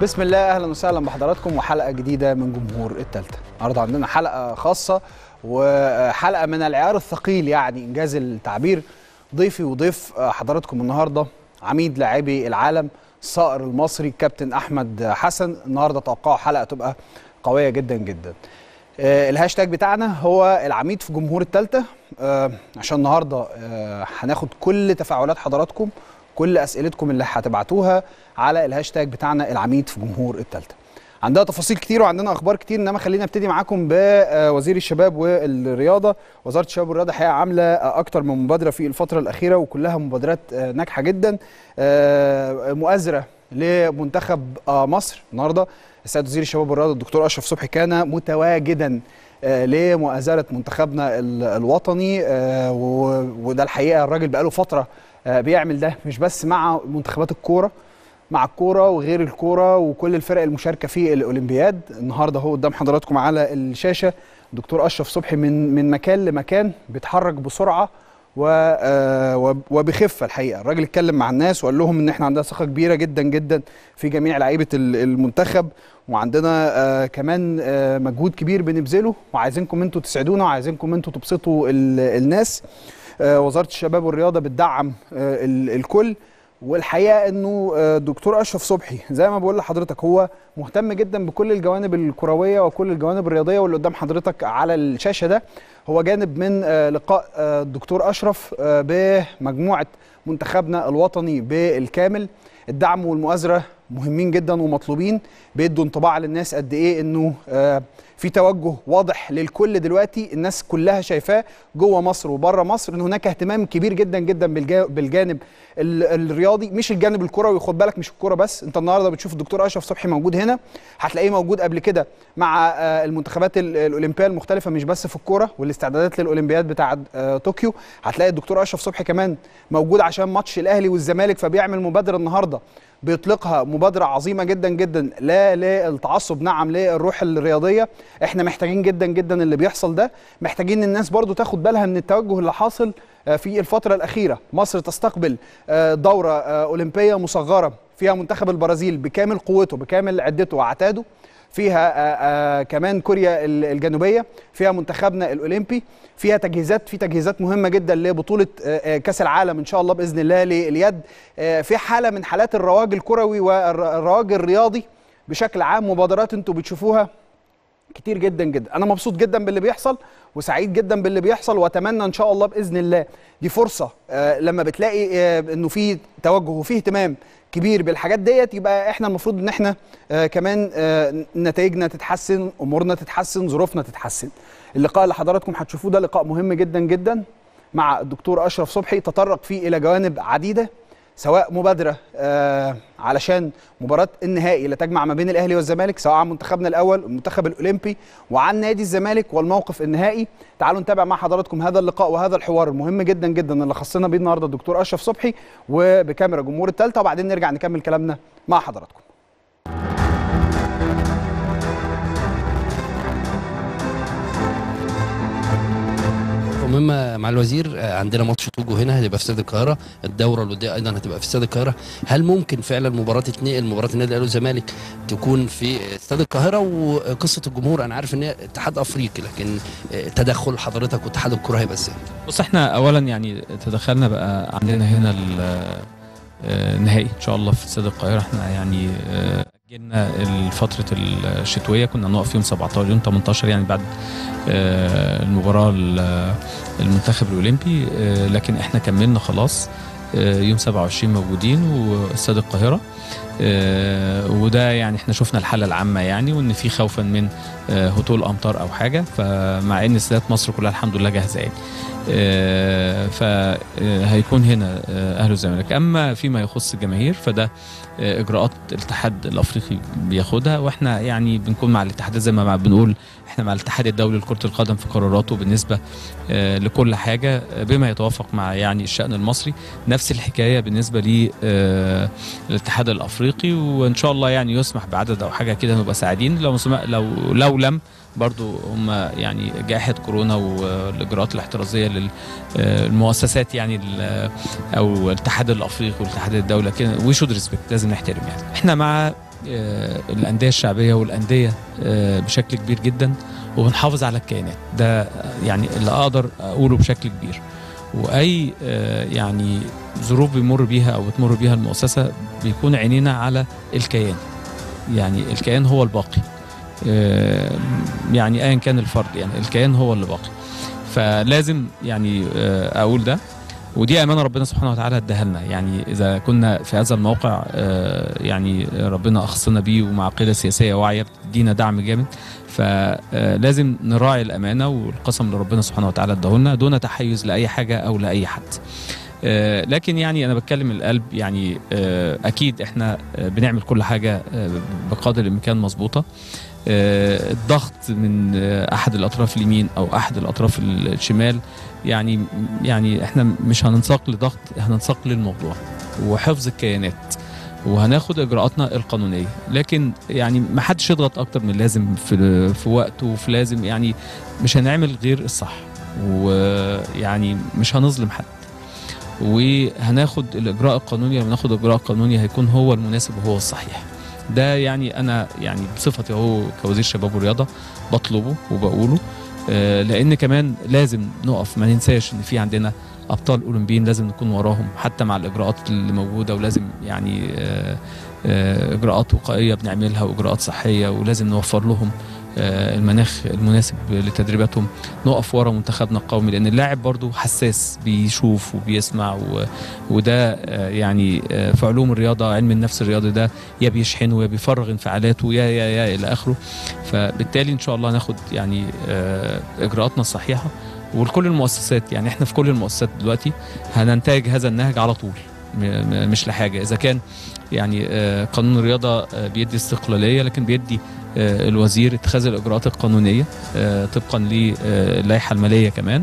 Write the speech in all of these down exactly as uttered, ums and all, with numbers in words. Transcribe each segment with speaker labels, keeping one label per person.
Speaker 1: بسم الله، اهلا وسهلا بحضراتكم وحلقه جديده من جمهور التالتة. النهارده عندنا حلقه خاصه وحلقه من العيار الثقيل، يعني انجاز التعبير. ضيفي وضيف حضراتكم النهارده عميد لاعبي العالم الصائر المصري كابتن احمد حسن. النهارده توقعوا حلقه تبقى قويه جدا جدا. الهاشتاج بتاعنا هو العميد في جمهور التالتة، عشان النهارده هناخد كل تفاعلات حضراتكم، كل اسئلتكم اللي هتبعتوها على الهاشتاج بتاعنا العميد في جمهور التالتة. عندنا تفاصيل كتير وعندنا اخبار كتير، انما خلينا نبتدي معاكم بوزير الشباب والرياضه. وزاره الشباب والرياضه حقيقه عامله اكتر من مبادره في الفتره الاخيره وكلها مبادرات ناجحه جدا، مؤازره لمنتخب مصر. النهارده السيد وزير الشباب والرياضه الدكتور اشرف صبحي كان متواجدا لمؤازره منتخبنا الوطني، وده الحقيقه الراجل بقاله فتره بيعمل ده، مش بس مع منتخبات الكوره، مع الكوره وغير الكوره وكل الفرق المشاركه في الاولمبياد. النهارده هو قدام حضراتكم على الشاشه دكتور اشرف صبحي من من مكان لمكان بيتحرك بسرعه وبخفه. الحقيقه الراجل اتكلم مع الناس وقال لهم ان احنا عندنا ثقه كبيره جدا جدا في جميع لعيبه المنتخب، وعندنا كمان مجهود كبير بنبذله، وعايزينكم انتوا تسعدونا وعايزينكم انتوا تبسطوا الناس. وزاره الشباب والرياضه بتدعم الكل، والحقيقه انه الدكتور اشرف صبحي زي ما بقول لحضرتك هو مهتم جدا بكل الجوانب الكرويه وكل الجوانب الرياضيه، واللي قدام حضرتك على الشاشه ده هو جانب من لقاء الدكتور اشرف بمجموعه منتخبنا الوطني بالكامل. الدعم والمؤازره مهمين جدا ومطلوبين، بيدوا انطباع للناس قد ايه انه في توجه واضح للكل دلوقتي، الناس كلها شايفاه جوه مصر وبره مصر، ان هناك اهتمام كبير جدا جدا بالجانب الرياضي، مش الجانب الكروي. خد بالك مش الكوره بس، انت النهارده بتشوف الدكتور اشرف صبحي موجود هنا، هتلاقيه موجود قبل كده مع المنتخبات الاولمبيه المختلفه، مش بس في الكوره والاستعدادات للاولمبياد بتاع طوكيو. هتلاقي الدكتور اشرف صبحي كمان موجود عشان ماتش الاهلي والزمالك، فبيعمل مبادره النهارده بيطلقها مبادرة عظيمة جدا جدا، لا للتعصب، نعم للروح الرياضية. احنا محتاجين جدا جدا اللي بيحصل ده، محتاجين الناس برضو تاخد بالها من التوجه اللي حاصل في الفترة الأخيرة. مصر تستقبل دورة أولمبية مصغرة فيها منتخب البرازيل بكامل قوته بكامل عدته وعتاده، فيها آآ آآ كمان كوريا الجنوبية، فيها منتخبنا الأولمبي، فيها تجهيزات في تجهيزات مهمة جدا لبطولة كأس العالم إن شاء الله بإذن الله لليد. في حالة من حالات الرواج الكروي والرواج الرياضي بشكل عام، مبادرات انتوا بتشوفوها كتير جدا جدا. أنا مبسوط جدا باللي بيحصل وسعيد جدا باللي بيحصل، وأتمنى إن شاء الله بإذن الله دي فرصة لما بتلاقي إنه في توجه وفي اهتمام كبير بالحاجات ديت، يبقى احنا المفروض ان احنا آه كمان آه نتائجنا تتحسن، امورنا تتحسن، ظروفنا تتحسن. اللقاء اللي حضراتكم هتشوفوه ده لقاء مهم جدا جدا مع الدكتور اشرف صبحي، تطرق فيه الى جوانب عديده، سواء مبادره آه علشان مباراه النهائي اللي تجمع ما بين الاهلي والزمالك، سواء عن منتخبنا الاول المنتخب الاولمبي، وعن نادي الزمالك والموقف النهائي. تعالوا نتابع مع حضراتكم هذا اللقاء وهذا الحوار المهم جدا جدا اللي خصنا بيه النهارده الدكتور اشرف صبحي وبكاميرا جمهور التالتة، وبعدين نرجع نكمل كلامنا مع حضراتكم.
Speaker 2: مهمة مع الوزير، عندنا ماتش توجو هنا هتبقى في استاد القاهرة، الدورة الودية أيضا هتبقى في استاد القاهرة. هل ممكن فعلا مباراة تتنقل مباراة النادي الأهلي والزمالك تكون في استاد القاهرة؟ وقصة الجمهور أنا عارف إن هي اتحاد أفريقي، لكن تدخل حضرتك واتحاد الكرة هيبقى إزاي؟
Speaker 3: بص احنا أولا يعني تدخلنا بقى عندنا هنا النهائي إن شاء الله في استاد القاهرة. احنا يعني جينا الفترة الشتوية كنا نقف يوم سبعتاشر يوم تمنتاشر يعني بعد المباراة المنتخب الأولمبي، لكن احنا كملنا خلاص يوم سبعة وعشرين موجودين واستاد القاهرة. وده يعني احنا شفنا الحالة العامة يعني، وان في خوفا من هطول امطار او حاجة، فمع ان استادات مصر كلها الحمد لله جاهزة يعني. فهيكون هنا اهلي والزمالك. اما فيما يخص الجماهير فده اجراءات الاتحاد الافريقي بياخدها، واحنا يعني بنكون مع الاتحادات زي ما بنقول احنا مع الاتحاد الدولي لكرة القدم في قراراته بالنسبة لكل حاجة بما يتوافق مع يعني الشأن المصري. نفس الحكاية بالنسبة للاتحاد الافريقي، وان شاء الله يعني يسمح بعدد او حاجة كده نبقى سعيدين. لو لو لو لم برضو هم يعني جائحة كورونا والإجراءات الاحترازية للمؤسسات يعني أو الاتحاد الأفريقي والاتحاد الدولي كده وي شود ريسبكت، لازم نحترم يعني. احنا مع الانديه الشعبيه والانديه بشكل كبير جدا، وبنحافظ على الكيانات. ده يعني اللي اقدر اقوله بشكل كبير. واي يعني ظروف بيمر بيها او بتمر بيها المؤسسه بيكون عينينا على الكيان، يعني الكيان هو الباقي، يعني ايا كان الفرد، يعني الكيان هو اللي باقي. فلازم يعني اقول ده، ودي امانه ربنا سبحانه وتعالى اداها لنا. يعني اذا كنا في هذا الموقع يعني ربنا اخصنا بيه ومع قياده سياسيه واعيه بتدينا دعم جامد، فلازم نراعي الامانه والقسم اللي ربنا سبحانه وتعالى اداه لنا دون تحيز لاي حاجه او لاي حد. لكن يعني انا بتكلم من القلب، يعني اكيد احنا بنعمل كل حاجه بقدر الامكان مظبوطه. الضغط من احد الاطراف اليمين او احد الاطراف الشمال، يعني يعني احنا مش هننساق لضغط، هننساق للموضوع وحفظ الكيانات، وهناخد اجراءاتنا القانونيه. لكن يعني ما حدش يضغط اكتر من لازم في في وقته وفي لازم، يعني مش هنعمل غير الصح، ويعني مش هنظلم حد، وهناخد الاجراء القانوني. لما ناخد الاجراء القانوني هيكون هو المناسب وهو الصحيح. ده يعني انا يعني بصفتي اهو كوزير شباب ورياضه بطلبه وبقوله، آه لان كمان لازم نقف، ما ننساش ان في عندنا ابطال اولمبيين لازم نكون وراهم حتى مع الاجراءات اللي موجوده، ولازم يعني آه آه اجراءات وقائيه بنعملها واجراءات صحيه، ولازم نوفر لهم المناخ المناسب لتدريباتهم. نقف ورا منتخبنا القومي، لان اللاعب برضو حساس، بيشوف وبيسمع، و... وده يعني في علوم الرياضه، علم النفس الرياضي ده يا بيشحنه يا بيفرغ انفعالاته يا يا يا الى اخره. فبالتالي ان شاء الله ناخد يعني اجراءاتنا الصحيحه، ولكل المؤسسات. يعني احنا في كل المؤسسات دلوقتي هننتهج هذا النهج على طول، مش لحاجه. اذا كان يعني قانون الرياضه بيدي استقلاليه، لكن بيدي الوزير اتخاذ الاجراءات القانونيه طبقا للائحه الماليه كمان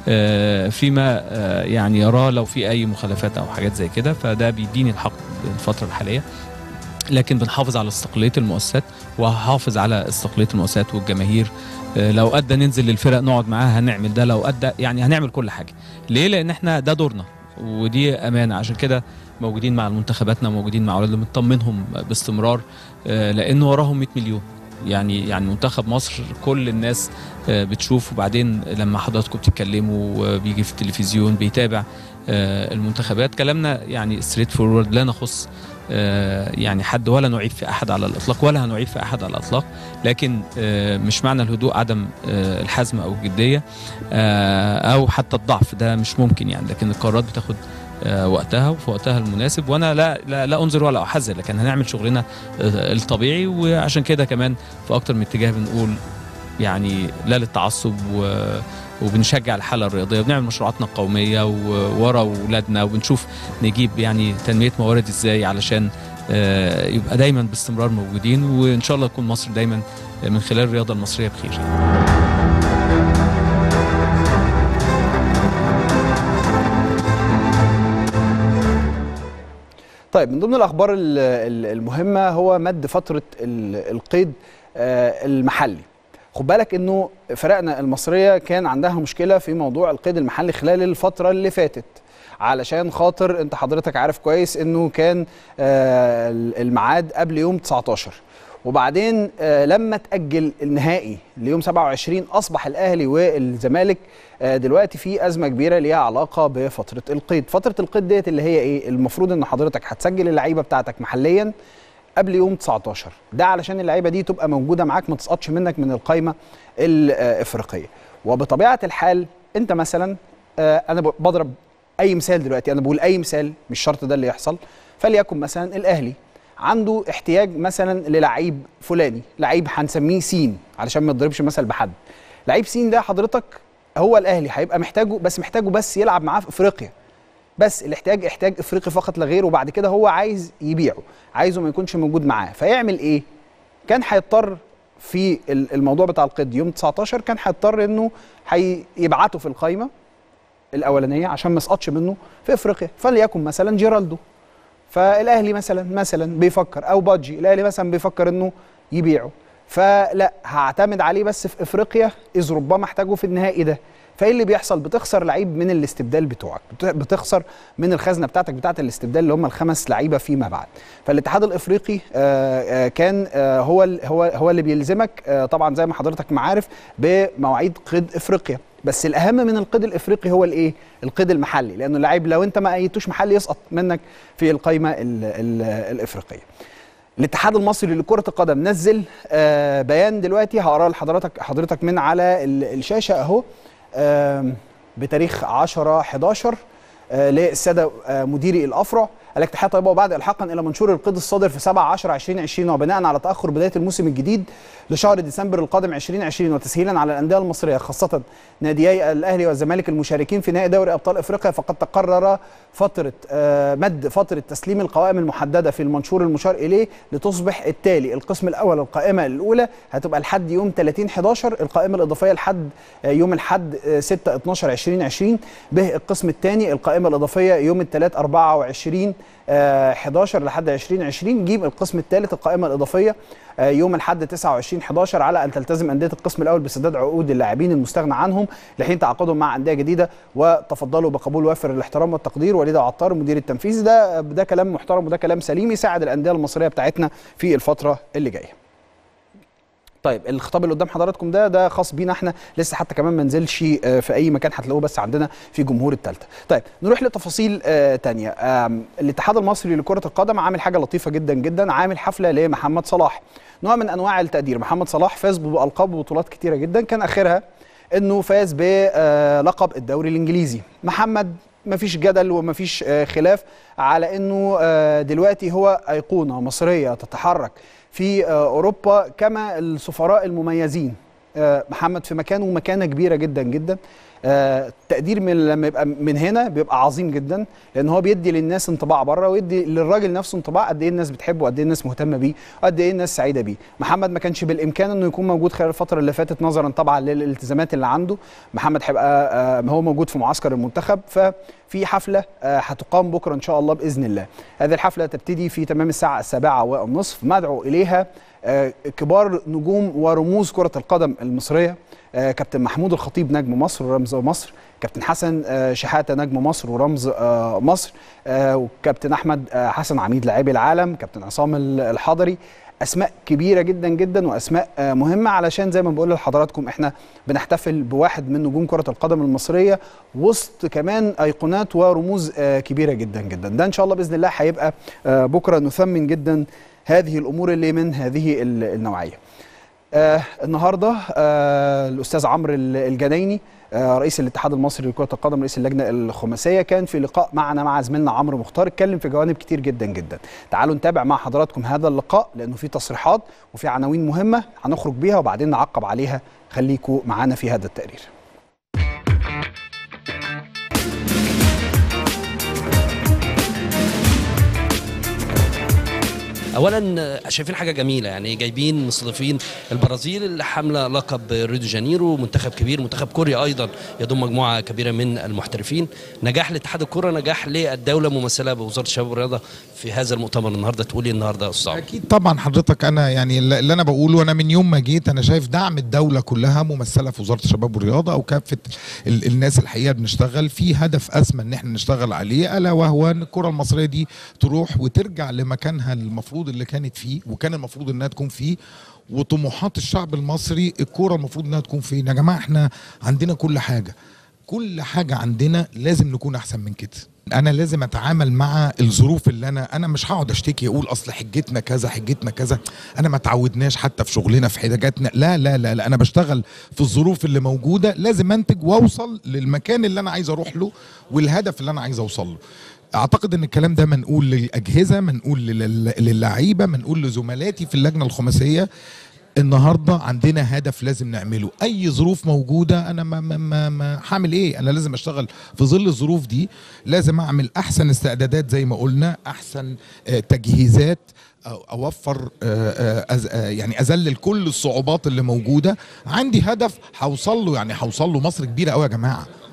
Speaker 3: فيما يعني يراه لو في اي مخالفات او حاجات زي كده، فده بيديني الحق الفتره الحاليه. لكن بنحافظ على استقلاليه المؤسسات، وهحافظ على استقلاليه المؤسسات والجماهير. لو ادى ننزل للفرق نقعد معاها هنعمل ده، لو ادى يعني هنعمل كل حاجه. ليه؟ لان احنا ده دورنا ودي امانه. عشان كده موجودين مع منتخباتنا، موجودين مع اولادنا، بنطمنهم باستمرار، لان وراهم مية مليون. يعني يعني منتخب مصر كل الناس بتشوف، وبعدين لما حضراتكم بتتكلموا وبيجي في التلفزيون بيتابع المنتخبات. كلامنا يعني ستريت فورورد، لا نخص يعني حد ولا نعيب في احد على الاطلاق، ولا هنعيب في احد على الاطلاق. لكن مش معنى الهدوء عدم الحزم او الجديه او حتى الضعف، ده مش ممكن يعني. لكن القرارات بتاخد وقتها وفي وقتها المناسب، وانا لا لا, لا انظر ولا احذر، لكن هنعمل شغلنا الطبيعي. وعشان كده كمان في اكتر من اتجاه بنقول يعني لا للتعصب، و وبنشجع الحاله الرياضيه، وبنعمل مشروعاتنا القوميه وورا اولادنا، وبنشوف نجيب يعني تنميه موارد ازاي علشان يبقى دايما باستمرار موجودين، وان شاء الله تكون مصر دايما من خلال الرياضه المصريه بخير.
Speaker 1: طيب، من ضمن الاخبار المهمه هو مد فتره القيد المحلي. خد بالك انه فرقنا المصريه كان عندها مشكله في موضوع القيد المحلي خلال الفتره اللي فاتت، علشان خاطر انت حضرتك عارف كويس انه كان الميعاد قبل يوم تسعتاشر، وبعدين لما تأجل النهائي ليوم سبعة وعشرين اصبح الاهلي والزمالك دلوقتي في ازمه كبيره ليها علاقه بفتره القيد. فتره القيد ديت اللي هي ايه؟ المفروض ان حضرتك هتسجل اللعيبه بتاعتك محليا قبل يوم تسعتاشر، ده علشان اللعيبه دي تبقى موجوده معاك، ما تسقطش منك من القائمه الافريقيه. وبطبيعه الحال انت مثلا، انا بضرب اي مثال دلوقتي، انا بقول اي مثال، مش شرط ده اللي يحصل. فليكن مثلا الاهلي عنده احتياج مثلا للعيب فلاني، لعيب هنسميه سين علشان ما يضربش مثل بحد. لعيب سين ده حضرتك هو الاهلي هيبقى محتاجه، بس محتاجه بس يلعب معاه في افريقيا، بس الاحتياج احتياج افريقي فقط لا غير. وبعد كده هو عايز يبيعه، عايزه ما يكونش موجود معاه، فيعمل ايه؟ كان هيضطر في الموضوع بتاع القيد يوم تسعتاشر، كان هيضطر انه هيبعته في القائمه الاولانيه عشان ما يسقطش منه في افريقيا. فليكن مثلا جيرالدو، فالاهلي مثلا مثلا بيفكر، او بادجي الاهلي مثلا بيفكر انه يبيعه، فلا هعتمد عليه بس في افريقيا اذ ربما احتاجه في النهائي ده. فايه اللي بيحصل؟ بتخسر لعيب من الاستبدال بتوعك، بتخسر من الخزنه بتاعتك بتاعه الاستبدال اللي هم الخمس لعيبه فيما بعد. فالاتحاد الافريقي كان هو هو هو اللي بيلزمك طبعا زي ما حضرتك ما عارف بمواعيد قيد افريقيا، بس الاهم من القيد الافريقي هو الايه؟ القيد المحلي، لانه اللعيب لو انت ما ايتوش محلي يسقط منك في القائمه ال ال الافريقيه. الاتحاد المصري لكرة القدم نزل آه بيان دلوقتي هقراه لحضرتك حضرتك من على الشاشة اهو، آه بتاريخ عشرة حداشر آه للسادة آه مديري الافرع. الاتحاد طيبه وبعد الحاقا الى منشور القيد الصادر في سبعة عشرة ألفين وعشرين وبناء على تاخر بدايه الموسم الجديد لشهر ديسمبر القادم ألفين وعشرين وتسهيلا على الانديه المصريه خاصه ناديي الاهلي والزمالك المشاركين في نهائي دوري ابطال افريقيا، فقد تقرر فتره آه مد فتره تسليم القوائم المحدده في المنشور المشار اليه لتصبح التالي: القسم الاول القائمه الاولى هتبقى لحد يوم ثلاثين حداشر، القائمه الاضافيه لحد آه يوم الاحد آه ستة اتناشر ألفين وعشرين، به القسم الثاني القائمه الاضافيه يوم الثلاث أربعة وعشرين حداشر لحد ألفين وعشرين، جيم القسم الثالث القائمه الاضافيه يوم الاحد تسعة وعشرين حداشر، على ان تلتزم انديه القسم الاول بسداد عقود اللاعبين المستغنى عنهم لحين تعاقدهم مع انديه جديده، وتفضلوا بقبول وافر الاحترام والتقدير. وليد عطار المدير التنفيذي. ده ده كلام محترم وده كلام سليم يساعد الانديه المصريه بتاعتنا في الفتره اللي جايه. طيب الخطاب اللي قدام حضراتكم ده ده خاص بينا احنا، لسه حتى كمان ما نزلش في اي مكان، هتلاقوه بس عندنا في جمهور الثالثه. طيب نروح لتفاصيل آه ثانيه. آه الاتحاد المصري لكره القدم عامل حاجه لطيفه جدا جدا، عامل حفله لمحمد صلاح، نوع من انواع التقدير. محمد صلاح فاز بالقاب وبطولات كتيره جدا، كان اخرها انه فاز بلقب الدوري الانجليزي. محمد مفيش جدل ومفيش آه خلاف على انه آه دلوقتي هو ايقونه مصريه تتحرك في اوروبا كما السفراء المميزين. محمد في مكانه مكانه كبيره جدا جدا. التقدير من لما يبقى من هنا بيبقى عظيم جدا، لان هو بيدي للناس انطباع بره ويدي للراجل نفسه انطباع قد ايه الناس بتحبه وقد ايه الناس مهتمه بيه وقد ايه الناس سعيده بيه. محمد ما كانش بالامكان انه يكون موجود خلال الفتره اللي فاتت نظرا طبعا للالتزامات اللي عنده. محمد هيبقى هو موجود في معسكر المنتخب، ففي حفله هتقام بكره ان شاء الله باذن الله. هذه الحفله تبتدي في تمام الساعه السابعة والنصف، مدعو اليها كبار نجوم ورموز كره القدم المصريه، كابتن محمود الخطيب نجم مصر ورمز مصر، كابتن حسن شحاته نجم مصر ورمز مصر، وكابتن احمد حسن عميد لاعبي العالم، كابتن عصام الحضري. اسماء كبيره جدا جدا واسماء مهمه، علشان زي ما بقول لحضراتكم احنا بنحتفل بواحد من نجوم كره القدم المصريه وسط كمان ايقونات ورموز كبيره جدا جدا. ده ان شاء الله باذن الله هيبقى بكره نثمن جدا هذه الامور اللي من هذه النوعيه. آه النهارده آه الاستاذ عمرو الجنايني آه رئيس الاتحاد المصري لكرة القدم رئيس اللجنه الخماسيه كان في لقاء معنا مع زميلنا عمرو مختار، اتكلم في جوانب كتير جدا جدا. تعالوا نتابع مع حضراتكم هذا اللقاء لانه في تصريحات وفي عناوين مهمه هنخرج بيها وبعدين نعقب عليها. خليكم معانا في هذا التقرير.
Speaker 2: اولا شايفين حاجه جميله، يعني جايبين مستضيفين البرازيل اللي حامله لقب ريو دي جانيرو، منتخب كبير، منتخب كوريا ايضا يضم مجموعه كبيره من المحترفين. نجاح لاتحاد الكره، نجاح للدوله ممثله بوزاره الشباب والرياضه في هذا المؤتمر النهارده. تقولي النهارده يا استاذ؟
Speaker 4: اكيد طبعا حضرتك، انا يعني اللي انا بقوله، انا من يوم ما جيت انا شايف دعم الدوله كلها ممثله في وزاره الشباب والرياضه او كافه الناس الحقيقه بنشتغل في هدف اسمى ان احنا نشتغل عليه، الا وهو ان الكره المصريه دي تروح وترجع لمكانها المفروض اللي كانت فيه وكان المفروض انها تكون فيه، وطموحات الشعب المصري الكوره المفروض انها تكون فين. يا جماعه احنا عندنا كل حاجه، كل حاجه عندنا لازم نكون احسن من كده. انا لازم اتعامل مع الظروف اللي انا انا مش هقعد اشتكي اقول اصل حجتنا كذا حجتنا كذا، انا ما تعودناش حتى في شغلنا في حاجاتنا، لا لا لا لا، انا بشتغل في الظروف اللي موجوده، لازم انتج واوصل للمكان اللي انا عايز اروح له والهدف اللي انا عايز اوصل له. اعتقد ان الكلام ده منقول للاجهزه، منقول للعيبه، منقول لزملاتي في اللجنه الخماسيه. النهارده عندنا هدف لازم نعمله، اي ظروف موجوده انا ما ما ما هعمل ايه؟ انا لازم اشتغل في ظل الظروف دي، لازم اعمل احسن استعدادات زي ما قلنا، احسن تجهيزات، اوفر يعني اذلل كل الصعوبات اللي موجوده. عندي هدف هوصل له، يعني هوصل له. مصر كبيره قوي يا جماعه،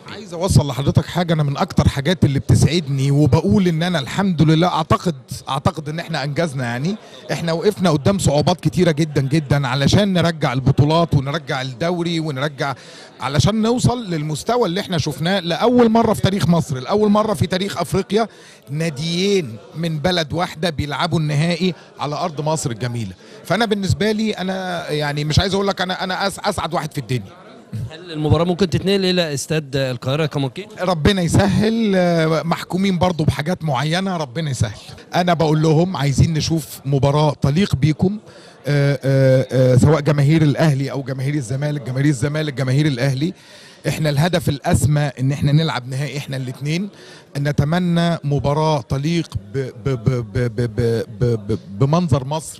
Speaker 4: عايز اوصل لحضرتك حاجه، انا من اكتر حاجات اللي بتسعدني وبقول ان انا الحمد لله اعتقد اعتقد ان احنا انجزنا. يعني احنا وقفنا قدام صعوبات كتيره جدا جدا علشان نرجع البطولات ونرجع الدوري ونرجع، علشان نوصل للمستوى اللي احنا شفناه لاول مره في تاريخ مصر، لاول مره في تاريخ افريقيا ناديين من بلد واحده بيلعبوا النهائي على ارض مصر الجميله. فانا بالنسبه لي انا يعني مش عايز اقول لك انا انا اسعد واحد في الدنيا.
Speaker 2: هل المباراة ممكن تتنقل إلى استاد القاهرة كموكيل؟
Speaker 4: ربنا يسهل، محكومين برضو بحاجات معينة، ربنا يسهل. أنا بقول لهم عايزين نشوف مباراة تليق بيكم، آآ آآ سواء جماهير الأهلي أو جماهير الزمالك، جماهير الزمالك جماهير الأهلي. احنا الهدف الأسمى ان احنا نلعب نهائي احنا الاثنين. نتمنى مباراة تليق ب ب ب ب ب ب بمنظر مصر،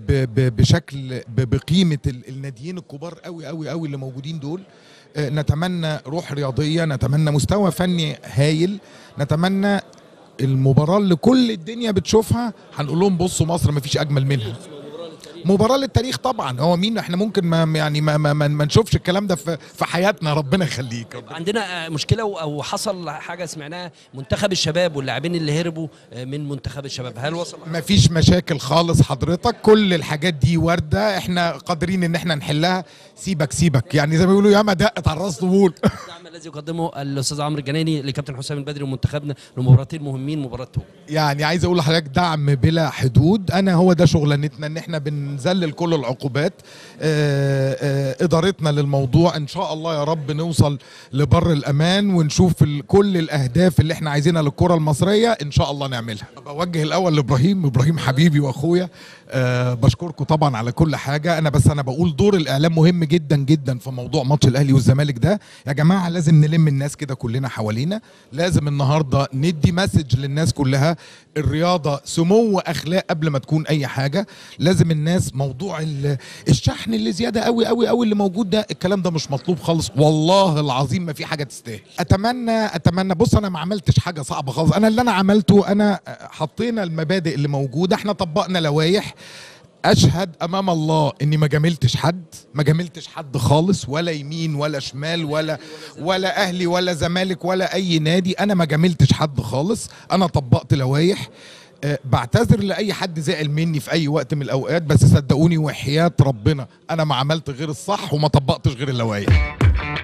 Speaker 4: بشكل بقيمة الناديين الكبار قوي قوي قوي اللي موجودين دول. نتمنى روح رياضية، نتمنى مستوى فني هايل، نتمنى المباراة اللي كل الدنيا بتشوفها هنقول لهم بصوا مصر مفيش أجمل منها. مباراة للتاريخ طبعا. هو مين احنا ممكن ما يعني ما ما, ما نشوفش الكلام ده في, في حياتنا، ربنا يخليك.
Speaker 2: عندنا مشكله او حصل حاجه سمعناها، منتخب الشباب واللاعبين اللي هربوا من منتخب الشباب، هل وصل؟
Speaker 4: ما فيش مشاكل خالص حضرتك، كل الحاجات دي وارده، احنا قادرين ان احنا نحلها. سيبك سيبك يعني زي ما بيقولوا ياما دقت على الراس طبول.
Speaker 2: الدعم الذي يقدمه الاستاذ عمرو الجناني لكابتن حسام البدري ومنتخبنا لمباراتين مهمين، مباراه توجو.
Speaker 4: يعني عايز اقول لحضرتك دعم بلا حدود. انا هو ده شغلانتنا، ان احنا بنذلل كل العقوبات. آآ آآ ادارتنا للموضوع ان شاء الله يا رب نوصل لبر الامان ونشوف كل الاهداف اللي احنا عايزينها للكره المصريه ان شاء الله نعملها. بوجه الاول لابراهيم، ابراهيم حبيبي واخويا، أه بشكركم طبعا على كل حاجه. انا بس انا بقول دور الاعلام مهم جدا جدا في موضوع ماتش الاهلي والزمالك ده. يا جماعه لازم نلم الناس كده كلنا حوالينا، لازم النهارده ندي مسج للناس كلها. الرياضه سمو اخلاق قبل ما تكون اي حاجه. لازم الناس موضوع الشحن اللي زياده قوي قوي قوي اللي موجود ده، الكلام ده مش مطلوب خالص، والله العظيم ما في حاجه تستاهل. اتمنى اتمنى بص انا ما عملتش حاجه صعبه خالص. انا اللي انا عملته انا حطينا المبادئ اللي موجوده، احنا طبقنا لوائح. اشهد امام الله اني ما جاملتش حد، ما جاملتش حد خالص، ولا يمين ولا شمال ولا ولا اهلي ولا زمالك ولا اي نادي. انا ما جاملتش حد خالص، انا طبقت لوائح. أه بعتذر لاي حد زعل مني في اي وقت من الاوقات، بس صدقوني وحياة ربنا انا ما عملت غير الصح وما طبقتش غير اللوائح.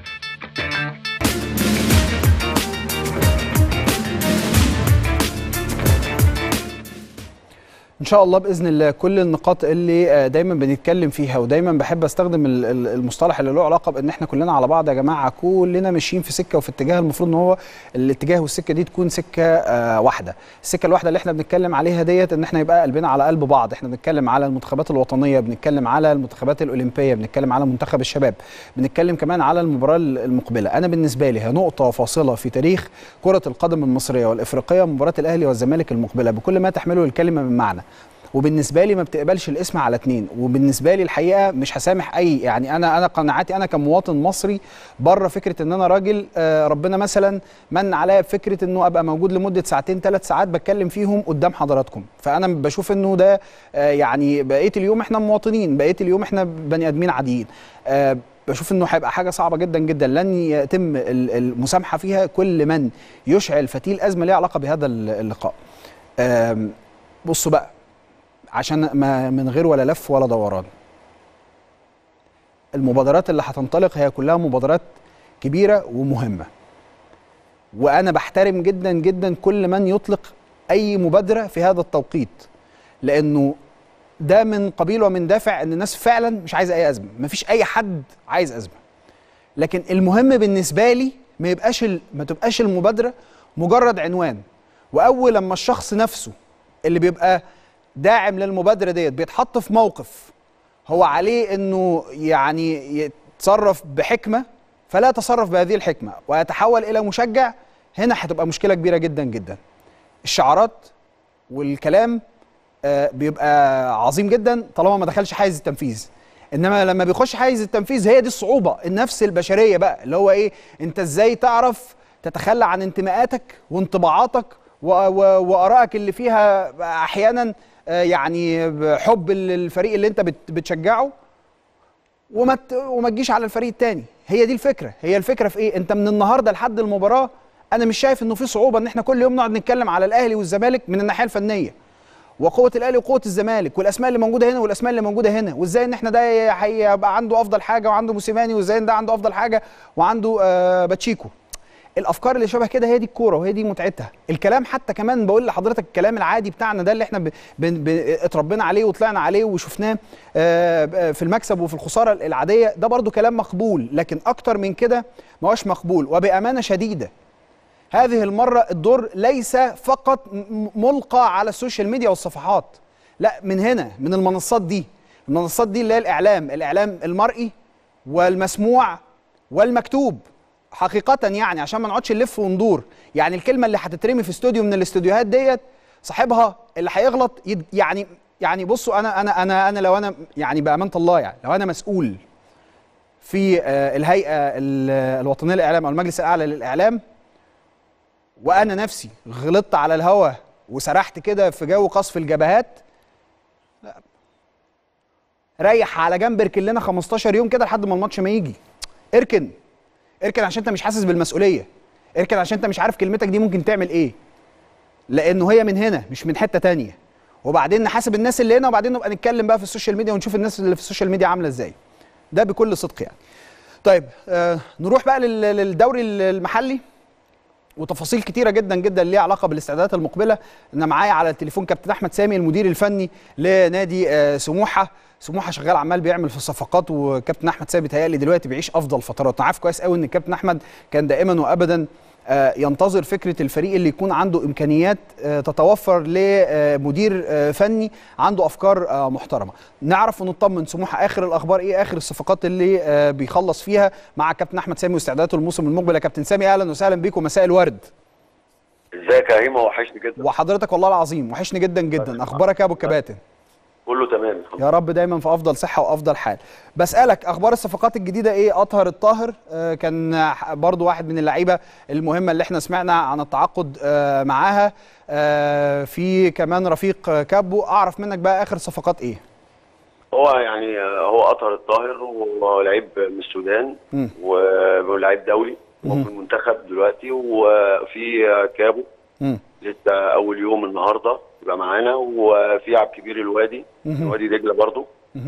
Speaker 1: ان شاء الله باذن الله كل النقاط اللي دايما بنتكلم فيها، ودايما بحب استخدم المصطلح اللي له علاقه بان احنا كلنا على بعض يا جماعه، كلنا ماشيين في سكه وفي اتجاه، المفروض ان هو الاتجاه والسكه دي تكون سكه واحده. السكه الواحده اللي احنا بنتكلم عليها ديت ان احنا يبقى قلبنا على قلب بعض. احنا بنتكلم على المنتخبات الوطنيه، بنتكلم على المنتخبات الاولمبيه، بنتكلم على منتخب الشباب، بنتكلم كمان على المباراه المقبله. انا بالنسبه لي هي نقطه فاصله في تاريخ كره القدم المصريه والافريقيه، مباراه الاهلي والزمالك المقبله بكل ما تحمله الكلمه من معنى. وبالنسبه لي ما بتقبلش الاسم على اتنين، وبالنسبه لي الحقيقه مش هسامح اي يعني انا انا قناعاتي انا كمواطن مصري بره فكره ان انا راجل آه ربنا مثلا من عليا بفكره انه ابقى موجود لمده ساعتين ثلاث ساعات بتكلم فيهم قدام حضراتكم. فانا بشوف انه ده آه يعني بقيه اليوم احنا مواطنين، بقيه اليوم احنا بني ادمين عاديين. آه بشوف انه هيبقى حاجه صعبه جدا جدا لن يتم المسامحه فيها كل من يشعل فتيل ازمه ليها علاقه بهذا اللقاء. آه بصوا بقى عشان ما من غير ولا لف ولا دوران، المبادرات اللي هتنطلق هي كلها مبادرات كبيرة ومهمة، وأنا بحترم جدا جدا كل من يطلق أي مبادرة في هذا التوقيت، لأنه ده من قبيل ومن دافع أن الناس فعلا مش عايزة أي أزمة، مفيش أي حد عايز أزمة. لكن المهم بالنسبة لي ما يبقاش ما تبقاش المبادرة مجرد عنوان، وأول لما الشخص نفسه اللي بيبقى داعم للمبادرة ديت بيتحط في موقف هو عليه انه يعني يتصرف بحكمة، فلا يتصرف بهذه الحكمة ويتحول الى مشجع، هنا هتبقى مشكلة كبيرة جدا جدا. الشعارات والكلام آه بيبقى عظيم جدا طالما ما دخلش حيز التنفيذ، انما لما بيخش حيز التنفيذ هي دي الصعوبة النفس البشرية بقى، اللي هو ايه، انت ازاي تعرف تتخلى عن انتماءاتك وانطباعاتك وآرائك اللي فيها احيانا يعني حب الفريق اللي انت بتشجعه، وما وما تجيش على الفريق الثاني. هي دي الفكره، هي الفكره في ايه؟ انت من النهارده لحد المباراه انا مش شايف انه في صعوبه ان احنا كل يوم نقعد نتكلم على الاهلي والزمالك من الناحيه الفنيه وقوه الاهلي وقوه الزمالك والاسماء اللي موجوده هنا والاسماء اللي موجوده هنا، وازاي ان احنا ده هيبقى عنده افضل حاجه وعنده موسيماني، وازاي ان ده عنده افضل حاجه وعنده آه باتشيكو. الافكار اللي شبه كده هي دي الكوره وهي دي متعتها. الكلام حتى كمان بقول لحضرتك الكلام العادي بتاعنا ده اللي احنا ب... ب... ب... اتربينا عليه وطلعنا عليه وشفناه آه في المكسب وفي الخساره العاديه، ده برضو كلام مقبول، لكن اكتر من كده ما هوش مقبول. وبامانه شديده هذه المره الدور ليس فقط ملقى على السوشيال ميديا والصفحات، لا، من هنا، من المنصات دي، المنصات دي اللي هي الاعلام، الاعلام المرئي والمسموع والمكتوب حقيقة، يعني عشان ما نقعدش نلف وندور. يعني الكلمة اللي هتترمي في استوديو من الاستوديوهات ديت صاحبها اللي هيغلط يد يعني يعني بصوا انا انا انا انا لو انا يعني بأمانة الله، يعني لو انا مسؤول في الهيئة الوطنية للإعلام او المجلس الأعلى للإعلام وانا نفسي غلطت على الهوا وسرحت كده في جو قصف الجبهات، ريح على جنب، اركن لنا خمستاشر يوم كده لحد ما الماتش ما يجي. اركن اركن عشان انت مش حاسس بالمسؤوليه، اركن عشان انت مش عارف كلمتك دي ممكن تعمل ايه، لانه هي من هنا مش من حته تانية. وبعدين نحاسب الناس اللي هنا، وبعدين نبقى نتكلم بقى في السوشيال ميديا ونشوف الناس اللي في السوشيال ميديا عامله ازاي. ده بكل صدق يعني. طيب آه نروح بقى للدوري المحلي وتفاصيل كتيره جدا جدا ليها علاقه بالاستعدادات المقبله. انا معايا على التليفون كابتن احمد سامي المدير الفني لنادي آه سموحه. سموحه شغال عمال بيعمل في الصفقات، وكابتن احمد سامي بيتهيألي دلوقتي بيعيش افضل فترات. انا عارف كويس قوي ان الكابتن احمد كان دائما وابدا آه ينتظر فكره الفريق اللي يكون عنده امكانيات آه تتوفر لمدير آه فني عنده افكار آه محترمه. نعرف ونطمن سموحه اخر الاخبار ايه، اخر الصفقات اللي آه بيخلص فيها مع كابتن احمد سامي واستعداداته الموسم المقبل. يا كابتن سامي اهلا وسهلا بيكم، مساء الورد.
Speaker 5: ازيك يا هيما؟ وحشني جدا.
Speaker 1: وحضرتك والله العظيم وحشني جدا جدا. اخبارك يا ابو الكباتن؟
Speaker 5: كله تمام.
Speaker 1: يا رب دايما في افضل صحه وافضل حال. بسالك اخبار الصفقات الجديده ايه؟ اطهر الطاهر آه كان برضو واحد من اللعيبه المهمه اللي احنا سمعنا عن التعاقد آه معاها. آه في كمان رفيق كابو. اعرف منك بقى اخر صفقات ايه؟
Speaker 5: هو يعني هو اطهر الطاهر ولعيب من السودان ولاعيب دولي وفي المنتخب دلوقتي، وفي كابو م. لسه اول يوم النهارده يبقى معانا، وفي عبد كبير الوادي وادي دجله برضه،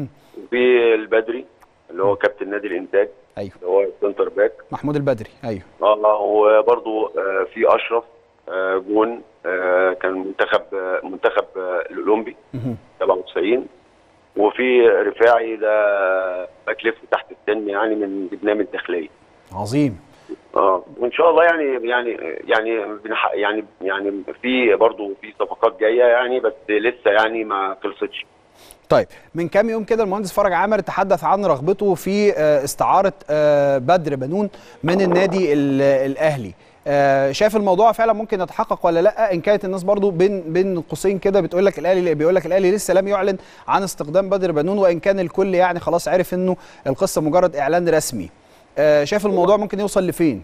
Speaker 5: وفي البدري اللي هو كابتن نادي الانتاج.
Speaker 1: ايوه
Speaker 5: اللي هو سنتر باك
Speaker 1: محمود البدري. ايوه
Speaker 5: اه وبرضه في اشرف جون كان منتخب منتخب الاولمبي سبعة وتسعين، وفي رفاعي ده باك ليفت تحت السن يعني من جبناه من الداخليه.
Speaker 1: عظيم.
Speaker 5: اه وان شاء الله يعني يعني يعني يعني يعني في برضه في صفقات جايه يعني، بس لسه يعني ما خلصتش.
Speaker 1: طيب من كام يوم كده المهندس فرج عامر تحدث عن رغبته في استعاره بدر بنون من النادي الاهلي. شايف الموضوع فعلا ممكن يتحقق ولا لا؟ ان كانت الناس برضو بين بين قوسين كده بتقول لك الاهلي بيقول لك الاهلي لسه لم يعلن عن استخدام بدر بنون، وان كان الكل يعني خلاص عرف انه القصه مجرد اعلان رسمي. شايف الموضوع ممكن يوصل لفين؟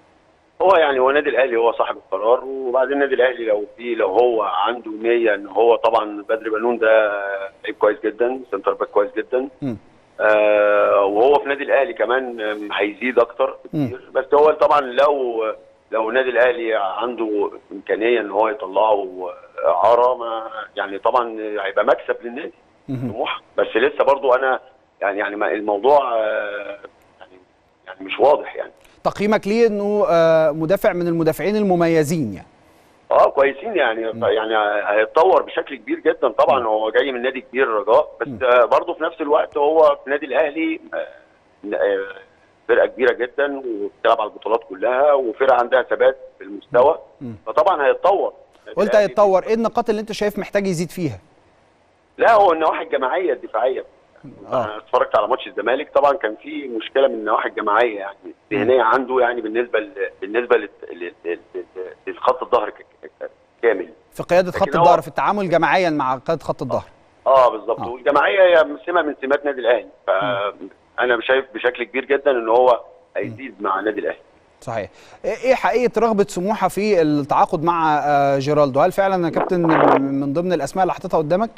Speaker 5: هو يعني هو النادي الاهلي هو صاحب القرار، وبعدين النادي الاهلي لو في لو هو عنده نيه ان هو طبعا بدر بنون ده لعيب كويس جدا، سنتر باك كويس جدا، آه وهو في النادي الاهلي كمان هيزيد اكتر كتير، بس هو طبعا لو لو النادي الاهلي عنده امكانيه ان هو يطلعه اعاره ما يعني طبعا هيبقى مكسب للنادي طموح، بس لسه برضو انا يعني يعني الموضوع آه يعني يعني مش واضح. يعني
Speaker 1: تقييمك ليه انه آه مدافع من المدافعين المميزين يعني؟
Speaker 5: اه كويسين يعني م. يعني هيتطور بشكل كبير جدا طبعا. م. هو جاي من نادي كبير رجاء، بس آه برضه في نفس الوقت هو في النادي الاهلي آه فرقه كبيره جدا وبتلعب على البطولات كلها، وفرقه عندها ثبات في المستوى، م. فطبعا هيتطور.
Speaker 1: قلت هيتطور، ايه النقاط اللي انت شايف محتاج يزيد فيها؟
Speaker 5: لا هو النواحي الجماعيه الدفاعيه. آه. انا اتفرجت على ماتش الزمالك طبعا كان في مشكله من النواحي الجماعيه يعني ذهنيه عنده، يعني بالنسبه ل... بالنسبه لل... لل... للخط الظهر كامل،
Speaker 1: في قياده خط الظهر، في التعامل جماعيا مع قياده خط الظهر.
Speaker 5: اه بالظبط. آه. والجماعيه هي سمه من سمات نادي الاهلي، فانا شايف بشكل كبير جدا ان هو هيزيد مع النادي الاهلي.
Speaker 1: صحيح. ايه حقيقه رغبه سموحه في التعاقد مع جيرالدو؟ هل فعلا يا كابتن من ضمن الاسماء اللي حطيتها قدامك؟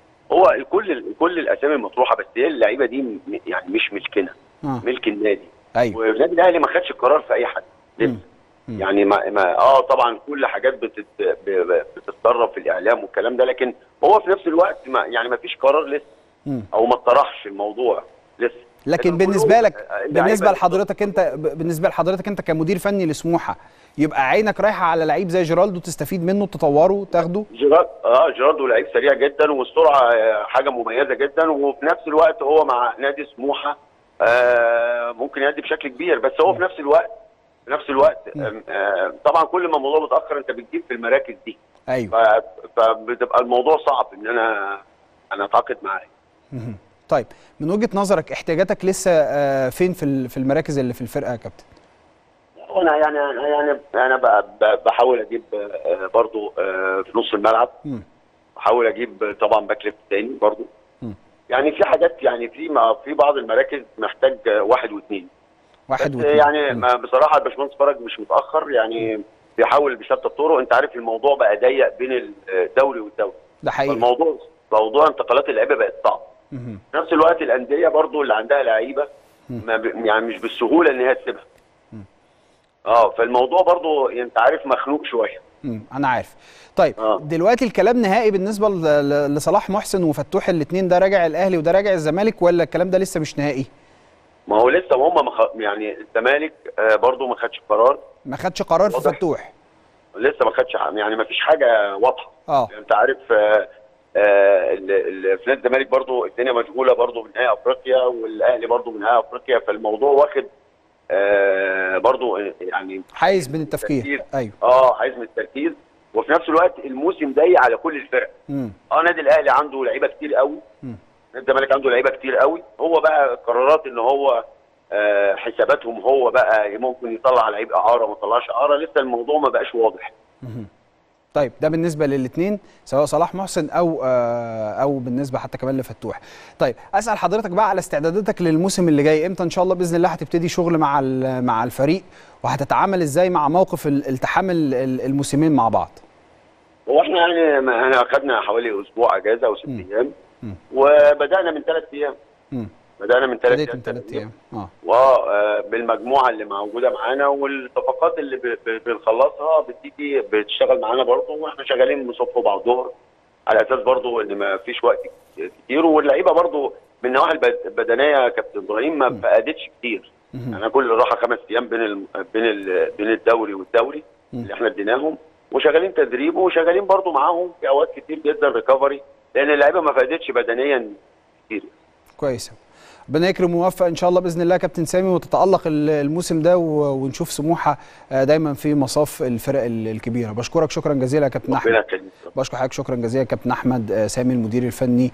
Speaker 5: هو كل كل الاسامي المطروحه، بس هي اللعيبه دي يعني مش ملكنا، آه. ملك النادي.
Speaker 1: ايوه.
Speaker 5: والنادي الاهلي ما خدش قرار في اي حد لسه. يعني ما, ما اه طبعا كل حاجات بتت... بتتطرف في الاعلام والكلام ده، لكن هو في نفس الوقت ما يعني ما فيش قرار لسه مم. او ما اتطرحش الموضوع لسه.
Speaker 1: لكن بالنسبه لك بالنسبه لحضرتك انت بالنسبه لحضرتك انت كمدير فني لسموحه، يبقى عينك رايحه على لعيب زي جيرالدو تستفيد منه تطوره تاخده؟
Speaker 5: جيرالدو اه جيرالدو لعيب سريع جدا والسرعه حاجه مميزه جدا، وفي نفس الوقت هو مع نادي سموحه آه ممكن يأدي بشكل كبير، بس هو في نفس الوقت في نفس الوقت آه طبعا كل ما الموضوع متاخر انت بتجيب في المراكز دي.
Speaker 1: ايوه.
Speaker 5: فبتبقى الموضوع صعب ان انا انا اتعاقد معاه.
Speaker 1: طيب من وجهه نظرك احتياجاتك لسه آه فين في في المراكز اللي في الفرقه يا كابتن؟
Speaker 5: انا يعني يعني انا بحاول اجيب برضو في نص الملعب، بحاول اجيب طبعا باك ليفت تاني برضو. يعني في حاجات يعني في في بعض المراكز محتاج واحد واثنين
Speaker 1: واحد واثنين
Speaker 5: يعني ما بصراحه الباشمهندس فرج مش متاخر، يعني بيحاول بشتى الطرق. انت عارف الموضوع بقى ضيق بين الدوري والدوري،
Speaker 1: ده حقيقي.
Speaker 5: الموضوع موضوع انتقالات اللعيبه بقت صعب. في نفس الوقت الانديه برضو اللي عندها لعيبه يعني مش بالسهوله ان هي تسيبها. اه فالموضوع برضو انت عارف مخنوق شويه.
Speaker 1: امم انا عارف. طيب آه. دلوقتي الكلام نهائي بالنسبه لصلاح محسن وفتوح، الاثنين ده راجع الاهلي وده راجع الزمالك، ولا الكلام ده لسه مش نهائي؟
Speaker 5: ما هو لسه هم مخ... يعني الزمالك آه برضو ما خدش قرار.
Speaker 1: ما خدش قرار في فتوح
Speaker 5: لسه، ما خدش يعني ما فيش حاجه واضحه.
Speaker 1: اه
Speaker 5: يعني انت عارف آه آه في نادي الزمالك برضو الدنيا مشغوله برضو من نهائي افريقيا، والاهلي برضو من نهائي افريقيا، فالموضوع واخد آه برضو يعني
Speaker 1: حيز من التفكير. ايوه
Speaker 5: اه حيز من التركيز، وفي نفس الوقت الموسم ضيق على كل الفرق. اه نادي الاهلي عنده لعيبه كتير قوي، نادي الزمالك عنده لعيبه كتير قوي. هو بقى قرارات ان هو آه حساباتهم هو بقى ممكن يطلع لعيب اعاره ما يطلعش اعاره، لسه الموضوع ما بقاش واضح.
Speaker 1: مم. طيب ده بالنسبه للاثنين سواء صلاح محسن او آه او بالنسبه حتى كمان لفتوح. طيب اسال حضرتك بقى على استعداداتك للموسم اللي جاي، امتى ان شاء الله باذن الله هتبتدي شغل مع مع الفريق، وهتتعامل ازاي مع موقف التحام الموسمين مع بعض؟
Speaker 5: هو احنا يعني احنا اخذنا حوالي اسبوع اجازه او ست ايام، وبدانا من ثلاث ايام.
Speaker 1: امم
Speaker 5: بدانا من ثلاث
Speaker 1: ايام من ثلاث ايام
Speaker 5: اه وبالمجموعه اللي موجوده معانا والصفقات اللي بنخلصها بتيجي بتشتغل معانا برضه، واحنا شغالين بصف بعض الظهر على اساس برضه ان ما فيش وقت كتير، واللعيبه برضه من النواحي البدنيه يا كابتن ابراهيم ما فقدتش كتير. انا كل راحه خمس ايام بين ال بين ال بين الدوري والدوري اللي احنا اديناهم، وشغالين تدريب وشغالين برضه معاهم في اوقات كتير جدا ريكفري، لان اللعيبه ما فقدتش بدنيا كتير.
Speaker 1: كويس. ربنا يكرم ويوفق ان شاء الله باذن الله يا كابتن سامي، وتتالق الموسم ده ونشوف سموحه دايما في مصاف الفرق الكبيره. بشكرك شكرا جزيلا يا كابتن احمد. بشكر حضرتك شكرا جزيلا يا كابتن احمد سامي المدير الفني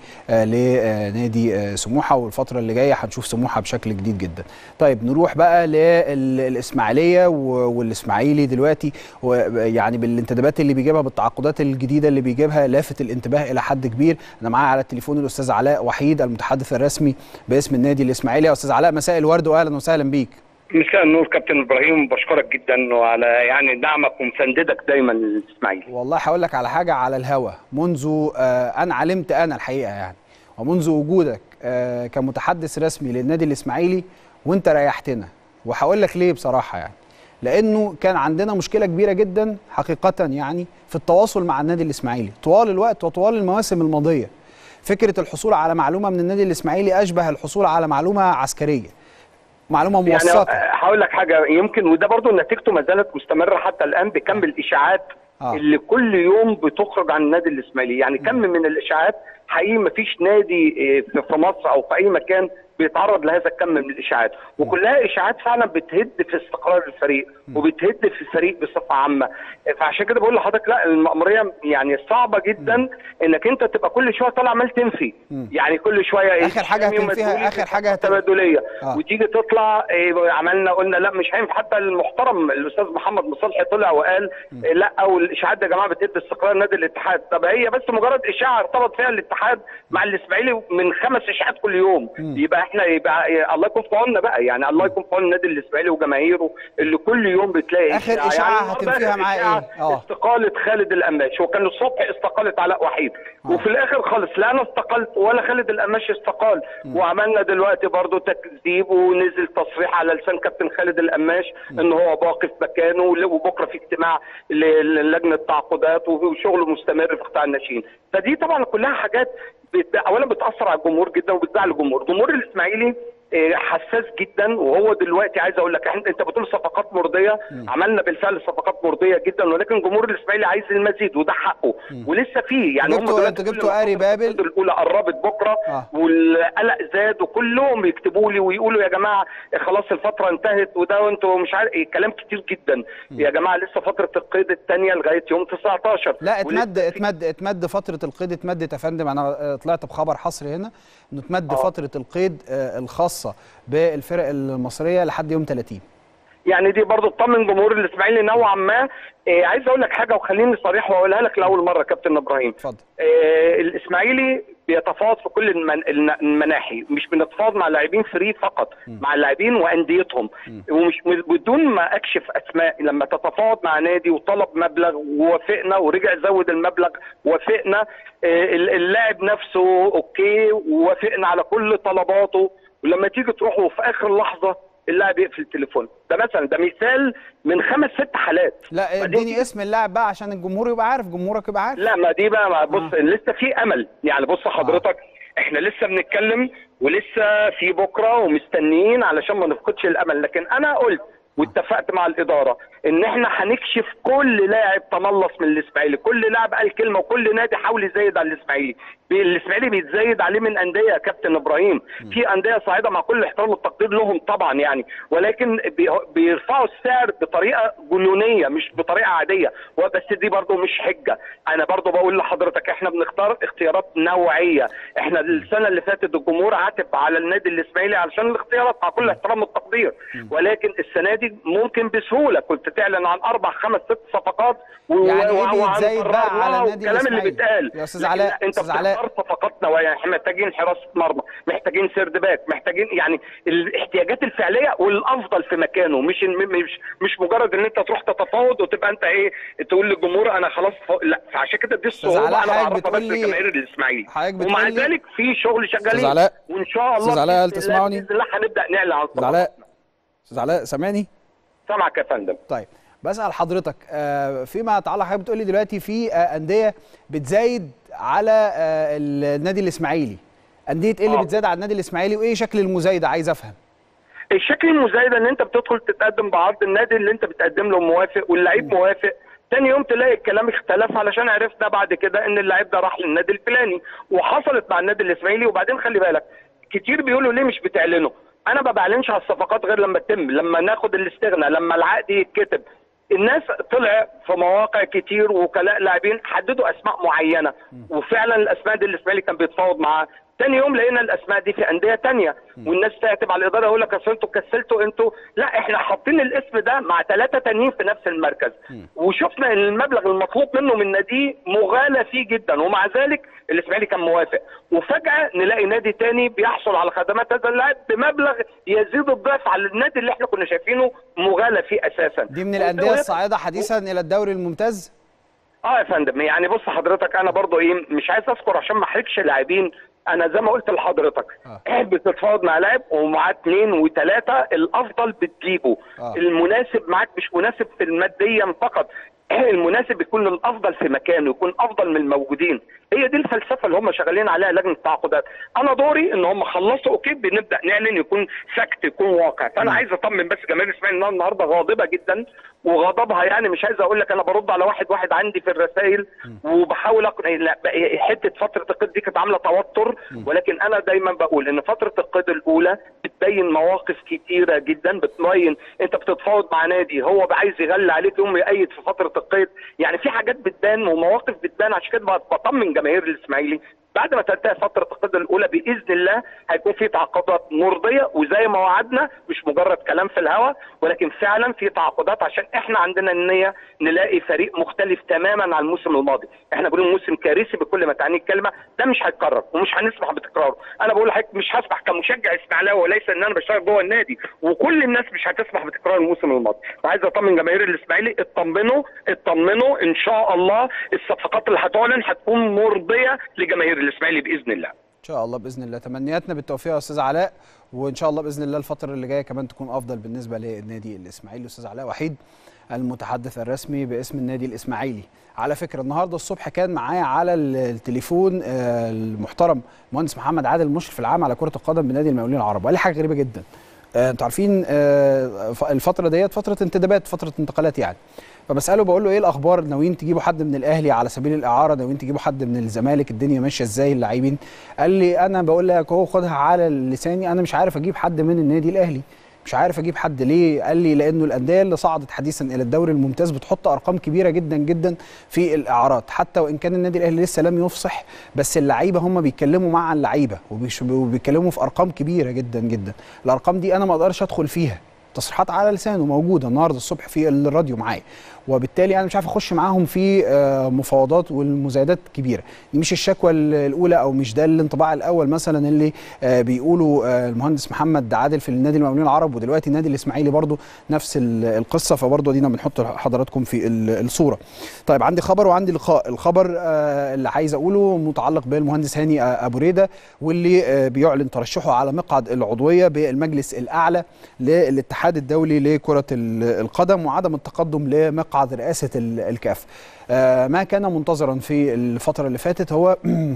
Speaker 1: لنادي سموحه، والفتره اللي جايه هنشوف سموحه بشكل جديد جدا. طيب نروح بقى للاسماعيليه والاسماعيلي دلوقتي، يعني بالانتدابات اللي بيجيبها بالتعاقدات الجديده اللي بيجيبها لافت الانتباه الى حد كبير. انا معايا على التليفون الاستاذ علاء وحيد المتحدث الرسمي باسم النادي الاسماعيلي. يا استاذ علاء مساء الورد واهلا وسهلا بيك.
Speaker 6: مساء النور كابتن ابراهيم، بشكرك جدا وعلى يعني دعمك ومساندتك دايما للاسماعيلي.
Speaker 1: والله هقول لك على حاجه على الهوا، منذ آه انا علمت انا الحقيقه يعني، ومنذ وجودك آه كمتحدث رسمي للنادي الاسماعيلي وانت ريحتنا، وهقول لك ليه بصراحه يعني، لانه كان عندنا مشكله كبيره جدا حقيقه يعني في التواصل مع النادي الاسماعيلي طوال الوقت وطوال المواسم الماضيه. فكره الحصول على معلومه من النادي الاسماعيلي اشبه الحصول على معلومه عسكريه، معلومه موثقه.
Speaker 6: يعني هقول لك حاجه يمكن، وده برضو نتيجته ما زالت مستمره حتى الان بكم الاشاعات آه. اللي كل يوم بتخرج عن النادي الاسماعيلي، يعني كم من الاشاعات حقيقي ما فيش نادي في مصر او في اي مكان بيتعرض لهذا الكم من الاشاعات، وكلها اشاعات فعلا بتهد في استقرار الفريق وبتهد في الفريق بصفه عامه. فعشان كده بقول لحضرتك لا، المأموريه يعني صعبه جدا انك انت تبقى كل شويه طالع عمال تنفي، يعني كل شويه
Speaker 1: اخر حاجه هتنفيها اخر حاجه
Speaker 6: تبادليه آه. وتيجي تطلع إيه عملنا قلنا لا مش هينفع. حتى المحترم الاستاذ محمد مصلحي طلع وقال إيه لا، والاشاعات دي يا جماعه بتهد استقرار نادي الاتحاد. طب هي بس مجرد اشاعه ارتبط فيها الاتحاد مع الاسماعيلي من خمس اشاعات كل يوم، يبقى احنا يبقى الله يكون في عوننا بقى، يعني الله يكون في عون النادي الاسماعيلي وجماهيره اللي كل يوم بتلاقي
Speaker 1: اخر اشاعه يعني هتنفيها معاه ايه؟
Speaker 6: اه استقاله خالد القماش، وكان الصبح استقالت علاء وحيد آه. وفي الاخر خالص لا انا استقلت ولا خالد القماش استقال. م. وعملنا دلوقتي برضو تكذيب، ونزل تصريح على لسان كابتن خالد القماش م. ان هو باقي في مكانه، وبكره في اجتماع للجنه تعاقدات وشغله مستمر في قطاع الناشئين. فدي طبعا كلها حاجات اولا بتاثر على الجمهور جدا وبتزعل الجمهور. جمهور الاسماعيلي حساس جدا، وهو دلوقتي عايز اقول لك انت بتقول صفقات مرضيه، م. عملنا بالفعل صفقات مرضيه جدا، ولكن جمهور الاسماعيلي عايز المزيد وده حقه. م. ولسه فيه يعني هم
Speaker 1: دلوقتي جبتوا قاري بابل
Speaker 6: الاولى قربت بكره آه. والقلق زاد، وكلهم يكتبوا لي ويقولوا يا جماعه خلاص الفتره انتهت وده وانتوا مش عارف ايه، كلام كتير جدا. م. يا جماعه لسه فتره القيد الثانيه لغايه يوم تسعتاشر.
Speaker 1: لا اتمد اتمد اتمد فتره القيد اتمدت يا فندم. انا طلعت بخبر حصري هنا انه اتمد آه. فتره القيد الخاصه بالفرق المصريه لحد يوم ثلاثين.
Speaker 6: يعني دي برضه تطمن جمهور الاسماعيلي نوعا ما. إيه عايز اقول لك حاجه وخليني صريح واقولها لك لاول مره كابتن ابراهيم.
Speaker 1: اتفضل.
Speaker 6: إيه الاسماعيلي بيتفاوض في كل المن... المناحي، مش بنتفاوض مع لاعبين فري فقط، م. مع اللاعبين وانديتهم، م. ومش بدون ما اكشف اسماء. لما تتفاوض مع نادي وطلب مبلغ ووافقنا ورجع زود المبلغ ووافقنا، إيه اللاعب نفسه اوكي ووافقنا على كل طلباته، ولما تيجي تروح وفي اخر لحظه اللاعب يقفل التليفون. ده مثلا ده مثال من خمس ست حالات.
Speaker 1: لا اديني اسم اللاعب بقى عشان الجمهور يبقى عارف، جمهورك يبقى عارف.
Speaker 6: لا ما دي بقى بص آه. لسه في امل يعني. بص حضرتك آه. احنا لسه بنتكلم ولسه في بكره ومستنيين علشان ما نفقدش الامل، لكن انا قلت واتفقت مع الاداره ان احنا هنكشف كل لاعب تملص من الاسماعيلي، كل لاعب قال كلمه وكل نادي حاول يزايد على الاسماعيلي. الاسماعيلي بيتزايد عليه من انديه يا كابتن ابراهيم، في انديه صاعده مع كل احترام والتقدير لهم طبعا يعني، ولكن بيرفعوا السعر بطريقه جنونيه مش بطريقه عاديه، وبس دي برضو مش حجه. انا برضو بقول لحضرتك احنا بنختار اختيارات نوعيه. احنا السنه اللي فاتت الجمهور عاتب على النادي الاسماعيلي علشان الاختيارات مع كل احترام والتقدير، ولكن السنه دي ممكن بسهوله كنت تعلن عن اربع خمس ست صفقات
Speaker 1: و... يعني ايه بيتزايد بقى على النادي
Speaker 6: الكلام اللي بيتقال
Speaker 1: يا استاذ علاء؟
Speaker 6: انت بتختار صفقات نوعيه. احنا محتاجين حراسه مرمى، محتاجين سيرد باك، محتاجين يعني الاحتياجات الفعليه والافضل في مكانه، مش مش مش مجرد ان انت تروح تتفاوض وتبقى انت ايه تقول للجمهور انا خلاص ف... لا. فعشان كده دي الصعوبه انا بعرفها بس لجماهير الاسماعيلي، ومع ذلك في شغل شغالين وان شاء الله
Speaker 1: استاذ علاء هل تسمعني؟
Speaker 6: باذن الله هنبدا نعلن عن
Speaker 1: استاذ علاء. استاذ علاء سامعني؟
Speaker 6: سامعك يا فندم.
Speaker 1: طيب بسأل حضرتك فيما يتعلق، حضرتك بتقول لي دلوقتي في أندية بتزايد على النادي الإسماعيلي، أندية إيه اللي
Speaker 6: آه.
Speaker 1: بتزايد على النادي الإسماعيلي وإيه شكل المزايدة؟ عايز أفهم.
Speaker 6: الشكل المزايدة إن أنت بتدخل تتقدم بعرض، النادي اللي أنت بتقدم له موافق واللعيب موافق، تاني يوم تلاقي الكلام اختلف علشان عرفنا بعد كده إن اللعيب ده راح للنادي الفلاني، وحصلت مع النادي الإسماعيلي. وبعدين خلي بالك كتير بيقولوا ليه مش بتعلنوا؟ أنا ما بعلنش على الصفقات غير لما تتم، لما ناخد الاستغناء، لما العقد يتكتب. الناس طلع في مواقع كتير وكلاء لاعبين حددوا اسماء معينه، وفعلا الاسماء دي الاسماعيلي كان بيتفاوض معاها. تاني يوم لقينا الاسماء دي في انديه تانيه، والناس تعتب على الاداره يقول لك اصل انتوا كسلتوا انتوا، لا احنا حاطين الاسم ده مع ثلاثه تانيين في نفس المركز، وشفنا ان المبلغ المطلوب منه من نادي مغالى فيه جدا، ومع ذلك الاسماعيلي كان موافق. وفجاه نلاقي نادي تاني بيحصل على خدمات هذا اللاعب بمبلغ يزيد الضعف على النادي اللي احنا كنا شايفينه مغالى فيه اساسا.
Speaker 1: دي من الانديه الصاعده حديثا الى الدوري الممتاز.
Speaker 6: اه يا فندم، يعني بص حضرتك انا برضو ايه مش عايز اذكر عشان ما احرجش لاعبين. انا زي ما قلت لحضرتك آه. بتتفاوض مع لاعب ومعاه اثنين وثلاثه، الافضل بتجيبه. آه. المناسب معاك مش مناسب في الماديا فقط، المناسب يكون الافضل في مكانه، يكون افضل من الموجودين. هي دي الفلسفه اللي هم شغالين عليها لجنه التعاقدات. انا دوري ان هم خلصوا اوكي بنبدا نعلن، يكون سكت يكون واقع. فانا م. عايز اطمن بس جماهير الاسماعيلي انها النهارده غاضبه جدا، وغضبها يعني مش عايز اقول لك انا برد على واحد واحد عندي في الرسائل وبحاول اقنع. لا حته فتره القيد دي كانت عامله توتر، ولكن انا دايما بقول ان فتره القيد الاولى بتبين مواقف كتيره جدا، بتبين انت بتتفاوض مع نادي هو عايز يغلي عليك يوم يأيد في فتره القيد، يعني في حاجات بتبان ومواقف بتبان. عشان كده بطمن جماهير الاسماعيلي بعد ما تنتهي فتره القيد الاولى باذن الله هيكون في تعاقدات مرضيه، وزي ما وعدنا مش مجرد كلام في الهواء، ولكن فعلا في تعاقدات عشان احنا عندنا النيه نلاقي فريق مختلف تماما عن الموسم الماضي. احنا بنقول موسم كارثي بكل ما تعنيه الكلمه، ده مش هيتكرر ومش هنسمح بتكراره. انا بقول لحضرتك مش هسمح كمشجع اسماعيلاوي وليس ان انا بشتغل جوه النادي، وكل الناس مش هتسمح بتكرار الموسم الماضي. عايز اطمن جماهير الاسماعيلي، اطمنوا اطمنوا ان شاء الله الصفقات اللي هتعلن هتكون مرضيه لجماهير الاسماعيلي باذن الله.
Speaker 1: ان شاء الله باذن الله. تمنياتنا بالتوفيق يا استاذ علاء، وان شاء الله باذن الله الفتره اللي جايه كمان تكون افضل بالنسبه للنادي الاسماعيلي. استاذ علاء وحيد المتحدث الرسمي باسم النادي الاسماعيلي. على فكره النهارده الصبح كان معايا على التليفون المحترم المهندس محمد عادل المشرف العام على كره القدم بنادي المقاولين العرب، وقال لي حاجه غريبه جدا. انتوا عارفين الفتره ديت فتره انتدابات، فتره انتقالات يعني. فبساله بقول له ايه الاخبار، ناويين تجيبوا حد من الاهلي على سبيل الاعاره، ناويين تجيبوا حد من الزمالك، الدنيا ماشيه ازاي اللاعبين؟ قال لي انا بقول لك هو خدها على لساني، انا مش عارف اجيب حد من النادي الاهلي، مش عارف اجيب حد. ليه؟ قال لي لانه الانديه اللي صعدت حديثا الى الدوري الممتاز بتحط ارقام كبيره جدا جدا في الاعارات، حتى وان كان النادي الاهلي لسه لم يفصح، بس اللعيبه هم بيتكلموا مع اللعيبه وبيتكلموا في ارقام كبيره جدا جدا. الارقام دي انا ما اقدرش ادخل فيها، تصريحات على لسانه موجوده النهارده الصبح في الراديو معايا، وبالتالي انا مش عارف اخش معاهم في مفاوضات والمزايدات كبيره. دي مش الشكوى الاولى او مش ده الانطباع الاول مثلا اللي بيقولوا المهندس محمد عادل في النادي المقاولين العرب، ودلوقتي النادي الاسماعيلي برضو نفس القصه، فبرضو ادينا بنحط حضراتكم في الصوره. طيب عندي خبر وعندي لقاء. الخبر اللي عايز اقوله متعلق بالمهندس هاني ابو ريده، واللي بيعلن ترشحه على مقعد العضويه بالمجلس الاعلى للاتحاد الدولي لكره القدم، وعدم التقدم لمقعد رئاسة الكاف. ما كان منتظرا في الفترة اللي فاتت هو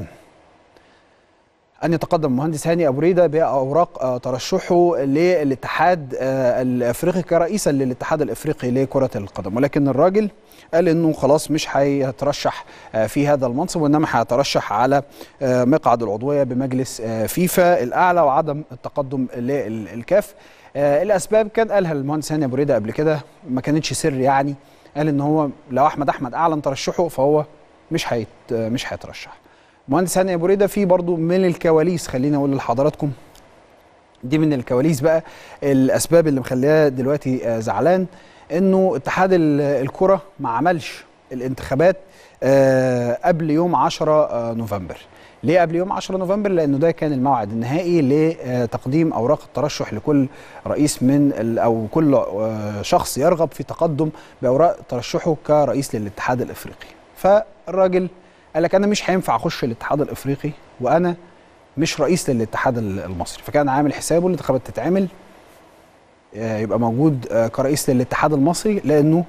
Speaker 1: أن يتقدم المهندس هاني أبو ريدة بأوراق ترشحه للاتحاد الأفريقي كرئيسا للاتحاد الأفريقي لكرة القدم، ولكن الراجل قال إنه خلاص مش هيترشح في هذا المنصب، وإنما هيترشح على مقعد العضوية بمجلس فيفا الأعلى، وعدم التقدم للكاف. الأسباب كان قالها المهندس هاني أبو ريدة قبل كده، ما كانتش سر يعني. قال ان هو لو احمد احمد اعلن ترشحه فهو مش هيت مش هيترشح. مهندس هاني ابو ريده في برضو من الكواليس، خليني اقول لحضراتكم دي من الكواليس بقى الاسباب اللي مخليها دلوقتي زعلان، انه اتحاد الكره ما عملش الانتخابات قبل يوم عشرة نوفمبر. ليه قبل يوم عشرة نوفمبر؟ لانه ده كان الموعد النهائي لتقديم اوراق الترشح لكل رئيس من او كل شخص يرغب في تقدم باوراق ترشحه كرئيس للاتحاد الافريقي. فالراجل قال لك انا مش هينفع اخش الاتحاد الافريقي وانا مش رئيس للاتحاد المصري، فكان عامل حسابه الانتخابات تتعمل يبقى موجود كرئيس للاتحاد المصري، لانه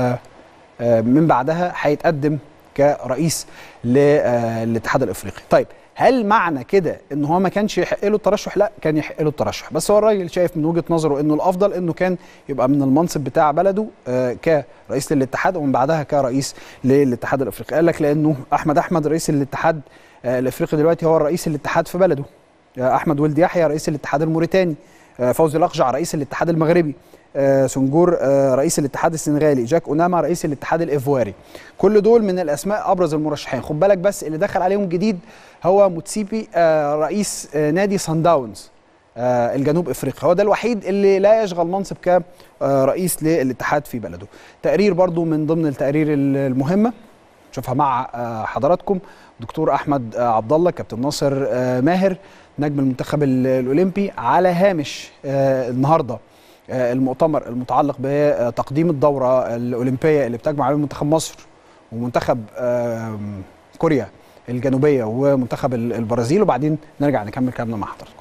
Speaker 1: من بعدها هيتقدم كرئيس للاتحاد الافريقي. طيب هل معنى كده ان هو ما كانش يحق له الترشح؟ لا، كان يحق له الترشح، بس هو الراجل شايف من وجهه نظره انه الافضل انه كان يبقى من المنصب بتاع بلده كرئيس للاتحاد، ومن بعدها كرئيس للاتحاد الافريقي. قال لك لانه احمد احمد رئيس الاتحاد الافريقي دلوقتي هو رئيس الاتحاد في بلده، احمد ولد يحيى رئيس الاتحاد الموريتاني، فوزي الاقجع رئيس الاتحاد المغربي، سنجور رئيس الاتحاد السنغالي، جاك اوناما رئيس الاتحاد الايفواري. كل دول من الاسماء ابرز المرشحين. خد بالك بس اللي دخل عليهم جديد هو موتسيبي رئيس نادي سان داونز الجنوب افريقيا، هو ده الوحيد اللي لا يشغل منصب كرئيس للاتحاد في بلده. تقرير برضو من ضمن التقارير المهمه نشوفها مع حضراتكم. دكتور احمد عبد الله، كابتن ناصر ماهر نجم المنتخب الاولمبي، على هامش النهارده المؤتمر المتعلق بتقديم الدورة الأولمبية اللي بتجمع بين منتخب مصر ومنتخب كوريا الجنوبية ومنتخب البرازيل، وبعدين نرجع نكمل كلامنا مع حضراتكم.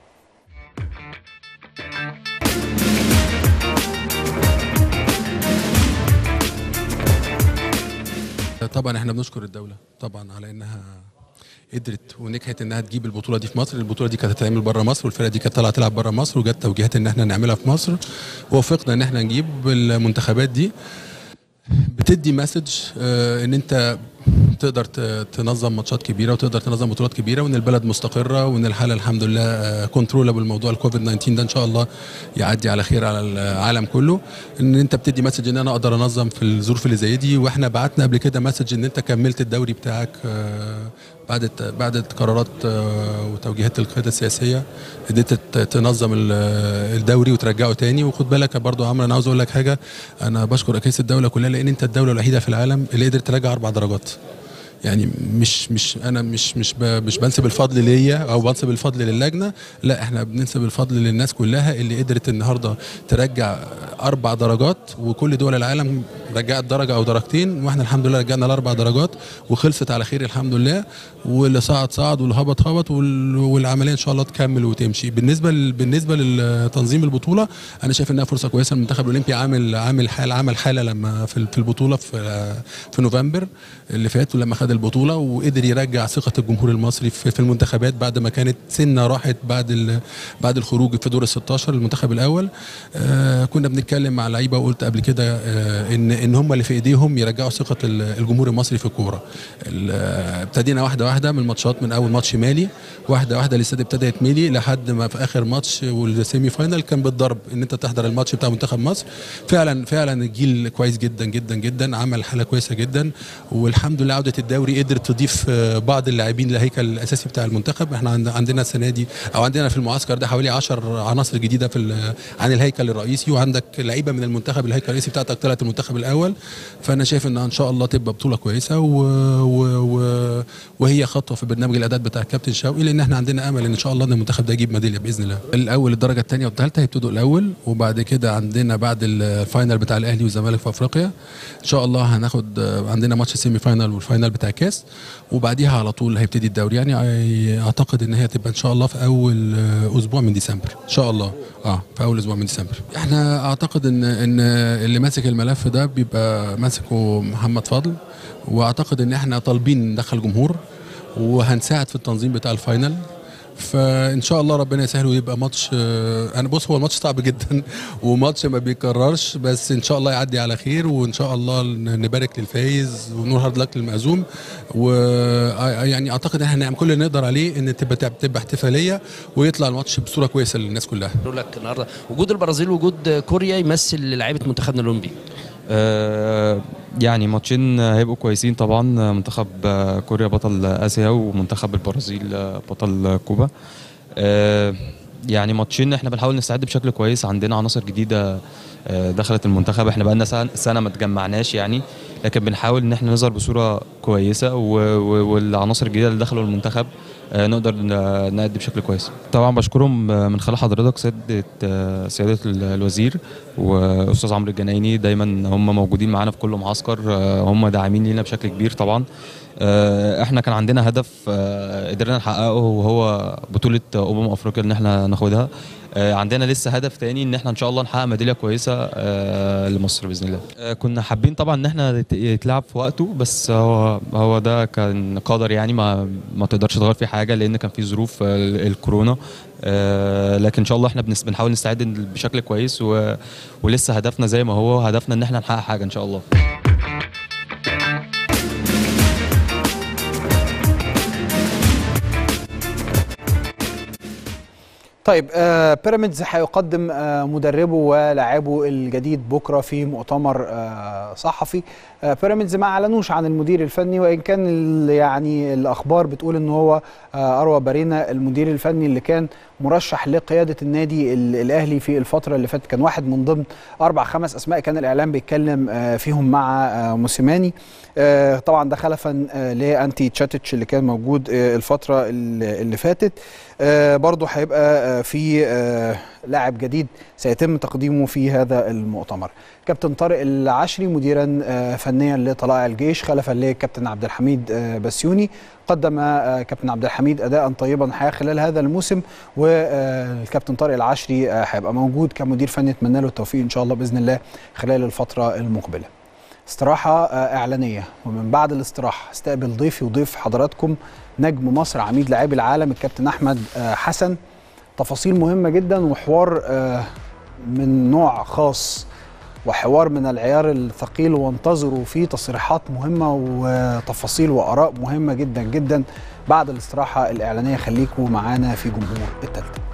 Speaker 7: طبعا احنا بنشكر الدولة طبعا على انها قدرت ونجحت انها تجيب البطوله دي في مصر. البطوله دي كانت هتتعمل بره مصر، والفرقه دي كانت طالعه تلعب بره مصر، وجت توجيهات ان احنا نعملها في مصر، ووافقنا ان احنا نجيب المنتخبات دي. بتدي مسج اه ان انت تقدر تنظم ماتشات كبيره وتقدر تنظم بطولات كبيره، وان البلد مستقره وان الحاله الحمد لله كنترولابل. موضوع الكوفيد تسعة عشر ده ان شاء الله يعدي على خير على العالم كله. ان انت بتدي مسج ان انا اقدر انظم في الظروف اللي زي دي، واحنا بعتنا قبل كده مسج ان انت كملت الدوري بتاعك بعد بعد قرارات وتوجيهات القياده السياسيه ان انت تنظم الدوري وترجعه تاني. وخد بالك برضو يا عمرو، انا عاوز اقول لك حاجه، انا بشكر رئيس الدوله كلها لان انت الدوله الوحيده في العالم اللي قدرت ترجع اربع درجات. يعني مش مش انا مش مش مش بنسب الفضل ليا او بنسب الفضل للجنه، لا احنا بننسب الفضل للناس كلها اللي قدرت النهارده ترجع اربع درجات، وكل دول العالم رجعت درجه او درجتين، واحنا الحمد لله رجعنا الاربع درجات وخلصت على خير الحمد لله. واللي صعد صعد واللي هبط هبط، والعمليه ان شاء الله تكمل وتمشي. بالنسبه بالنسبه لتنظيم البطوله، انا شايف انها فرصه كويسه. المنتخب الاولمبي عامل عامل حاله عمل حاله لما في البطوله في في نوفمبر اللي فات، ولما خد البطوله وقدر يرجع ثقه الجمهور المصري في المنتخبات بعد ما كانت سنه راحت بعد بعد الخروج في دور ال ستاشر المنتخب الاول. آه كنا بنتكلم مع لعيبه وقلت قبل كده آه ان ان هم اللي في ايديهم يرجعوا ثقه الجمهور المصري في الكوره. ابتدينا واحده واحده من الماتشات، من اول ماتش مالي واحده واحده الاستاد ابتدى يتملي لحد ما في اخر ماتش والسيمي فاينل كان بالضرب ان انت تحضر الماتش بتاع منتخب مصر. فعلا فعلا الجيل كويس جدا جدا جدا، عمل حاله كويسه جدا، والحمد لله عوده الدوري قدرت تضيف بعض اللاعبين للهيكل الاساسي بتاع المنتخب. احنا عندنا السنه دي او عندنا في المعسكر ده حوالي عشر عناصر جديده في عن الهيكل الرئيسي، وعندك لعيبه من المنتخب الهيكل الرئيسي بتاعتك طلعت المنتخب الاول. فانا شايف ان ان شاء الله تبقى بطوله كويسه و... و... و... وهي خطوه في برنامج الاعداد بتاع الكابتن شوقي، لان احنا عندنا امل ان شاء الله ان المنتخب ده يجيب ميداليه باذن الله. الاول الدرجه الثانيه والثالثه هيبتدوا الاول، وبعد كده عندنا بعد الفاينل بتاع الاهلي والزمالك في افريقيا ان شاء الله هناخد عندنا ماتش السيمي فاينل والفاينل بتاع كاس، وبعديها على طول هيبتدي الدوري. يعني اعتقد ان هي تبقى ان شاء الله في اول اسبوع من ديسمبر ان شاء الله. اه في اول اسبوع من ديسمبر. احنا اعتقد ان ان اللي ماسك الملف ده بيبقى ماسكه محمد فضل، واعتقد ان احنا طالبين ندخل جمهور وهنساعد في التنظيم بتاع الفاينل. فان شاء الله ربنا يسهل ويبقى ماتش. انا بص هو الماتش صعب جدا وماتش ما بيكررش، بس ان شاء الله يعدي على خير، وان شاء الله نبارك للفايز ونقول هارد لك للمأزوم. ويعني اعتقد ان احنا هنعمل كل اللي نقدر عليه ان تبقى تبقى احتفاليه ويطلع الماتش بصوره كويسه للناس كلها.
Speaker 2: بقول لك النهارده وجود البرازيل وجود كوريا يمثل لعيبه منتخبنا الاولمبي.
Speaker 8: آه يعني ماتشين هيبقوا كويسين طبعا، منتخب كوريا بطل اسيا ومنتخب البرازيل بطل كوبا. آه يعني ماتشين احنا بنحاول نستعد بشكل كويس، عندنا عناصر جديده دخلت المنتخب، احنا بقالنا سنه ما تجمعناش يعني، لكن بنحاول ان احنا نظهر بصوره كويسه، والعناصر الجديده اللي دخلوا المنتخب نقدر نأدي بشكل كويس. طبعا بشكرهم من خلال حضرتك سياده سياده الوزير واستاذ عمرو الجنايني، دايما هم موجودين معانا في كل معسكر، هم داعمين لينا بشكل كبير. طبعا احنا كان عندنا هدف قدرنا نحققه وهو بطوله امم افريقيا ان احنا ناخدها. عندنا لسه هدف تاني ان احنا ان شاء الله نحقق ميداليه كويسه لمصر باذن الله. كنا حابين طبعا ان احنا يتلعب في وقته، بس هو هو ده كان قدر يعني، ما ما تقدرش تغير فيه حاجه لان كان في ظروف الكورونا. لكن ان شاء الله احنا بنحاول نستعد بشكل كويس، ولسه هدفنا زي ما هو هدفنا ان احنا نحقق حاجه ان شاء الله.
Speaker 1: طيب آه بيراميدز هيقدم آه مدربه ولاعبه الجديد بكره في مؤتمر آه صحفي. آه بيراميدز ما اعلنوش عن المدير الفني، وان كان يعني الاخبار بتقول ان هو آه اروى بارينا المدير الفني اللي كان مرشح لقياده النادي الاهلي في الفتره اللي فاتت، كان واحد من ضمن اربع خمس اسماء كان الاعلام بيتكلم آه فيهم مع آه موسيماني. آه طبعا ده خلفا آه لانتي تشاتيتش اللي كان موجود آه الفتره اللي فاتت. آه برضه هيبقى آه في آه لاعب جديد سيتم تقديمه في هذا المؤتمر. كابتن طارق العشري مديرا آه فنيا لطلائع الجيش خلفا لكابتن عبد الحميد آه بسيوني. قدم آه كابتن عبد الحميد اداء طيبا الحقيقه خلال هذا الموسم، والكابتن طارق العشري آه هيبقى موجود كمدير فني. اتمنى له التوفيق ان شاء الله باذن الله خلال الفتره المقبله. استراحه آه اعلانيه، ومن بعد الاستراحه استقبل ضيفي وضيف حضراتكم نجم مصر عميد لاعبي العالم الكابتن احمد آه حسن. تفاصيل مهمه جدا وحوار آه من نوع خاص وحوار من العيار الثقيل، وانتظروا فيه تصريحات مهمة وتفاصيل وآراء مهمة جدا جدا بعد الاستراحة الإعلانية. خليكم معانا في جمهور التالتة.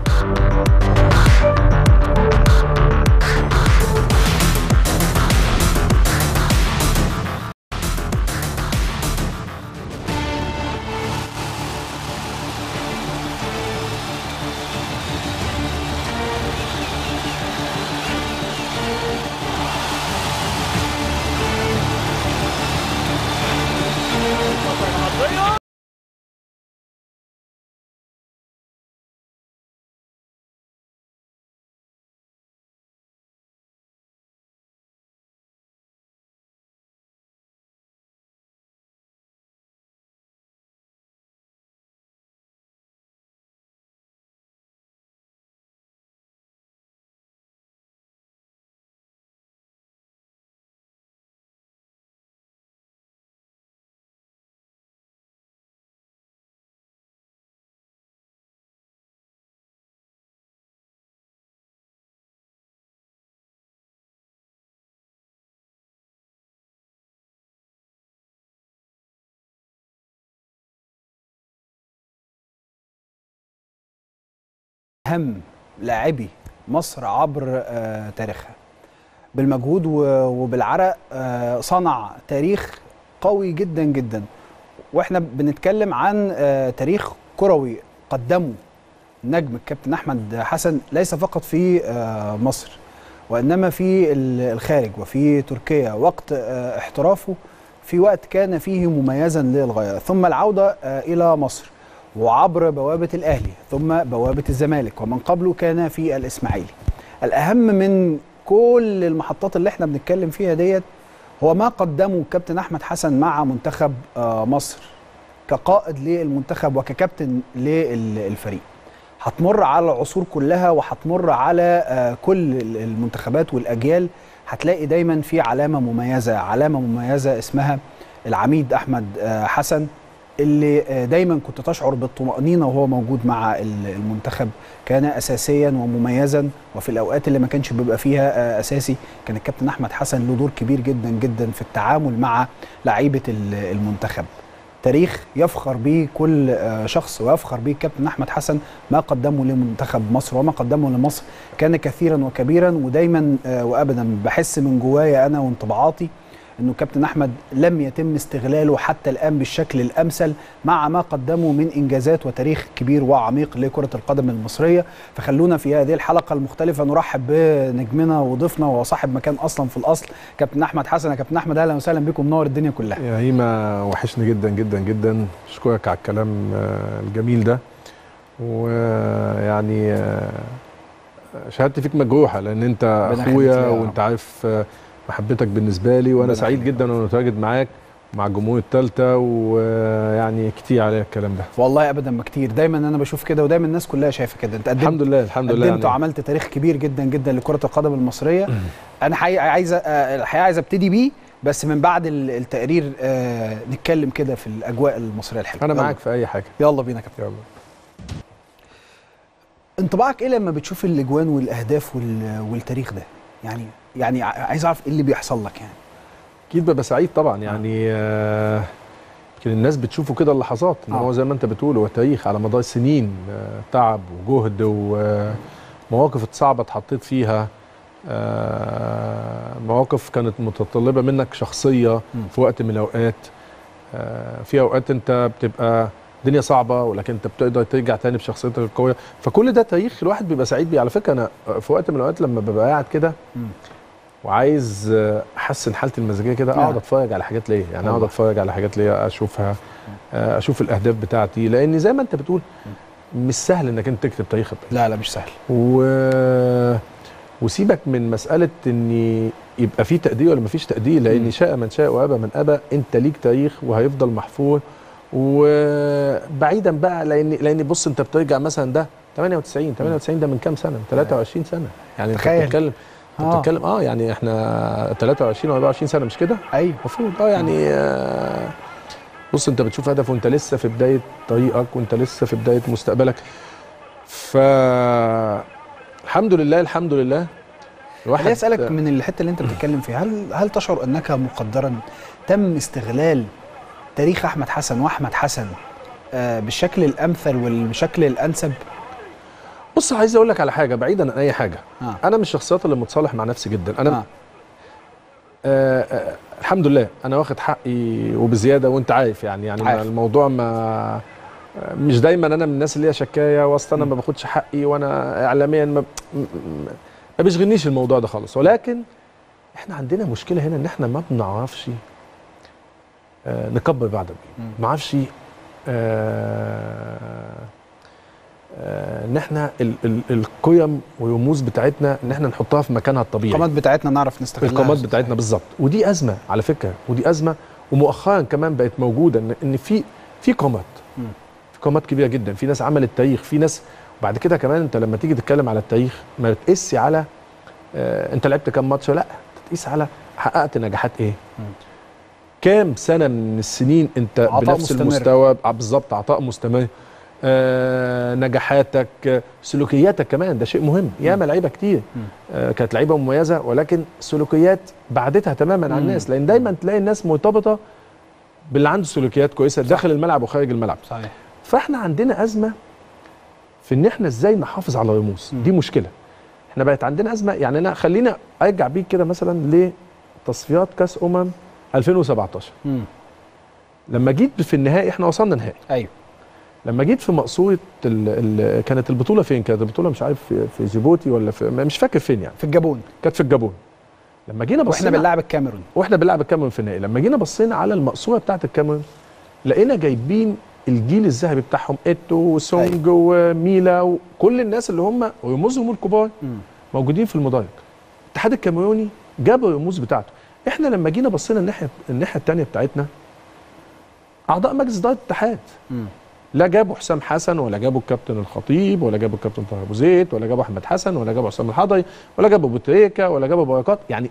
Speaker 1: أهم لاعبي مصر عبر آه تاريخها بالمجهود وبالعرق، آه صنع تاريخ قوي جدا جدا. واحنا بنتكلم عن آه تاريخ كروي قدمه نجم الكابتن احمد حسن ليس فقط في آه مصر وانما في الخارج وفي تركيا وقت آه احترافه، في وقت كان فيه مميزا للغايه، ثم العوده آه الى مصر وعبر بوابة الأهلي ثم بوابة الزمالك، ومن قبله كان في الإسماعيلي. الأهم من كل المحطات اللي احنا بنتكلم فيها ديت هو ما قدمه الكابتن أحمد حسن مع منتخب مصر كقائد للمنتخب وككابتن للفريق. هتمر على العصور كلها وهتمر على كل المنتخبات والأجيال، هتلاقي دايما في علامة مميزة، علامة مميزة اسمها العميد أحمد حسن، اللي دايما كنت تشعر بالطمأنينة وهو موجود مع المنتخب. كان أساسيا ومميزا، وفي الأوقات اللي ما كانش بيبقى فيها أساسي كان الكابتن أحمد حسن له دور كبير جدا جدا في التعامل مع لعيبة المنتخب. تاريخ يفخر به كل شخص ويفخر به الكابتن أحمد حسن. ما قدمه لمنتخب مصر وما قدمه لمصر كان كثيرا وكبيرا، ودايما وأبدا بحس من جوايا أنا وانطباعاتي انه كابتن احمد لم يتم استغلاله حتى الان بالشكل الامثل مع ما قدمه من انجازات وتاريخ كبير وعميق لكره القدم المصريه. فخلونا في هذه الحلقه المختلفه نرحب بنجمنا وضيفنا وصاحب مكان اصلا في الاصل كابتن احمد حسن. يا كابتن احمد اهلا وسهلا بكم، منور الدنيا كلها.
Speaker 9: يا هيما وحشني جدا جدا جدا، اشكرك على الكلام الجميل ده، ويعني شهادتي فيك مجروحه لان انت اخويا وانت عارف محبتك بالنسبه لي، وانا سعيد جدا وانا متواجد معاك مع الجمهور الثالثه، ويعني كتير عليا الكلام ده.
Speaker 1: والله ابدا ما كتير، دايما انا بشوف كده ودايما الناس كلها شايفه كده. انت قدمت
Speaker 9: الحمد لله الحمد لله
Speaker 1: قدمت يعني وعملت تاريخ كبير جدا جدا لكره القدم المصريه. انا حقيقه عايز الحقيقه عايز ابتدي بيه، بس من بعد التقرير آه نتكلم كده في الاجواء المصريه الحلوه.
Speaker 9: انا معاك في اي حاجه.
Speaker 1: يلا بينا يا كابتن.
Speaker 9: يلا.
Speaker 1: انطباعك ايه لما بتشوف الاجوان والاهداف والتاريخ ده؟ يعني يعني عايز اعرف ايه اللي بيحصل لك يعني.
Speaker 9: اكيد ببقى سعيد طبعا، يعني آه يمكن الناس بتشوفه كده اللحظات ان آه. هو زي ما انت بتقول هو تاريخ على مدار سنين، آه تعب وجهد ومواقف صعبه اتحطيت فيها، آه مواقف كانت متطلبه منك شخصيه م. في وقت من الاوقات. آه في اوقات انت بتبقى الدنيا صعبه ولكن انت بتقدر ترجع تاني بشخصيتك القويه، فكل ده تاريخ الواحد بيبقى سعيد بيه. على فكره انا في وقت من الاوقات لما ببقى قاعد كده وعايز احسن حالتي المزاجيه كده اقعد اتفرج على حاجات ليا، يعني اقعد اتفرج على حاجات ليا اشوفها، اشوف الاهداف بتاعتي، لان زي ما انت بتقول مش سهل انك انت تكتب تاريخك.
Speaker 1: لا لا مش سهل.
Speaker 9: و... وسيبك من مساله ان يبقى في تقدير ولا ما فيش تقدير، لان شاء من شاء وابى من ابى، انت ليك تاريخ وهيفضل محفور. وبعيدا بقى لان لان بص انت بترجع مثلا ده ثمانية وتسعين ثمانية وتسعين ده من كام سنه؟ ثلاثة وعشرين سنه، يعني انت بتتكلم انت بتتكلم اه يعني احنا ثلاثة وعشرين و أربعة وعشرين سنه مش كده؟
Speaker 1: ايوه
Speaker 9: المفروض اه يعني آه بص انت بتشوف هدف وانت لسه في بدايه طريقك وانت لسه في بدايه مستقبلك. ف الحمد لله الحمد لله
Speaker 1: خليني اسالك من الحته اللي انت بتتكلم فيها، هل هل تشعر انك مقدرا تم استغلال تاريخ احمد حسن واحمد حسن آه بالشكل الامثل والشكل الانسب؟
Speaker 9: بص عايز اقول لك على حاجه بعيدا عن اي حاجه. آه. انا من الشخصيات اللي متصالح مع نفسي جدا. انا آه. آه آه الحمد لله انا واخد حقي وبزياده، وانت عارف يعني يعني عارف. الموضوع ما مش دايما انا من الناس اللي هي شكايه واصل انا ما باخدش حقي وانا اعلاميا ما ما بيشغلنيش الموضوع ده خالص، ولكن احنا عندنا مشكله هنا ان احنا ما بنعرفش آه نكبر بعض بيه، ما بنعرفش آه آه ان احنا ال ال القيم والرموز بتاعتنا ان احنا نحطها في مكانها الطبيعي،
Speaker 1: القامات بتاعتنا نعرف نستغلها،
Speaker 9: القامات بتاعتنا بالظبط. ودي ازمه على فكره، ودي ازمه ومؤخرا كمان بقت موجوده ان ان في في قامات في قامات كبيره جدا، في ناس عملت تاريخ، في ناس وبعد كده كمان انت لما تيجي تتكلم على التاريخ ما بتقيسش على آه انت لعبت كام ماتش، لا تقيس على حققت نجاحات ايه، م. كام سنه من السنين انت بنفس مستمر. المستوى بالظبط، عطاء مستمر، آه نجاحاتك، سلوكياتك كمان ده شيء مهم. ياما لعيبه كتير آه كانت لعيبه مميزه ولكن سلوكيات بعدتها تماما عن الناس، لان دايما تلاقي الناس مرتبطه باللي عنده سلوكيات كويسه داخل الملعب وخارج الملعب.
Speaker 1: صحيح.
Speaker 9: فاحنا عندنا ازمه في ان احنا ازاي نحافظ على الرموز دي، مشكله. احنا بقت عندنا ازمه، يعني انا خلينا ارجع بيك كده مثلا لتصفيات كاس امم ألفين وسبعتاشر. م. لما جيت في النهائي احنا وصلنا نهائي.
Speaker 1: ايوه.
Speaker 9: لما جيت في مقصوره ال ال كانت البطوله فين؟ كانت البطوله مش عارف في, في جيبوتي ولا في مش فاكر فين يعني.
Speaker 1: في الجابون.
Speaker 9: كانت في الجابون. لما جينا بصينا
Speaker 1: واحنا بنلعب الكاميرون.
Speaker 9: واحنا بنلعب الكاميرون في النهائي، لما جينا بصينا على المقصوره بتاعه الكاميرون لقينا جايبين الجيل الذهبي بتاعهم، ايتو وسونج وميلا وكل الناس اللي هم رموزهم الكبار موجودين في المضايق. الاتحاد الكاميروني جاب الرموز بتاعته. احنا لما جينا بصينا الناحيه الناحيه الثانيه بتاعتنا اعضاء مجلس اداره الاتحاد لا جابوا حسام حسن ولا جابوا الكابتن الخطيب ولا جابوا الكابتن طاهر ابو زيد ولا جابوا احمد حسن ولا جابوا حسام الحضري ولا جابوا ابو تريكه ولا جابوا بركات، يعني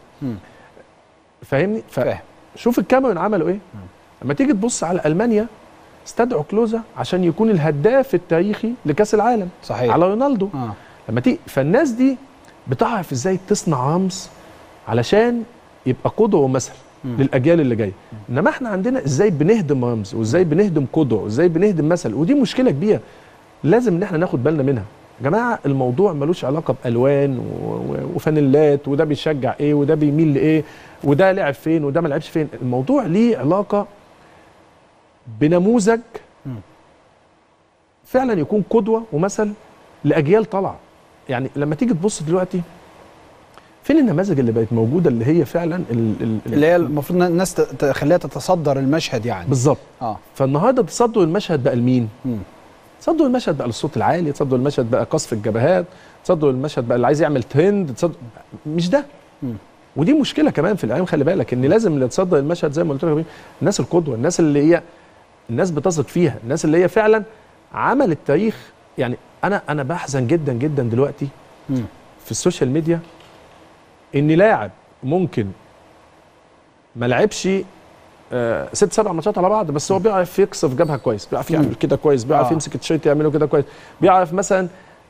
Speaker 9: فاهمني؟ فشوف الكاميرون عملوا ايه. مم. لما تيجي تبص على المانيا استدعوا كلوزا عشان يكون الهداف التاريخي لكاس العالم.
Speaker 1: صحيح.
Speaker 9: على رونالدو. آه. لما تيجي فالناس دي بتعرف ازاي تصنع رمز علشان يبقى قدوه ومثل للاجيال اللي جايه. انما احنا عندنا ازاي بنهدم رمز وازاي بنهدم قدوه وازاي بنهدم مثل، ودي مشكله كبيره لازم ان احنا ناخد بالنا منها. يا جماعه الموضوع ملوش علاقه بالوان وفانيلات وده بيشجع ايه وده بيميل لايه وده لعب فين وده ما لعبش فين. الموضوع ليه علاقه بنموذج فعلا يكون قدوه ومثل لاجيال طالعه. يعني لما تيجي تبص دلوقتي فين النماذج اللي بقت موجوده اللي هي فعلا ال ال
Speaker 1: اللي هي المفروض الناس تخليها تتصدر المشهد يعني.
Speaker 9: بالظبط. اه فالنهارده تصدر المشهد بقى لمين؟ تصدر المشهد بقى للصوت العالي، تصدر المشهد بقى قصف الجبهات، تصدر المشهد بقى اللي عايز يعمل ترند، تصدر مش ده. مم. ودي مشكله كمان في الاعلام، خلي بالك ان لازم اللي تصدر المشهد زي ما قلت لك الناس القدوه، الناس اللي هي الناس بتثق فيها، الناس اللي هي فعلا عملت تاريخ. يعني انا انا بحزن جدا جدا دلوقتي مم. في السوشيال ميديا ان لاعب ممكن ما لعبش آه ست سبع ماتشات على بعض بس هو بيعرف يقصف جبهه كويس، بيعرف يعمل كده كويس، بيعرف آه. يمسك التيشيرت يعمله كده كويس، بيعرف مثلا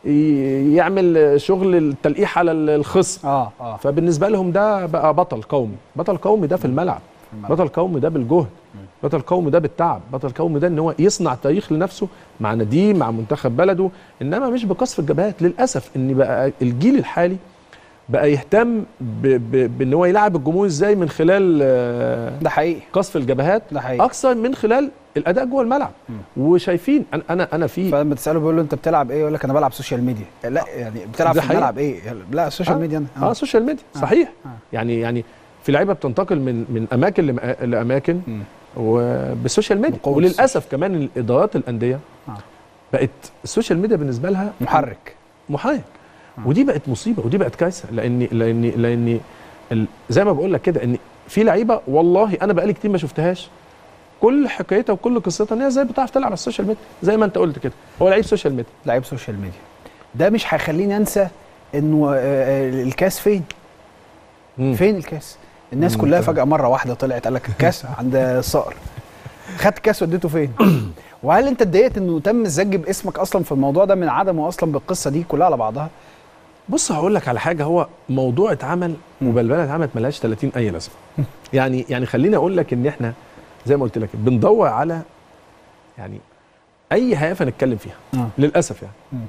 Speaker 9: يعمل شغل التلقيح على الخصم.
Speaker 1: اه اه
Speaker 9: فبالنسبه لهم ده بقى بطل قومي. بطل قومي ده في الملعب، بطل قومي ده بالجهد، بطل قومي ده بالتعب، بطل قومي ده ان هو يصنع تاريخ لنفسه مع ناديه مع منتخب بلده، انما مش بقصف الجبهات. للاسف ان بقى الجيل الحالي بقى يهتم بان هو يلعب الجمهور ازاي من خلال
Speaker 1: ده حقيقي
Speaker 9: قصف الجبهات
Speaker 1: ده حقيقي
Speaker 9: اكثر من خلال الاداء جوه الملعب. م. وشايفين انا انا انا في
Speaker 1: فلما تساله بيقول له انت بتلعب ايه يقول لك انا بلعب سوشيال ميديا. لا يعني بتلعب في الملعب ايه؟ لا السوشيال
Speaker 9: آه.
Speaker 1: ميديا انا
Speaker 9: اه, آه سوشيال ميديا آه. صحيح. آه. يعني يعني في لعيبه بتنتقل من من اماكن لاماكن وبالسوشيال ميديا، وللاسف كمان الادارات الانديه آه. بقت السوشيال ميديا بالنسبه لها
Speaker 1: محرك
Speaker 9: محرك آه. ودي بقت مصيبه ودي بقت كارثه. لان لان لان زي ما بقول لك كده ان في لعيبه والله انا بقالي كتير ما شفتهاش، كل حكايتها وكل قصتها ان هي ازاي بتعرف تلعب على السوشيال ميديا زي ما انت قلت كده. هو لعيب سوشيال ميديا
Speaker 1: لعيب سوشيال ميديا. ده مش هيخليني انسى انه الكاس فين؟ مم. فين الكاس؟ الناس كلها فجاه مره واحده طلعت قال لك الكاس عند الصقر. خدت الكاس وديته فين؟ وهل انت اتضايقت انه تم الزج باسمك اصلا في الموضوع ده من عدمه اصلا بالقصه دي كلها على بعضها؟
Speaker 9: بص هقول لك على حاجه، هو موضوع اتعمل وبلبله اتعملت ملهاش ثلاثين اي لازمه. يعني يعني خليني اقول لك ان احنا زي ما قلت لك بندور على يعني اي هيافه نتكلم فيها آه. للاسف يعني. م.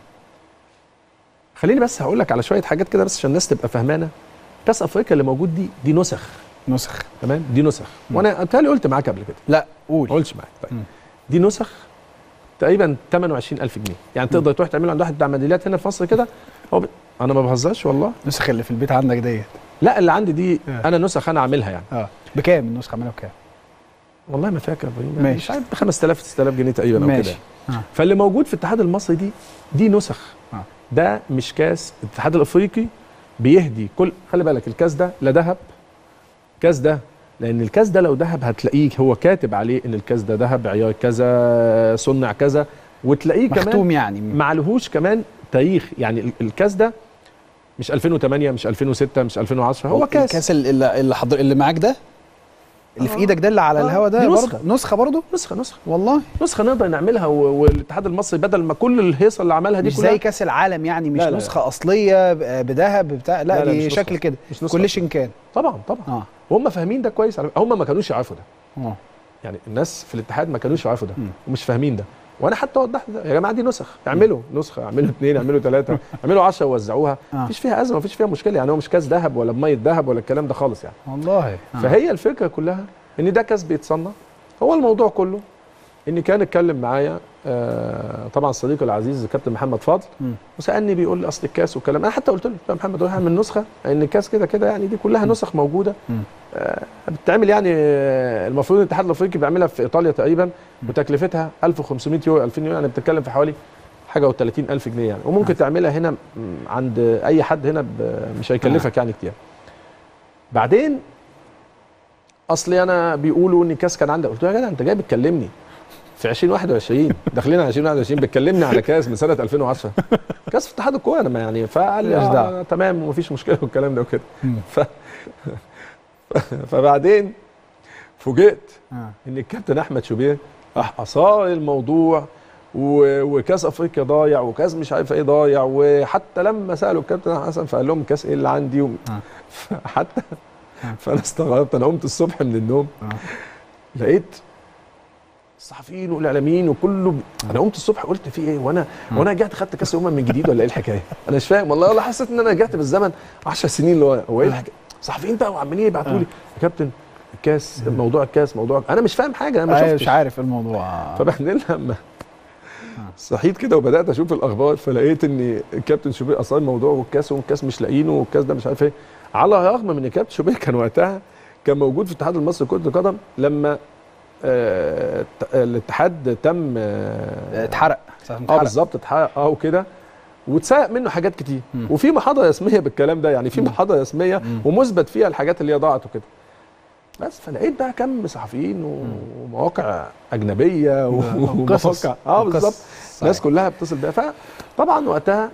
Speaker 9: خليني بس هقول لك على شويه حاجات كده بس عشان الناس تبقى فاهمانه. كاس افريقيا اللي موجود دي دي نسخ
Speaker 1: نسخ تمام،
Speaker 9: دي نسخ. م. وانا قلت قلت معاك قبل كده.
Speaker 1: لا قول.
Speaker 9: ما قلتش معاك. طيب م. دي نسخ تقريبا ثمانية وعشرين ألف جنيه، يعني تقدر تروح تعمل عند واحد بتاع ميداليات هنا في مصر كده. هو ب... انا ما بهزرش والله.
Speaker 1: النسخ اللي في البيت عندك ديت؟
Speaker 9: لا اللي عندي دي آه. انا نسخ انا عاملها يعني.
Speaker 1: اه بكام النسخه عاملها بكام؟
Speaker 9: والله ما فاكر يعني مش عارف ب خمسة آلاف ستة آلاف جنيه تقريبا او كده. آه. فاللي موجود في الاتحاد المصري دي دي نسخ. آه. ده مش كاس. الاتحاد الافريقي بيهدي كل، خلي بالك الكاس ده لا ذهب. الكاس ده لان الكاس ده لو ذهب هتلاقيه هو كاتب عليه ان الكاس ده ذهب عيار كذا صنع كذا، وتلاقيه كمان
Speaker 1: مختوم يعني
Speaker 9: معلهوش كمان تاريخ. يعني الكاس ده مش ألفين وثمانية مش ألفين وستة مش ألفين وعشرة، هو كاس.
Speaker 1: الكاس اللي اللي حضر اللي معاك ده اللي في ايدك ده اللي على آه. الهوا ده
Speaker 9: نسخه
Speaker 1: برضه نسخه برضه
Speaker 9: نسخه نسخه
Speaker 1: والله
Speaker 9: نسخه نقدر نعملها. والاتحاد المصري بدل ما كل الهيصه اللي عملها دي
Speaker 1: مش
Speaker 9: كلها
Speaker 1: زي كاس العالم يعني مش
Speaker 9: لا لا
Speaker 1: نسخه لا. اصليه بذهب بتاع لا, لا, لا دي شكل كده كوليشن كان
Speaker 9: طبعا طبعا آه. وهم فاهمين ده كويس. هم ما كانوش يعرفوا ده
Speaker 1: اه
Speaker 9: يعني الناس في الاتحاد ما كانوش يعرفوا ده م. ومش فاهمين ده. وانا حتى وضحت ده يا جماعه دي نسخ، اعملوا نسخه، اعملوا اثنين، اعملوا ثلاثه، اعملوا عشرة ووزعوها. آه. مفيش فيها ازمه، مفيش فيها مشكله يعني. هو مش كاس ذهب ولا بميه ذهب ولا الكلام ده خالص يعني
Speaker 1: والله.
Speaker 9: آه. فهي الفكره كلها ان ده كاس بيتصنع. هو الموضوع كله ان كان اتكلم معايا آه طبعا صديقي العزيز كابتن محمد فاضل م. وسالني بيقول لي اصل الكاس والكلام. انا حتى قلت له يا محمد روح اعمل نسخه، ان الكاس كده كده يعني دي كلها نسخ موجوده آه بتتعمل يعني. آه المفروض الاتحاد الافريقي بيعملها في ايطاليا تقريبا وتكلفتها ألف وخمسمائة يورو ألفين يورو، يعني بتتكلم في حوالي حاجه و30 ألف جنيه يعني. وممكن تعملها هنا عند اي حد هنا مش هيكلفك يعني كتير. بعدين اصلي انا بيقولوا ان الكاس كان عندك. قلت له يا جدع انت جاي بتكلمني في ألفين وواحد وعشرين داخلين على ألفين وواحد وعشرين بتكلمني على كاس من سنه ألفين وعشرة كاس في اتحاد الكوره انا يعني. فقال لي آه تمام ومفيش مشكله والكلام ده وكده. ف... فبعدين فوجئت آه. ان الكابتن احمد شوبير راح اثار الموضوع و... وكاس افريقيا ضايع وكاس مش عارف ايه ضايع. وحتى لما سالوا الكابتن حسن فقال لهم كاس ايه اللي عندي و... آه. حتى فانا استغربت. انا قمت الصبح من النوم آه. لقيت الصحفيين والاعلاميين وكله ب... انا قمت الصبح قلت في ايه وانا آه. وانا رجعت خدت كاس الامم من جديد ولا ايه الحكايه؟ انا مش فاهم والله. والله حسيت ان انا رجعت بالزمن عشر سنين اللي هو ايه الحكايه؟ صحفيين بقى وعمالين يبعتوا لي يا كابتن الكاس موضوع الكاس موضوع انا مش فاهم حاجه. انا ما شفتش
Speaker 1: مش عارف الموضوع.
Speaker 9: فبعدين لما صحيت كده وبدات اشوف الاخبار فلقيت ان الكابتن شوبير اصلا الموضوع والكاس والكاس مش لاقيينه والكاس ده مش عارف ايه. على الرغم من ان الكابتن شوبير كان وقتها كان موجود في الاتحاد المصري لكرة القدم لما آه الاتحاد تم
Speaker 1: آه اتحرق
Speaker 9: اه بالظبط اتحرق اه وكده واتسرق منه حاجات كتير. م. وفي محاضره رسميه بالكلام ده يعني. في محاضره رسميه م. ومثبت فيها الحاجات اللي هي ضاعت وكده. بس فلقيت بقى كم صحفيين ومواقع اجنبيه ومواقع اه بالظبط الناس كلها بتتصل بيها. فطبعا وقتها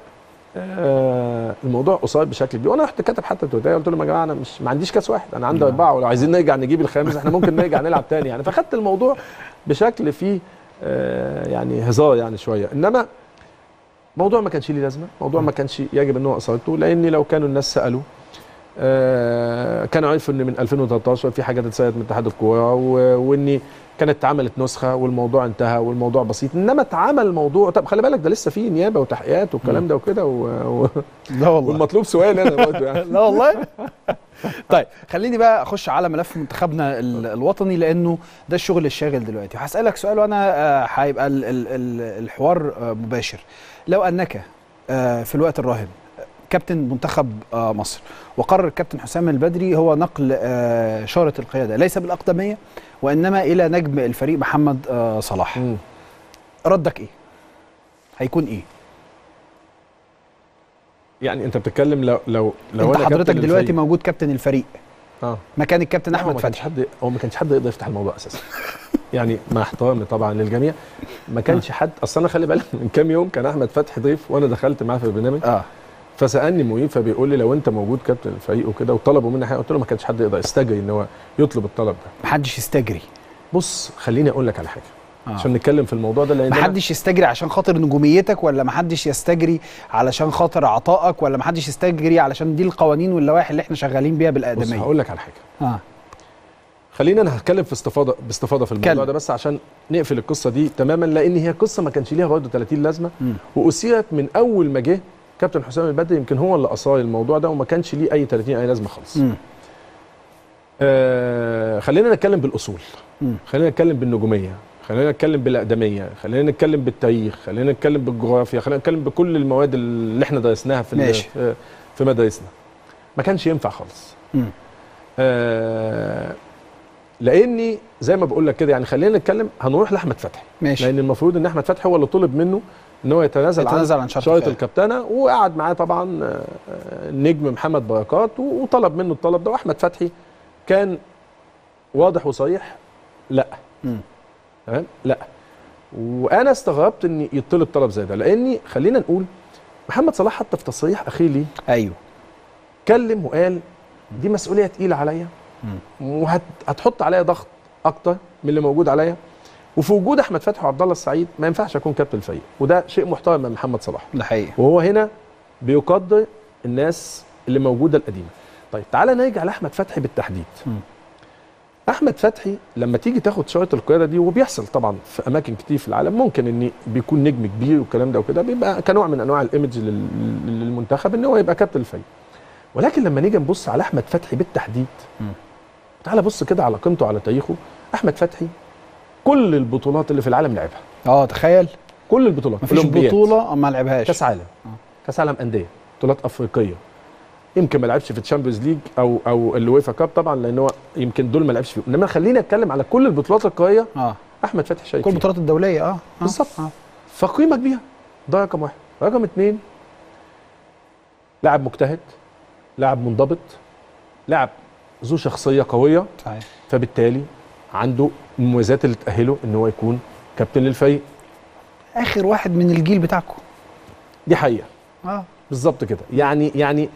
Speaker 9: آه الموضوع اصاب بشكل كبير. وانا رحت كاتب حتى تويتر قلت لهم يا جماعه انا مش ما عنديش كاس واحد انا عندي اربعه ولو عايزين نرجع نجيب الخامس احنا ممكن نرجع نلعب تاني يعني. فاخدت الموضوع بشكل فيه آه يعني هزار يعني شويه. انما موضوع ما كانش ليه لازمه. موضوع ما كانش يجب ان هو اثارته لان لو كانوا الناس سالوا آه كانوا عرفوا ان من ألفين وتلتاشر في حاجات اتسرقت من اتحاد الكوره وان كانت اتعملت نسخه والموضوع انتهى والموضوع بسيط. انما اتعمل الموضوع طب خلي بالك ده لسه فيه نيابه وتحقيقات والكلام ده وكده و... و...
Speaker 1: لا والله
Speaker 9: والمطلوب سؤال انا برضه يعني.
Speaker 1: لا والله. طيب خليني بقى اخش على ملف منتخبنا الوطني لانه ده الشغل الشاغل دلوقتي. وهسالك سؤال وانا هيبقى الحوار مباشر. لو انك في الوقت الراهن كابتن منتخب مصر وقرر الكابتن حسام البدري هو نقل شارة القيادة ليس بالأقدمية وإنما إلى نجم الفريق محمد صلاح م. ردك إيه؟ هيكون إيه؟
Speaker 9: يعني أنت بتتكلم لو لو لو
Speaker 1: أنت حضرتك دلوقتي الفريق. موجود كابتن الفريق
Speaker 9: اه
Speaker 1: مكان الكابتن أحمد
Speaker 9: فتحي.
Speaker 1: فتحي.
Speaker 9: ما كانش حد هو ما كانش حد يقدر يفتح الموضوع أساسا. يعني مع احترامي طبعا للجميع ما كانش حد. أصل أنا خلي بالك من كام يوم كان أحمد فتحي ضيف وأنا دخلت معاه في البرنامج اه فسالني مهيب فبيقول لي لو انت موجود كابتن الفريق وكده وطلبوا مني حاجه قلت له ما كانش حد يقدر يستجري ان هو يطلب الطلب ده.
Speaker 1: محدش يستجري.
Speaker 9: بص خليني اقول لك على حاجه. آه. عشان نتكلم في الموضوع ده، لان
Speaker 1: محدش يستجري عشان خاطر نجوميتك، ولا محدش يستجري علشان خاطر عطائك، ولا محدش يستجري علشان دي القوانين واللوائح اللي احنا شغالين بيها بالادميه؟
Speaker 9: بص هقول لك على حاجه.
Speaker 1: اه
Speaker 9: خلينا انا هتكلم في استفاضه باستفاضه في الموضوع
Speaker 1: كلم.
Speaker 9: ده بس عشان نقفل القصه دي تماما، لان هي قصه ما كانش ليها برضه ثلاثين لازمه، واثيرت من اول ما جه كابتن حسام البدري. يمكن هو اللي اصاي الموضوع ده وما كانش ليه اي ثلاثين اي لازمه خالص. آه خلينا نتكلم بالاصول، مم. خلينا نتكلم بالنجوميه، خلينا نتكلم بالاقدميه، خلينا نتكلم بالتاريخ، خلينا نتكلم بالجغرافيا، خلينا نتكلم بكل المواد اللي احنا درسناها في في, في مدارسنا. ما كانش ينفع خالص. آه لاني زي ما بقول لك كده، يعني خلينا نتكلم هنروح لاحمد فتحي. ماشي. لان المفروض ان احمد فتحي هو اللي طلب منه ان هو يتنازل, يتنازل عن, عن شرط الكابتنه، وقعد معاه طبعا النجم محمد بركات وطلب منه الطلب ده، واحمد فتحي كان واضح وصريح لا. تمام؟ لا. وانا استغربت ان يطلب طلب زي ده، لاني خلينا نقول محمد صلاح حتى في تصريح اخير ليه
Speaker 1: ايوه
Speaker 9: اتكلم وقال دي مسؤوليه تقيله عليا، وهتحط عليا ضغط اكتر من اللي موجود عليا، وفي وجود احمد فتحي وعبد الله السعيد ما ينفعش اكون كابتن الفريق، وده شيء محترم من محمد صلاح.
Speaker 1: ده حقيقي.
Speaker 9: وهو هنا بيقدر الناس اللي موجوده القديمه. طيب تعالى نرجع لاحمد فتحي بالتحديد. م. احمد فتحي لما تيجي تاخد شرط القياده دي، وبيحصل طبعا في اماكن كتير في العالم، ممكن ان بيكون نجم كبير والكلام ده وكده، بيبقى كنوع من انواع الايمج للمنتخب ان هو يبقى كابتن الفريق. ولكن لما نيجي نبص على احمد فتحي بالتحديد، م. تعالى بص كده على قيمته على تاريخه. احمد فتحي كل البطولات اللي في العالم لعبها.
Speaker 1: اه تخيل
Speaker 9: كل البطولات،
Speaker 1: مفيش بطوله ما لعبهاش.
Speaker 9: كاس عالم، آه. كاس عالم انديه، بطولات افريقيه، يمكن ما لعبش في الشامبيونز ليج او او الويفا كاب طبعا، لان هو يمكن دول ما لعبش فيهم، انما خلينا نتكلم على كل البطولات القاريه. اه احمد فتحي شايف
Speaker 1: كل البطولات الدوليه. اه, آه.
Speaker 9: بالظبط. آه. فقيمه كبيره. ده رقم واحد. رقم اثنين، لاعب مجتهد، لاعب منضبط، لاعب ذو شخصيه قويه.
Speaker 1: صحيح.
Speaker 9: فبالتالي عنده المميزات اللي تاهله ان هو يكون كابتن للفريق.
Speaker 1: اخر واحد من الجيل بتاعكم.
Speaker 9: دي حقيقه.
Speaker 1: اه
Speaker 9: بالظبط كده. يعني يعني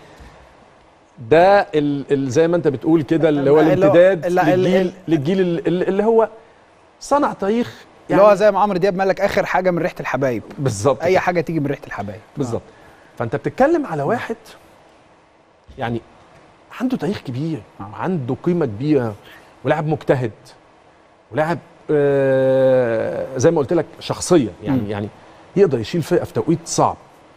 Speaker 9: ده ال ال زي ما انت بتقول كده، اللي هو الامتداد للجيل للجيل اللي هو صنع تاريخ،
Speaker 1: يعني اللي هو زي ما عمرو دياب قال لك اخر حاجه من ريحه الحبايب.
Speaker 9: بالظبط.
Speaker 1: اي حاجه تيجي من ريحه الحبايب.
Speaker 9: بالظبط. آه. فانت بتتكلم على واحد يعني عنده تاريخ كبير، وعنده قيمه كبيره، ولاعب مجتهد، ولاعب آه زي ما قلت لك شخصيه، يعني م. يعني يقدر يشيل فرقه في توقيت صعب.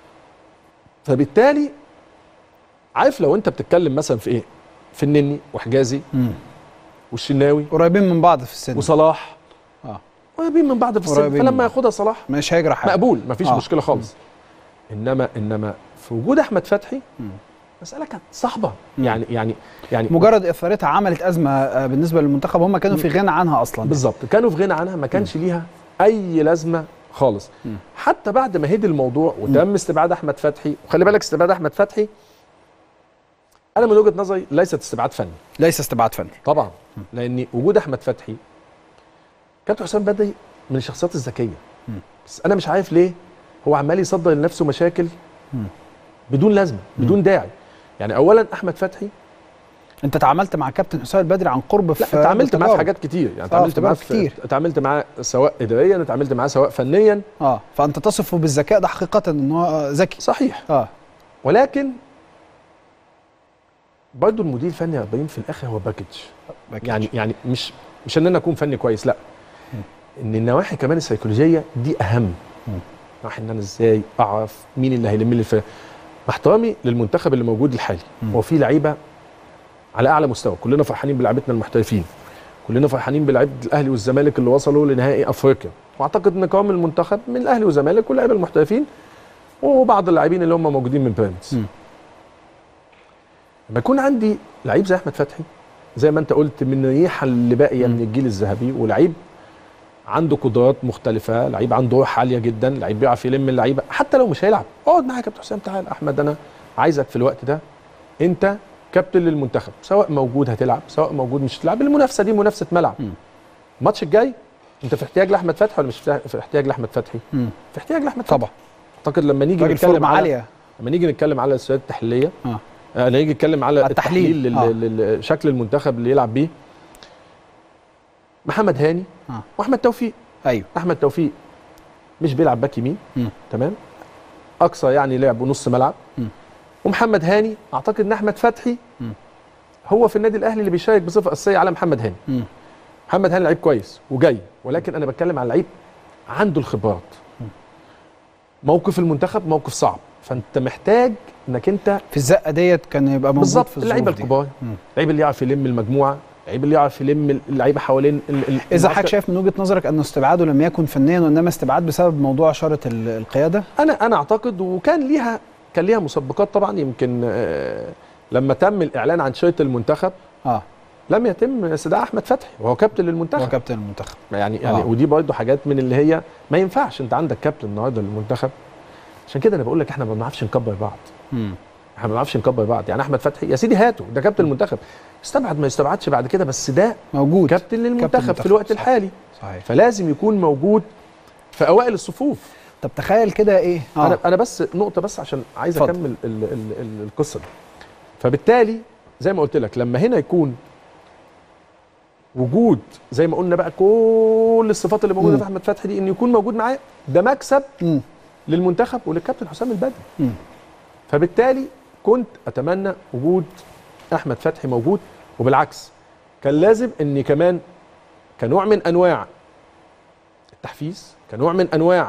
Speaker 9: فبالتالي عارف لو انت بتتكلم مثلا في ايه؟ في النني وحجازي م. والشناوي
Speaker 1: قريبين من بعض في السن،
Speaker 9: وصلاح اه قريبين من بعض في السن، فلما ياخدها صلاح
Speaker 1: مش هيجرى حاجه،
Speaker 9: مقبول، مفيش آه. مشكله خالص. م. انما انما في وجود احمد فتحي م. مسألة كانت صعبة. يعني يعني يعني
Speaker 1: مجرد اثارتها عملت ازمه بالنسبه للمنتخب، هم كانوا في غنى عنها اصلا.
Speaker 9: بالظبط، كانوا في غنى عنها، ما كانش ليها اي لازمه خالص. م. حتى بعد ما هدي الموضوع وتم استبعاد احمد فتحي، وخلي بالك استبعاد احمد فتحي انا من وجهه نظري ليست استبعاد فني.
Speaker 1: ليس استبعاد فني
Speaker 9: طبعا، لان وجود احمد فتحي كابتن حسام بدري من الشخصيات الذكيه، بس انا مش عارف ليه هو عمال يصدر لنفسه مشاكل م. بدون لازمه، بدون م. داعي. يعني اولا احمد فتحي،
Speaker 1: انت اتعاملت مع كابتن حسام البدري عن قرب في
Speaker 9: لا اتعاملت معاه في حاجات كتير، يعني اتعاملت معاه كتير، اتعاملت معاه سواء اداريا، اتعاملت معاه سواء فنيا.
Speaker 1: اه فانت تصفه بالذكاء ده حقيقه ان هو ذكي.
Speaker 9: صحيح.
Speaker 1: اه
Speaker 9: ولكن برضه المدير الفني أربعين في الاخر هو باكج. يعني يعني مش مش ان انا اكون فني كويس، لا م. ان النواحي كمان السيكولوجيه دي اهم. نواحي ان انا ازاي اعرف مين اللي هيلم لي الفرقه. مع احترامي للمنتخب اللي موجود الحالي، هو في لعيبه على اعلى مستوى، كلنا فرحانين بلعيبتنا المحترفين، كلنا فرحانين بلعيبه الاهلي والزمالك اللي وصلوا لنهائي افريقيا، واعتقد ان قوام المنتخب من الاهلي والزمالك واللعيبه المحترفين وبعض اللاعبين اللي هم موجودين من بيراميدز. لما يكون عندي لعيب زي احمد فتحي، زي ما انت قلت، من الريحه اللي باقيه من الجيل الذهبي، ولعيب عنده قدرات مختلفه، لعيب عنده روح عاليه جدا، لعيب بيعرف يلم اللعيبه حتى لو مش هيلعب، اقعد معايا يا كابتن حسام، تعال احمد انا عايزك في الوقت ده انت كابتن للمنتخب، سواء موجود هتلعب، سواء موجود مش هتلعب، المنافسه دي منافسه ملعب. الماتش الجاي انت في احتياج لاحمد فتحي ولا مش في احتياج لاحمد فتحي؟ مم. في احتياج لاحمد فتحي
Speaker 1: طبعا.
Speaker 9: اعتقد لما نيجي نتكلم على عالية. لما نيجي نتكلم على السؤال التحليليه، اه آه نيجي نتكلم على التحليل, التحليل آه. لشكل المنتخب اللي يلعب بيه، محمد هاني آه. واحمد توفيق
Speaker 1: ايوه
Speaker 9: احمد توفيق مش بيلعب باك يمين، تمام، اقصى يعني لعبه نص ملعب. م. ومحمد هاني اعتقد ان احمد فتحي م. هو في النادي الاهلي اللي بيشارك بصفه اساسيه على محمد هاني. م. محمد هاني لعيب كويس وجاي، ولكن انا بتكلم على لعيب عنده الخبرات. م. موقف المنتخب موقف صعب، فانت محتاج انك انت
Speaker 1: في الزقه ديت كان يبقى موجود
Speaker 9: بالظبط
Speaker 1: في
Speaker 9: اللعيبه الكبار، اللعيب اللي يعرف يلم المجموعه، اللعيب اللي يعرف يلم اللعيبه حوالين ال ال
Speaker 1: اذا حضرتك شايف من وجهه نظرك انه استبعاده لم يكن فنيا وانما استبعاد بسبب موضوع اشاره القياده.
Speaker 9: انا انا اعتقد، وكان ليها كان ليها مسبقات طبعا. يمكن آه لما تم الاعلان عن شرط المنتخب اه لم يتم استدعاء احمد فتحي وهو كابتن للمنتخب.
Speaker 1: هو كابتن المنتخب
Speaker 9: يعني يعني آه. ودي برضه حاجات من اللي هي ما ينفعش. انت عندك كابتن النهارده للمنتخب، عشان كده انا بقول لك احنا ما بنعرفش نكبر بعض. امم احنا ما بنعرفش نكبر بعض. يعني احمد فتحي يا سيدي هاته، ده كابتن المنتخب، استبعد ما يستبعدش بعد كده، بس ده
Speaker 1: موجود
Speaker 9: كابتن للمنتخب كابتن في الوقت صحيح. الحالي
Speaker 1: صحيح.
Speaker 9: فلازم يكون موجود في اوائل الصفوف.
Speaker 1: طب تخيل كده ايه
Speaker 9: آه. انا انا بس نقطه بس عشان عايز فضل. اكمل ال ال ال القصه دي. فبالتالي زي ما قلت لك لما هنا يكون وجود زي ما قلنا بقى كل الصفات اللي موجوده م. في احمد فتحي دي، ان يكون موجود معاه، ده مكسب م. للمنتخب وللكابتن حسام البدري. م. فبالتالي كنت اتمنى وجود احمد فتحي موجود، وبالعكس كان لازم اني كمان كنوع من انواع التحفيز، كنوع من انواع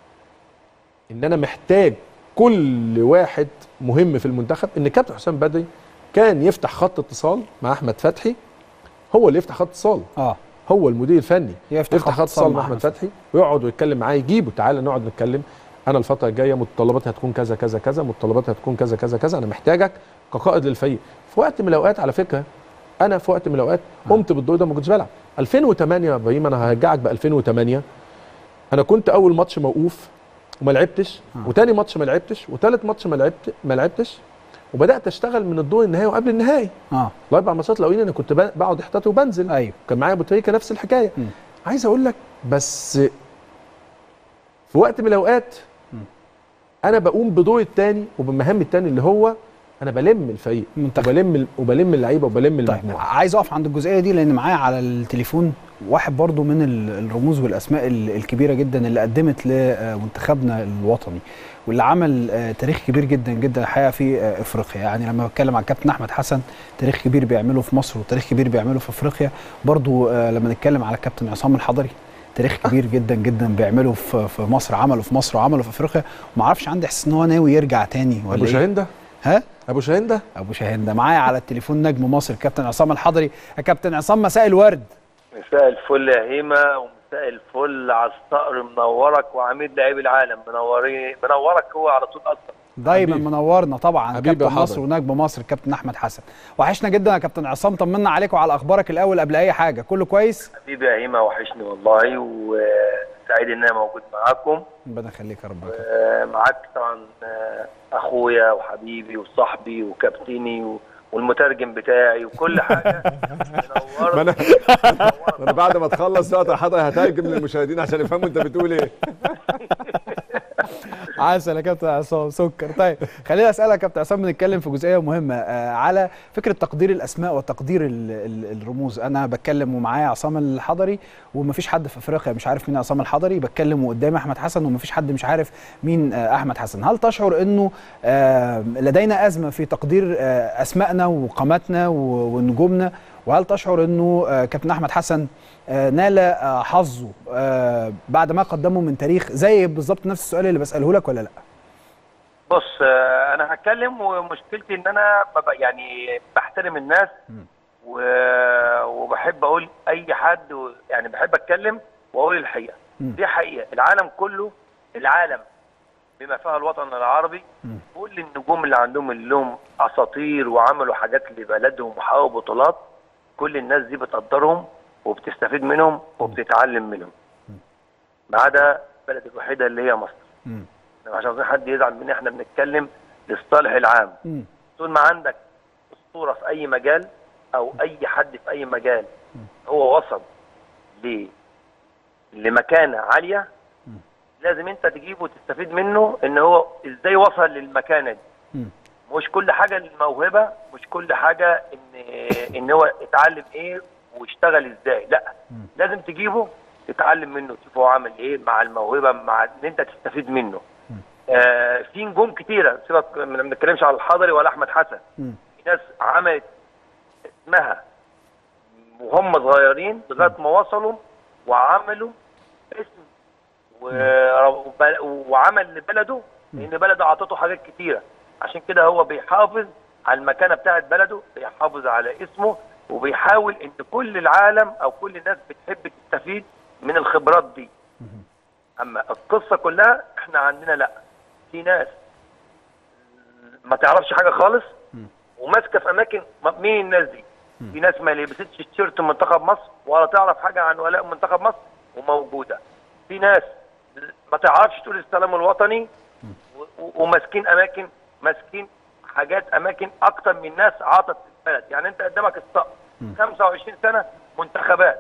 Speaker 9: ان انا محتاج كل واحد مهم في المنتخب، ان كابتن حسام بدري كان يفتح خط اتصال مع احمد فتحي، هو اللي يفتح خط اتصال. اه هو المدير الفني يفتح, يفتح خط اتصال مع احمد فتحي ويقعد ويتكلم معاه، يجيبه تعالى نقعد نتكلم، انا الفتره الجايه متطلباتي هتكون كذا كذا كذا، متطلباتي هتكون كذا كذا كذا، انا محتاجك كقائد للفريق. في وقت من الاوقات على فكره انا في وقت من الاوقات قمت بالدور ده ما كنتش بلعب. ألفين وثمانية يا ابراهيم، انا هرجعك ب ألفين وثمانية، انا كنت اول ماتش موقوف وما لعبتش، وتاني ماتش ما لعبتش، وتالت ماتش ما لعبت ما لعبتش، وبدات اشتغل من الدور النهائي وقبل النهائي. اه الاربع ماتشات الاولين انا كنت بقعد احتياطي وبنزل. ايوه كان معايا ابو تريكه نفس الحكايه. م. عايز اقول لك بس في وقت من الاوقات م. انا بقوم بدور الثاني وبمهام الثاني اللي هو انا بلم الفريق وبلم وبلم اللعيبه وبلم المجموعه.
Speaker 1: طيب عايز اقف عند الجزئيه دي لان معايا على التليفون واحد برضو من الرموز والاسماء الكبيره جدا اللي قدمت لمنتخبنا الوطني واللي عمل تاريخ كبير جدا جدا الحقيقه في افريقيا. يعني لما بتكلم عن الكابتن احمد حسن، تاريخ كبير بيعمله في مصر وتاريخ كبير بيعمله في افريقيا. برضو لما نتكلم على الكابتن عصام الحضري، تاريخ كبير جدا جدا بيعمله في مصر، عمله في مصر وعمله في افريقيا، وما اعرفش عندي احساس ان هو ناوي يرجع تاني ولا
Speaker 9: ابو شاهين ده؟
Speaker 1: ها؟
Speaker 9: ابو شاهين ده؟
Speaker 1: ابو شاهين ده معايا على التليفون نجم مصر الكابتن عصام الحضري. يا كابتن عصام مساء الورد.
Speaker 10: مساء الفل يا هيما، ومساء الفل على الصقر، منورك وعميد لاعبي العالم، منورين منورك هو على طول اكتر.
Speaker 1: دايما منورنا طبعا كابتن مصر ونجم مصر الكابتن احمد حسن. وحشنا جدا يا كابتن عصام، طمنا عليك وعلى اخبارك الاول قبل اي حاجه، كله كويس؟
Speaker 10: حبيبي يا هيما وحشني والله، وسعيد ان انا موجود معاكم.
Speaker 1: ربنا يخليك يا رب.
Speaker 10: معاك طبعا اخويا وحبيبي وصاحبي وكابتني والمترجم بتاعي وكل حاجه.
Speaker 9: ما انا انا بعد ما تخلص وقت الحضر هترجم للمشاهدين عشان يفهموا انت بتقول ايه.
Speaker 1: عسل يا كابتن عصام، سكر. طيب خليني اسالك يا كابتن عصام، بنتكلم في جزئيه مهمه آه على فكره تقدير الاسماء وتقدير ال ال الرموز. انا بتكلم ومعايا عصام الحضري ومفيش حد في افريقيا مش عارف مين عصام الحضري، بتكلم وقدامي احمد حسن ومفيش حد مش عارف مين آه احمد حسن. هل تشعر انه آه لدينا ازمه في تقدير آه اسمائنا وقاماتنا ونجومنا؟ وهل تشعر انه آه كابتن احمد حسن آه نال آه حظه آه بعد ما قدمه من تاريخ زي بالظبط نفس السؤال اللي بساله لك ولا لا؟
Speaker 10: بص آه انا هتكلم، ومشكلتي ان انا يعني بحترم الناس وبحب اقول اي حد، يعني بحب اتكلم واقول الحقيقه. م. دي حقيقه العالم كله، العالم بما فيها الوطن العربي، م. كل النجوم اللي عندهم اللي لهم اساطير وعملوا حاجات لبلدهم وحققوا بطولات، كل الناس دي بتقدرهم وبتستفيد منهم وبتتعلم منهم، ما عدا البلد الوحيده اللي هي مصر. مم. عشان عايزين حد يزعل مني، احنا بنتكلم للصالح العام. مم. طول ما عندك اسطوره في اي مجال او اي حد في اي مجال مم. هو وصل ل لمكانه عاليه، مم. لازم انت تجيبه وتستفيد منه ان هو ازاي وصل للمكانه دي. مم. مش كل حاجه الموهبه، مش كل حاجه ان ان هو اتعلم ايه واشتغل ازاي، لا. م. لازم تجيبه تتعلم منه، تشوف هو عامل ايه مع الموهبه، مع ان انت تستفيد منه. آه في نجوم كتيره، سيبك ما بنتكلمش على الحضري ولا احمد حسن. في ناس عملت اسمها وهم صغيرين لغايه ما وصلوا وعملوا اسم وعمل لبلده، لان بلده اعطته حاجات كتيره. عشان كده هو بيحافظ على المكانه بتاعت بلده، بيحافظ على اسمه، وبيحاول ان كل العالم او كل الناس بتحب تستفيد من الخبرات دي. اما القصه كلها احنا عندنا لا، في ناس ما تعرفش حاجه خالص وماسكه في اماكن. مين الناس دي؟ في ناس ما لبستش تيشيرت منتخب مصر ولا تعرف حاجه عن ولاء منتخب مصر وموجوده. في ناس ما تعرفش تقول السلام الوطني وماسكين اماكن، ماسكين حاجات اماكن اكتر من ناس عطت البلد. يعني انت قدامك الصقر خمسة وعشرين سنه منتخبات،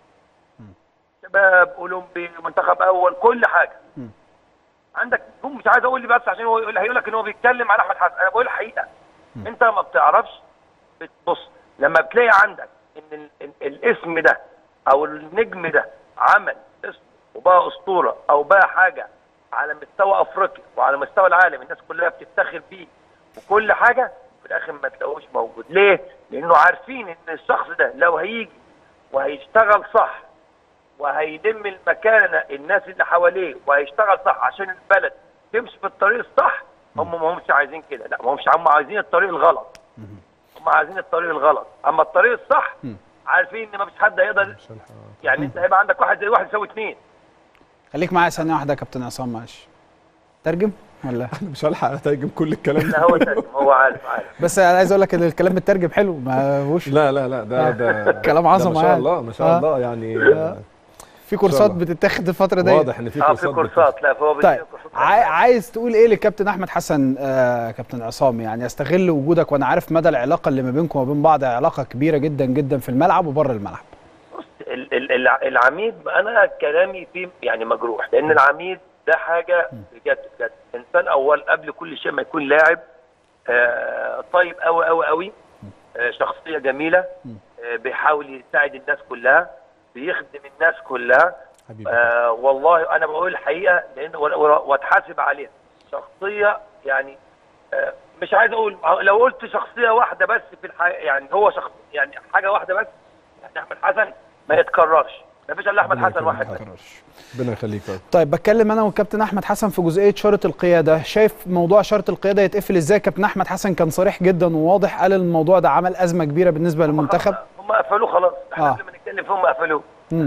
Speaker 10: شباب، اولمبي، منتخب اول، كل حاجه. عندك مش عايز اقول لي بس عشان هو هيقول لك ان هو بيتكلم على احمد حسن، انا بقول الحقيقه. انت ما بتعرفش بتبص لما بتلاقي عندك ان ال ال الاسم ده او النجم ده عمل اسم وبقى اسطوره او بقى حاجه على مستوى افريقيا وعلى مستوى العالم، الناس كلها بتفتخر بيه وكل حاجه، في الاخر ما تلاقوش موجود. ليه؟ لانه عارفين ان الشخص ده لو هيجي وهيشتغل صح وهيلم المكانه الناس اللي حواليه وهيشتغل صح عشان البلد تمشي في الطريق الصح، هم ما همش عايزين كده، لا ما همش، هم عايزين الطريق الغلط. هم عايزين الطريق الغلط، اما الطريق الصح عارفين ان ما فيش حد هيقدر. يعني انت هيبقى عندك واحد زي واحد يساوي اثنين.
Speaker 1: خليك معايا ثانيه واحده يا كابتن عصام، معلش. ترجم ولا
Speaker 9: انا مش هلحق اترجم كل الكلام
Speaker 10: ده. لا هو ترجم، هو عارف عارف
Speaker 1: بس انا عايز اقول لك ان الكلام مترجم حلو، ما هوش
Speaker 9: لا لا لا ده ده
Speaker 1: كلام عظمه.
Speaker 9: ما شاء الله ما شاء الله يعني.
Speaker 1: في كورسات بتتاخد الفتره دي،
Speaker 9: واضح ان في كورسات.
Speaker 10: اه في كورسات. لا فهو
Speaker 1: طيب عايز تقول ايه للكابتن احمد حسن؟ آه كابتن عصام، يعني استغل وجودك وانا عارف مدى العلاقه اللي ما بينكم وما بين بعض، علاقه كبيره جدا جدا في الملعب وبره الملعب.
Speaker 10: بص العميد انا كلامي فيه يعني مجروح، لان العميد ده حاجه بجد بجد انسان اول قبل كل شيء ما يكون لاعب. آه طيب قوي قوي قوي، آه شخصيه جميله، آه بيحاول يساعد الناس كلها، بيخدم الناس كلها. آه والله انا بقول الحقيقه لان واتحاسب عليها. شخصيه يعني آه مش عايز اقول، لو قلت شخصيه واحده بس في الحقيقه يعني هو شخص يعني حاجه واحده بس، يعني احمد حسن ما يتكررش، ما فيش الا احمد حسن واحد بس.
Speaker 9: ربنا يخليك.
Speaker 1: طيب بتكلم انا والكابتن احمد حسن في جزئيه شاره القياده، شايف موضوع شاره القياده يتقفل ازاي؟ كابتن احمد حسن كان صريح جدا وواضح، قال الموضوع ده عمل ازمه كبيره بالنسبه للمنتخب.
Speaker 10: هم قفلوه خلاص، احنا قبل ما نتكلم فيهم قفلوه.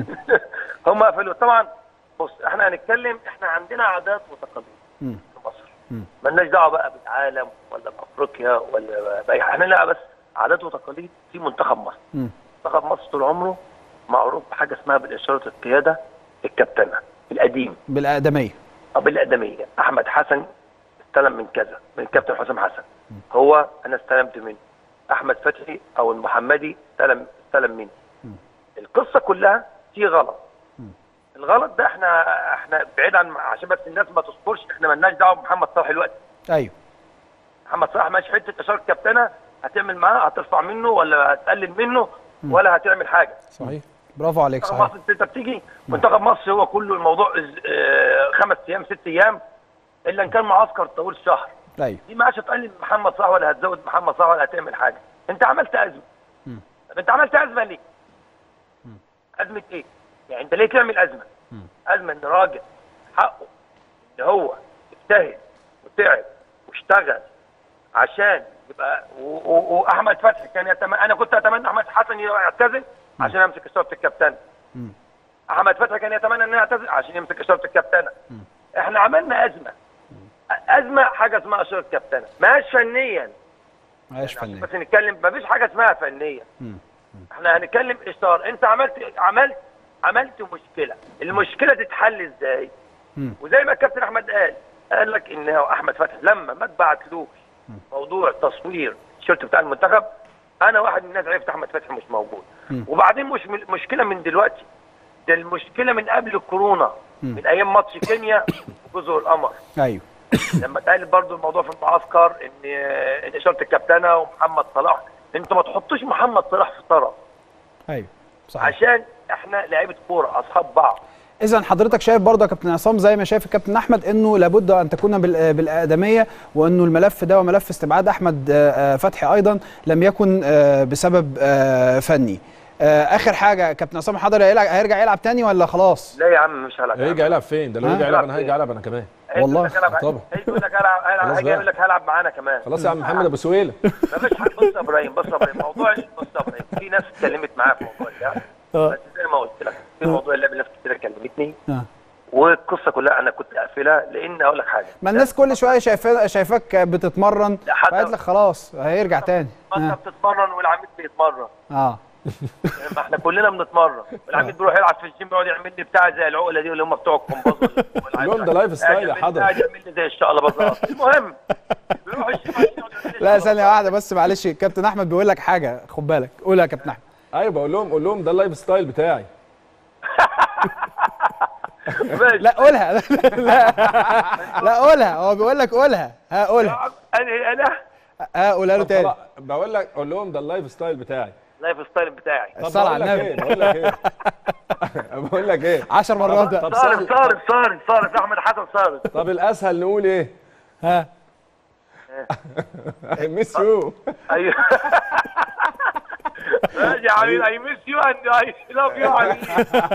Speaker 10: هم قفلوه طبعا. بص احنا هنتكلم، احنا عندنا عادات وتقاليد في مصر، مالناش دعوه بقى بالعالم ولا بافريقيا ولا باي حاجه، احنا لا بس عادات وتقاليد في منتخب مصر. م. منتخب مصر طول عمره معروف بحاجه اسمها بالاشاره القياده الكابتنه القديم،
Speaker 1: بالاقدميه.
Speaker 10: اه بالاقدميه. احمد حسن استلم من كذا، من الكابتن حسام حسن، هو انا استلمت منه. احمد فتحي او المحمدي استلم استلم مني. القصه كلها في غلط. الغلط ده احنا احنا بعيد عن، عشان بس الناس ما تصبرش، احنا مالناش دعوه بمحمد صلاح دلوقتي.
Speaker 1: ايوه
Speaker 10: محمد صلاح ماشي حته اشاره كابتنه، هتعمل معاه هترفع منه ولا هتقلل منه ولا هتعمل حاجه.
Speaker 1: صحيح، برافو عليك. صحيح.
Speaker 10: مصر انت بتيجي منتخب مصر هو كله الموضوع اه خمس ايام ست ايام، الا ان كان معسكر طويل شهر.
Speaker 1: ايوه
Speaker 10: دي ما عادش تقلل محمد صلاح ولا هتزود محمد صلاح ولا هتعمل حاجه. انت عملت ازمه. م. طب انت عملت ازمه ليه؟ م. ازمه ايه؟ يعني انت ليه تعمل ازمه؟ م. ازمه ان راجل حقه ان هو اجتهد وتعب واشتغل عشان يبقى، واحمد فتحي كان يتمنى، انا كنت اتمنى احمد حسن يعتزل عشان يمسك اشاره الكابتنه. احمد فتحي كان يتمنى انه يعتزل عشان يمسك اشاره الكابتنه. احنا عملنا ازمه. ازمه حاجه اسمها اشاره الكابتنه، ماهيش فنيا.
Speaker 1: ماهيش فنيا.
Speaker 10: بس نتكلم مفيش حاجه اسمها فنيا. احنا هنتكلم اشاره. انت عملت عملت عملت مشكله، المشكله تتحل ازاي؟ مم. وزي ما الكابتن احمد قال قال لك ان هو احمد فتحي لما ما تبعتلوش موضوع تصوير التيشيرت بتاع المنتخب، انا واحد من الناس عرفت احمد فتحي مش موجود. مم. وبعدين مش مشكله من دلوقتي، ده المشكله من قبل الكورونا. مم. من ايام ماتش كينيا وجزر القمر.
Speaker 1: ايوه
Speaker 10: لما اتقال برضو الموضوع في المعسكر ان ان اشاره الكابتنه ومحمد صلاح، انتوا ما تحطوش محمد صلاح في طرف.
Speaker 1: ايوه صحيح.
Speaker 10: عشان احنا لعيبه كوره اصحاب بعض.
Speaker 1: اذا حضرتك شايف برضه يا كابتن عصام زي ما شايف الكابتن احمد انه لابد ان تكون بالاقدميه، وانه الملف ده وملف استبعاد احمد فتحي ايضا لم يكن بسبب فني. اخر حاجه كابتن عصام الحضري هيرجع يلعب تاني ولا خلاص؟
Speaker 10: لا يا عم مش هلعب.
Speaker 9: هيرجع يلعب فين؟ ده لو رجع يلعب انا هرجع العب انا كمان
Speaker 1: والله.
Speaker 10: طبعا هيقول لك هلعب، هيجي يقول لك هلعب معانا كمان.
Speaker 9: خلاص يا عم محمد ابو سويله.
Speaker 10: مفيش حد. بص يا ابراهيم، بص يا ابراهيم، موضوع بص يا ابراهيم، في ناس اتكلمت معايا في موضوع اللعب، بس زي ما قلت لك في موضوع اللعب ناس كتير كلمتني، والقصه كلها انا كنت قافلها. لان اقول لك حاجه،
Speaker 1: ما الناس كل شويه شايفاك شايفاك بتتمرن، فقالت لك خلاص هيرجع تاني.
Speaker 10: ما انت بتتمرن والعميد بيتمرن.
Speaker 1: اه
Speaker 10: ما احنا كلنا بنتمرن، والعميد بيروح يلعب في الجيم يقعد يعمل لي بتاع زي العقله دي اللي هم بتوع الكومبوز.
Speaker 9: اليوم ده لايف ستايل يا حضرتك.
Speaker 10: قاعد يعمل لي زي الشقله بالظبط. المهم بيروح الجيم.
Speaker 1: لا ثانيه واحده بس معلش، كابتن احمد بيقول لك حاجه خد بالك، قول يا كابتن احمد.
Speaker 9: ايوه بقول لهم قول لهم ده اللايف ستايل بتاعي.
Speaker 1: لا قولها. لا لا قولها، هو بيقول لك قولها. ها قولها.
Speaker 10: انا انا
Speaker 1: ها قولها له تاني.
Speaker 9: بقول لك قول لهم ده اللايف ستايل بتاعي.
Speaker 10: اللايف ستايل بتاعي.
Speaker 1: الصلاة على النبي.
Speaker 9: بقول لك ايه؟ بقول لك ايه؟
Speaker 1: عشر مرات ده.
Speaker 10: طب صارت صارت صارت صارت احمد حسن صارت.
Speaker 9: طب الاسهل نقول ايه؟
Speaker 1: ها
Speaker 9: ميس يو.
Speaker 10: ايوه يا حبيبي اي ميس يو اند اي لاف يو حبيبي.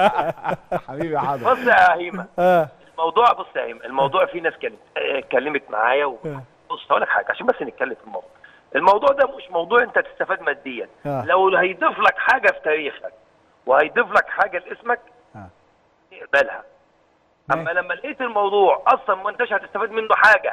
Speaker 9: حبيبي يا حضرتك.
Speaker 10: بص يا هيما، الموضوع بص يا هيما، الموضوع في ناس كانت اتكلمت معايا. بص هقول لك حاجه عشان بس نتكلم في الموضوع. الموضوع ده مش موضوع انت تستفاد ماديا. آه. لو هيضيف لك حاجه في تاريخك وهيضيف لك حاجه لاسمك آه. اقبلها. اما لما لقيت الموضوع اصلا ما انتش هتستفاد منه حاجه،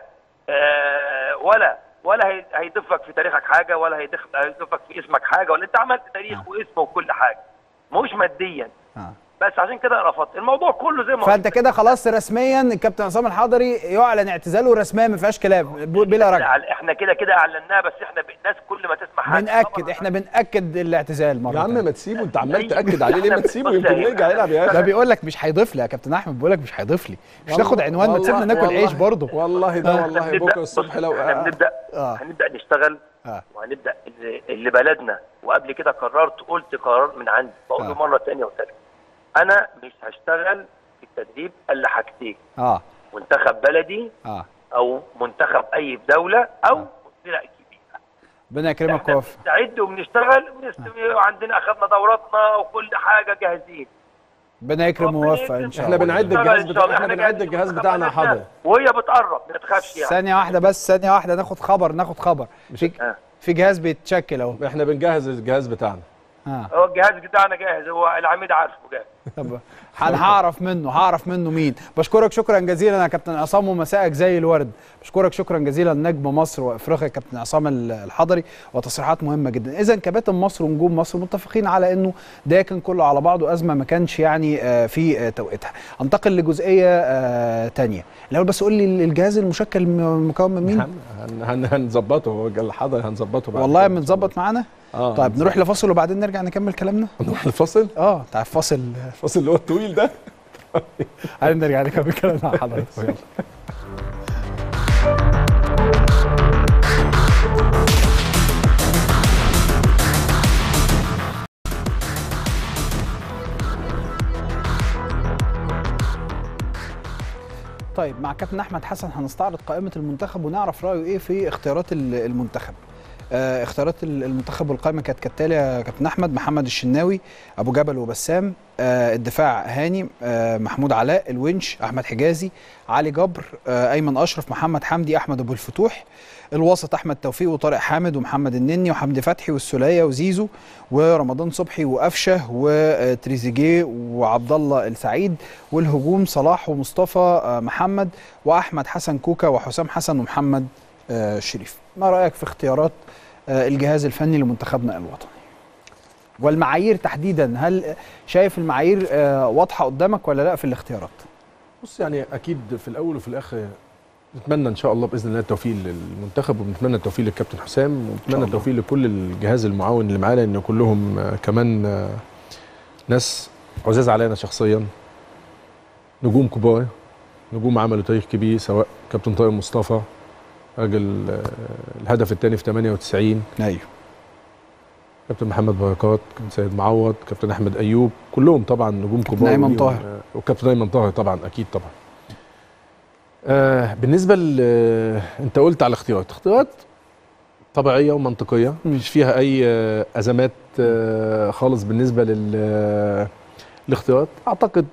Speaker 10: آه ولا ولا هيضيف لك في تاريخك حاجه، ولا هيضيف لك في اسمك حاجه، ولا انت عملت تاريخ آه. واسم وكل حاجه، مش ماديا. آه. بس عشان كده رفضت الموضوع كله زي ما
Speaker 1: فانت كده خلاص رسميا الكابتن عصام الحضري يعلن اعتزاله رسميا، ما فيهاش كلام بلا رجعه.
Speaker 10: احنا كده كده اعلناه، بس احنا الناس كل ما تسمع حاجه
Speaker 1: بنأكد، احنا بنأكد الاعتزال مره.
Speaker 9: يا عم ما تسيبه، انت عمال تأكد عليه ليه؟ ما تسيبه يمكن يرجع يلعب يا اخي.
Speaker 1: ده بيقول لك مش هيضيف لي يا كابتن احمد، بيقول لك مش هيضيف لي، مش ناخد عنوان، ما تسيبنا ناكل عيش برضه.
Speaker 9: والله ده والله بكره الصبح لو
Speaker 10: هنبدا هنبدا نشتغل وهنبدا اللي بلدنا. وقبل كده قررت، قلت قرار من عندي بقوله مره ثانيه وثالثه، انا مش هشتغل في التدريب الا حاجتين، اه منتخب بلدي اه او منتخب اي دوله او آه. فرق كبيره.
Speaker 1: ربنا يكرمك ويوفقك.
Speaker 10: بنستعد وبنشتغل وعندنا اخذنا دوراتنا وكل حاجه جاهزين.
Speaker 1: ربنا يكرم ويوفق ان شاء
Speaker 9: الله. احنا بنعد الجهاز بتاعنا، احنا بنعد الجهاز بتاعنا حاضر،
Speaker 10: وهي بتقرب ما تخافش يعني.
Speaker 1: ثانيه واحده بس، ثانيه واحده ناخد خبر، ناخد خبر في آه. في جهاز بيتشكل اهو.
Speaker 9: احنا بنجهز الجهاز بتاعنا.
Speaker 10: اه هو الجهاز بتاعنا جاهز، هو العميد عارفه جاهز.
Speaker 1: طب انا هعرف منه هعرف منه مين. بشكرك شكرا جزيلا يا كابتن عصام، ومساءك زي الورد. بشكرك شكرا جزيلا نجم مصر وافريقيا كابتن عصام الحضري، وتصريحات مهمه جدا. اذا كباتن مصر ونجوم مصر متفقين على انه ده كان كله على بعضه ازمه ما كانش يعني في توقيتها. انتقل لجزئيه ثانيه الاول، بس قول لي الجهاز المشكل مكون من مين؟
Speaker 9: هنظبطه، هو الحضري هنظبطه
Speaker 1: والله بنظبط معانا. آه طيب نروح لفاصل وبعدين نرجع نكمل كلامنا.
Speaker 9: نروح لفاصل؟
Speaker 1: اه بتاع الفاصل
Speaker 9: الفاصل اللي هو الطويل ده.
Speaker 1: عايزين نرجع نكمل كلامنا مع حضرتك. طيب مع كابتن احمد حسن هنستعرض قائمه المنتخب ونعرف رايه ايه في اختيارات المنتخب. آه اختيارات المنتخب والقائمه كانت كالتالي يا كابتن احمد: محمد الشناوي، ابو جبل وبسام، آه الدفاع هاني، آه محمود علاء، الونش، احمد حجازي، علي جبر، آه ايمن اشرف، محمد حمدي، احمد ابو الفتوح. الوسط احمد توفيق وطارق حامد ومحمد النني وحمدي فتحي والسوليه وزيزو ورمضان صبحي وقفشه وتريزيجيه وعبد الله السعيد. والهجوم صلاح ومصطفى آه محمد واحمد حسن كوكا وحسام حسن ومحمد آه شريف. ما رايك في اختيارات آه الجهاز الفني لمنتخبنا الوطني والمعايير تحديدا؟ هل شايف المعايير آه واضحه قدامك ولا لا في الاختيارات؟
Speaker 9: بص يعني اكيد في الاول وفي الاخر نتمنى ان شاء الله باذن الله التوفيق للمنتخب، ونتمنى التوفيق للكابتن حسام، ونتمنى التوفيق لكل الجهاز المعاون اللي معانا، ان كلهم آه كمان آه ناس عزاز علينا شخصيا، نجوم كبار، نجوم عملوا تاريخ كبير، سواء كابتن طارق مصطفى راجل الهدف الثاني في ثمانية وتسعين،
Speaker 1: ايوه،
Speaker 9: كابتن محمد بركات، كابتن سيد معوض، كابتن احمد ايوب، كلهم طبعا نجوم كبار.
Speaker 1: كابتن ايمن طاهر
Speaker 9: وكابتن ايمن طاهر طبعا اكيد طبعا. آه بالنسبه ل انت قلت على الاختيارات، اختيارات طبيعيه ومنطقيه، مش فيها اي آه ازمات آه خالص بالنسبه لل الاختيارات. اعتقد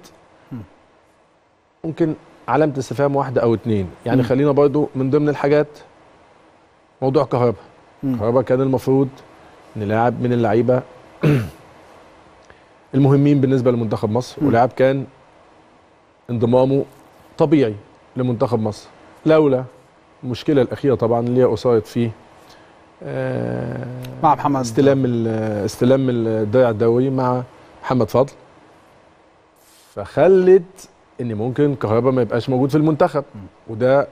Speaker 9: ممكن علامه استفهام واحده او اتنين، يعني م. خلينا برضو من ضمن الحاجات موضوع كهربا. كهربا كان المفروض ان لاعب من اللعيبه المهمين بالنسبه لمنتخب مصر، ولاعب كان انضمامه طبيعي لمنتخب مصر، لولا المشكله الاخيره طبعا اللي هي اثارت فيه آه
Speaker 1: مع محمد
Speaker 9: استلام استلام الدرع الدوري مع محمد فضل، فخلت ان ممكن كهربا ما يبقاش موجود في المنتخب. وده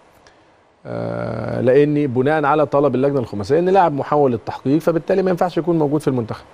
Speaker 9: آه لاني بناء على طلب اللجنه الخماسيه ان لاعب محول للتحقيق، فبالتالي ما ينفعش يكون موجود في المنتخب.